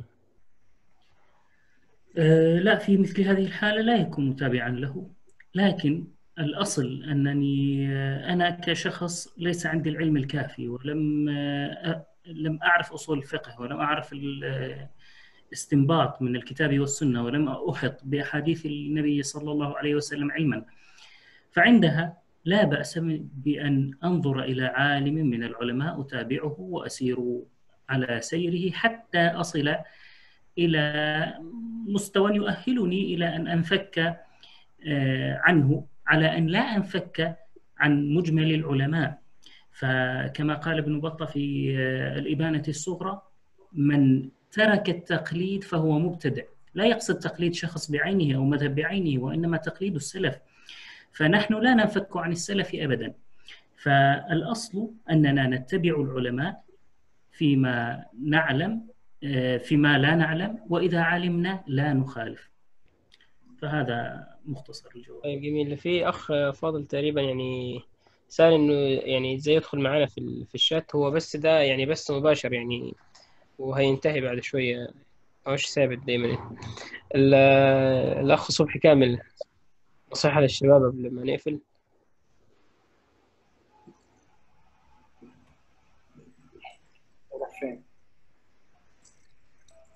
لا، في مثل هذه الحالة لا يكون متابعا له، لكن الأصل أنني أنا كشخص ليس عندي العلم الكافي، ولم لم أعرف أصول الفقه، ولم أعرف الاستنباط من الكتاب والسنة، ولم أحط بأحاديث النبي صلى الله عليه وسلم علما. فعندها لا بأس بأن أنظر إلى عالم من العلماء أتابعه وأسير على سيره حتى أصل إلى مستوى يؤهلني إلى أن أنفك عنه، على أن لا أنفك عن مجمل العلماء. فكما قال ابن بطة في الإبانة الصغرى: من ترك التقليد فهو مبتدع. لا يقصد تقليد شخص بعينه أو مذهب بعينه، وإنما تقليد السلف. فنحن لا ننفك عن السلف أبدا. فالأصل أننا نتبع العلماء فيما نعلم، فيما لا نعلم، وإذا علمنا لا نخالف. فهذا مختصر الجواب. طيب جميل. في أخ فاضل تقريبا يعني سأل إنه يعني إزاي يدخل معنا في الشات. هو بس ده يعني بس مباشر يعني، وهينتهي بعد شوية، مش ثابت دايما. الأخ صبحي كامل، نصيحة للشباب قبل ما نقفل.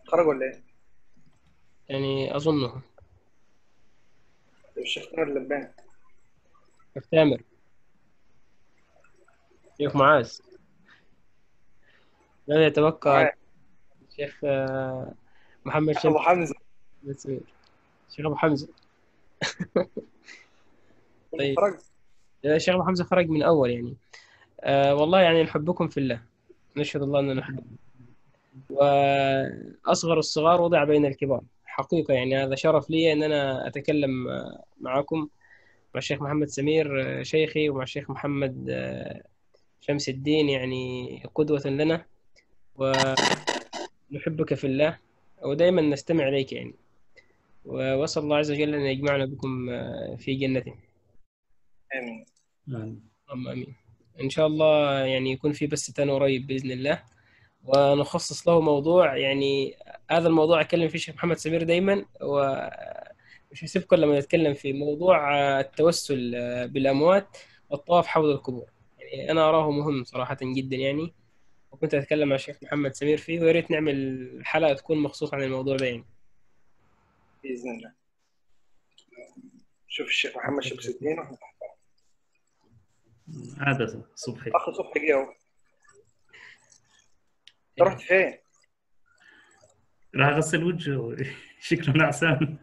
خرج ولا ايه؟ يعني أظنه. الشيخ تامر اللباني. شيخ تامر، شيخ معاذ، لا يتبقى الشيخ محمد شمس. ابو حمزه. الشيخ أبو حمزة. طيب خرج. الشيخ أبو حمزة خرج من أول يعني. والله يعني نحبكم في الله، نشهد الله أننا نحبكم، وأصغر الصغار وضع بين الكبار حقيقة. يعني هذا شرف لي أن أنا أتكلم معكم، مع الشيخ محمد سمير شيخي، ومع الشيخ محمد شمس الدين، يعني قدوة لنا، ونحبك في الله ودائما نستمع إليك يعني. وأسأل الله عز وجل أن يجمعنا بكم في جنته. امين. اللهم آمين. إن شاء الله يعني يكون في بث تاني قريب بإذن الله، ونخصص له موضوع. يعني هذا الموضوع أتكلم فيه الشيخ محمد سمير دايما، ومش هسيبكم لما نتكلم في موضوع التوسل بالأموات والطواف حول القبور. يعني أنا أراه مهم صراحة جدا يعني، وكنت أتكلم مع الشيخ محمد سمير فيه، ويا ريت نعمل حلقة تكون مخصوصة عن الموضوع ده يعني. باذن الله. شوف الشيخ محمد شمس الدين واحنا تحت. عادة صبحي. اخ صبحي جه اهو. رحت فين؟ راح اغسل وجهه. شكله نعسان.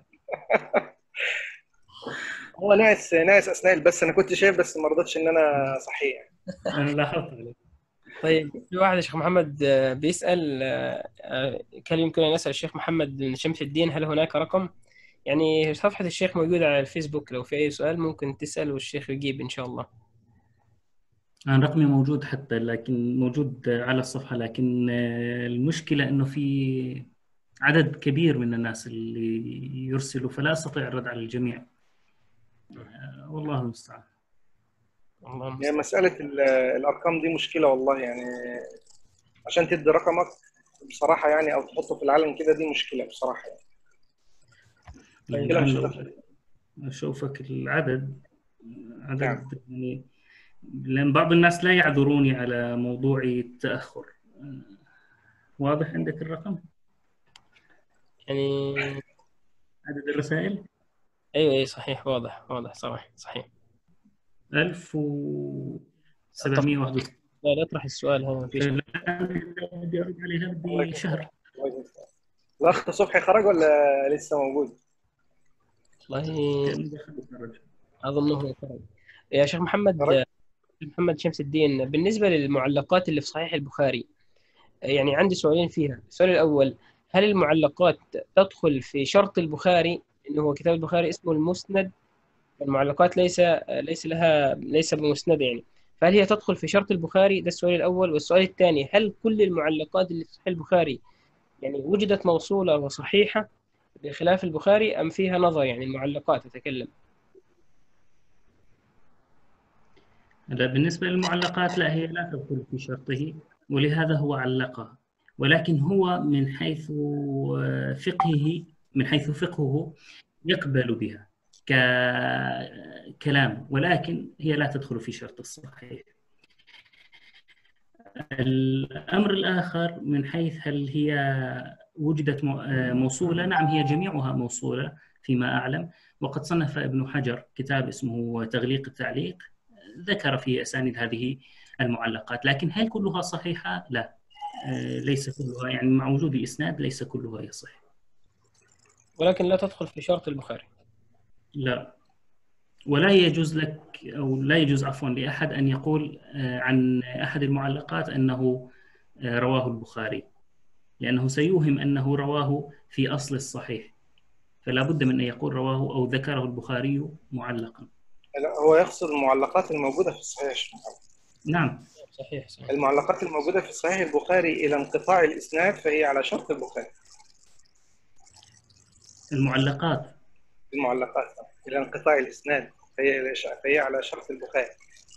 هو ناس اثناء البث، انا كنت شايف بس ما رضيتش ان انا صحيح. انا لاحظت عليه. طيب في واحد يا شيخ محمد بيسأل كان يمكن أن نسأل الشيخ محمد بن شمس الدين هل هناك رقم؟ يعني صفحة الشيخ موجودة على الفيسبوك، لو في أي سؤال ممكن تسأل والشيخ يجيب إن شاء الله. أنا رقمي موجود حتى، لكن موجود على الصفحة، لكن المشكلة إنه في عدد كبير من الناس اللي يرسلوا، فلا أستطيع الرد على الجميع. والله المستعان. هي مسألة الأرقام دي مشكلة والله يعني، عشان تدي رقمك بصراحة يعني أو تحطه في العلن كده، دي مشكلة بصراحة يعني. لعله أشوفك العدد يعني، لأن بعض الناس لا يعذروني على موضوع التأخر. واضح عندك الرقم؟ يعني عدد الرسائل؟ أيوة صحيح، واضح صراحة صحيح. 1761. لا اطرح السؤال هذا، مفيش. بدي أرد عليها بدي شهر. الأخ صبحي خرج ولا لسه موجود؟ والله أظنه خرج. يا شيخ محمد شمس الدين، بالنسبة للمعلقات اللي في صحيح البخاري، يعني عندي سؤالين فيها. السؤال الأول، هل المعلقات تدخل في شرط البخاري، إنه هو كتاب البخاري اسمه المسند، المعلقات ليس بمسند يعني، فهل هي تدخل في شرط البخاري؟ ده السؤال الأول. والسؤال الثاني، هل كل المعلقات اللي في صحيح البخاري يعني وجدت موصولة وصحيحة بخلاف البخاري، أم فيها نظر؟ يعني المعلقات أتكلم. لا، بالنسبة للمعلقات لا، هي لا تدخل في شرطه، ولهذا هو علقها، ولكن هو من حيث فقهه يقبل بها ككلام، ولكن هي لا تدخل في شرط الصحيح. الأمر الآخر من حيث هل هي وجدت موصولة، نعم هي جميعها موصولة فيما أعلم، وقد صنف ابن حجر كتاب اسمه تغليق التعليق ذكر فيه أسانيد هذه المعلقات، لكن هل كلها صحيحة؟ لا، ليس كلها، يعني مع وجود الإسناد ليس كلها يصح. ولكن لا تدخل في شرط البخاري. لا، ولا يجوز لك أو لا يجوز عفوا لأحد أن يقول عن أحد المعلقات أنه رواه البخاري، لأنه سيوهم أنه رواه في أصل الصحيح، فلا بد من أن يقول رواه أو ذكره البخاري معلقا. لا، هو يقصد المعلقات الموجودة في الصحيح. نعم صحيح. المعلقات الموجودة في صحيح البخاري إلى انقطاع الإسناد فهي على شرط البخاري. المعلقات إلى انقطاع الإسناد فهي على شرط البخاري.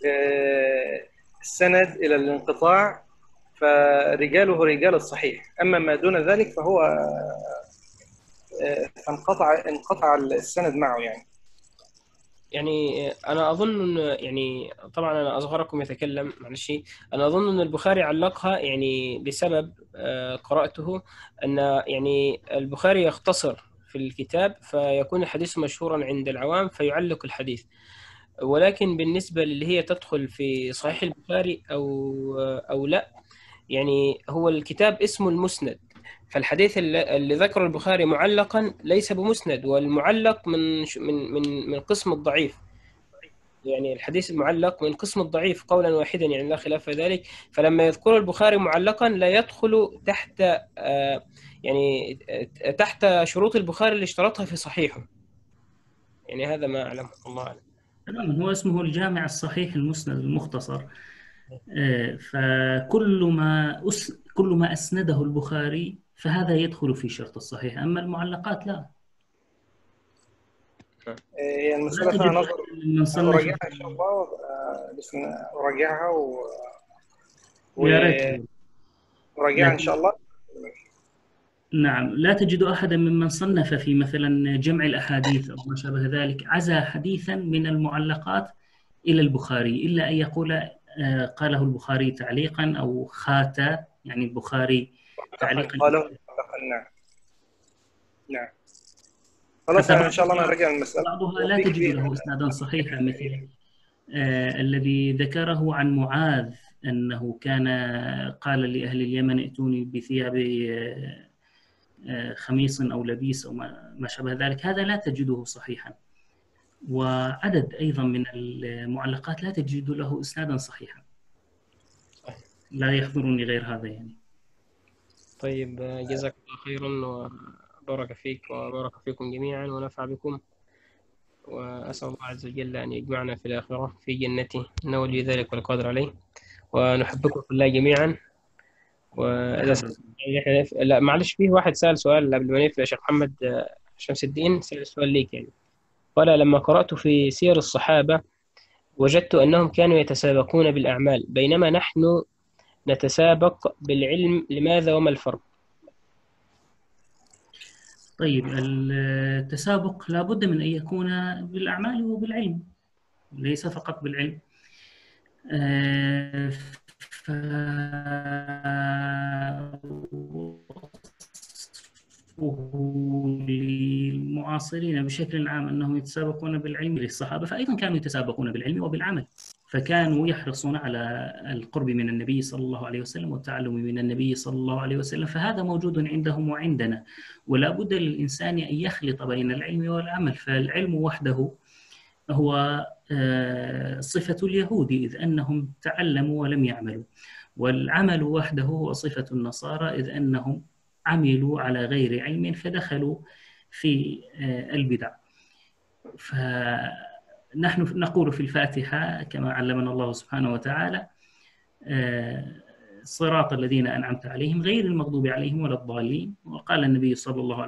السند إلى الانقطاع فرجاله رجال الصحيح، أما ما دون ذلك فهو انقطع السند معه يعني. يعني أنا أظن أن يعني طبعا أنا أصغركم يتكلم معلش. أنا أظن أن البخاري علقها يعني بسبب قرأته أن يعني البخاري يختصر في الكتاب فيكون الحديث مشهورا عند العوام فيعلق الحديث. ولكن بالنسبة اللي هي تدخل في صحيح البخاري أو لا، يعني هو الكتاب اسمه المسند، فالحديث اللي ذكره البخاري معلقا ليس بمسند، والمعلق من قسم الضعيف. يعني الحديث المعلق من قسم الضعيف قولا واحدا، يعني لا خلاف في ذلك. فلما يذكر البخاري معلقا لا يدخل تحت يعني تحت شروط البخاري اللي اشترطها في صحيحه. يعني هذا ما أعلم، الله أعلم. تمام، هو اسمه الجامع الصحيح المسند المختصر. فكل كل ما أسنده البخاري فهذا يدخل في شرط الصحيح، أما المعلقات لا. هي المسألة فيها نظر، أراجعها إن شاء الله، بس أراجعها يا ريت أراجعها إن شاء الله. نعم، لا تجد أحدا ممن صنف في مثلا جمع الأحاديث أو ما شابه ذلك عزى حديثا من المعلقات إلى البخاري إلا أن يقول قاله البخاري تعليقا أو خاتا، يعني البخاري تعليقا. قاله نعم. خلاص إن شاء الله نرجع المسألة. بعضها لا تجد له إسنادا صحيحا، مثل الذي ذكره عن معاذ أنه كان قال لأهل اليمن ائتوني بثياب خميص أو لبيس أو ما شابه ذلك، هذا لا تجده صحيحا. وعدد أيضا من المعلقات لا تجد له إسنادا صحيحا، لا يحضرني غير هذا يعني. طيب جزاك الله خيرا وبارك فيك وبارك فيكم جميعا ونفع بكم، وأسأل الله عز وجل أن يجمعنا في الآخرة في جنته، إنه ولي ذلك والقادر عليه. ونحبكم في الله جميعا. وإذا لا معلش، فيه واحد سأل سؤال قبل ما نقفل يا شيخ محمد شمس الدين، سأل سؤال ليك يعني. قال: لما قرأت في سير الصحابة وجدت أنهم كانوا يتسابقون بالأعمال بينما نحن نتسابق بالعلم، لماذا وما الفرق؟ طيب، التسابق لا بد من أن يكون بالأعمال وبالعلم، ليس فقط بالعلم. للمعاصرين بشكل عام أنهم يتسابقون بالعلم للصحابة، فأيضا كانوا يتسابقون بالعلم وبالعمل، فكانوا يحرصون على القرب من النبي صلى الله عليه وسلم والتعلم من النبي صلى الله عليه وسلم، فهذا موجود عندهم وعندنا. ولا بد للإنسان أن يخلط بين العلم والعمل، فالعلم وحده هو صفة اليهود إذ أنهم تعلموا ولم يعملوا، والعمل وحده هو صفة النصارى إذ أنهم عملوا على غير علم فدخلوا في البدع. فنحن نقول في الفاتحة كما علمنا الله سبحانه وتعالى: صراط الذين أنعمت عليهم غير المغضوب عليهم ولا الضالين. وقال النبي صلى الله عليه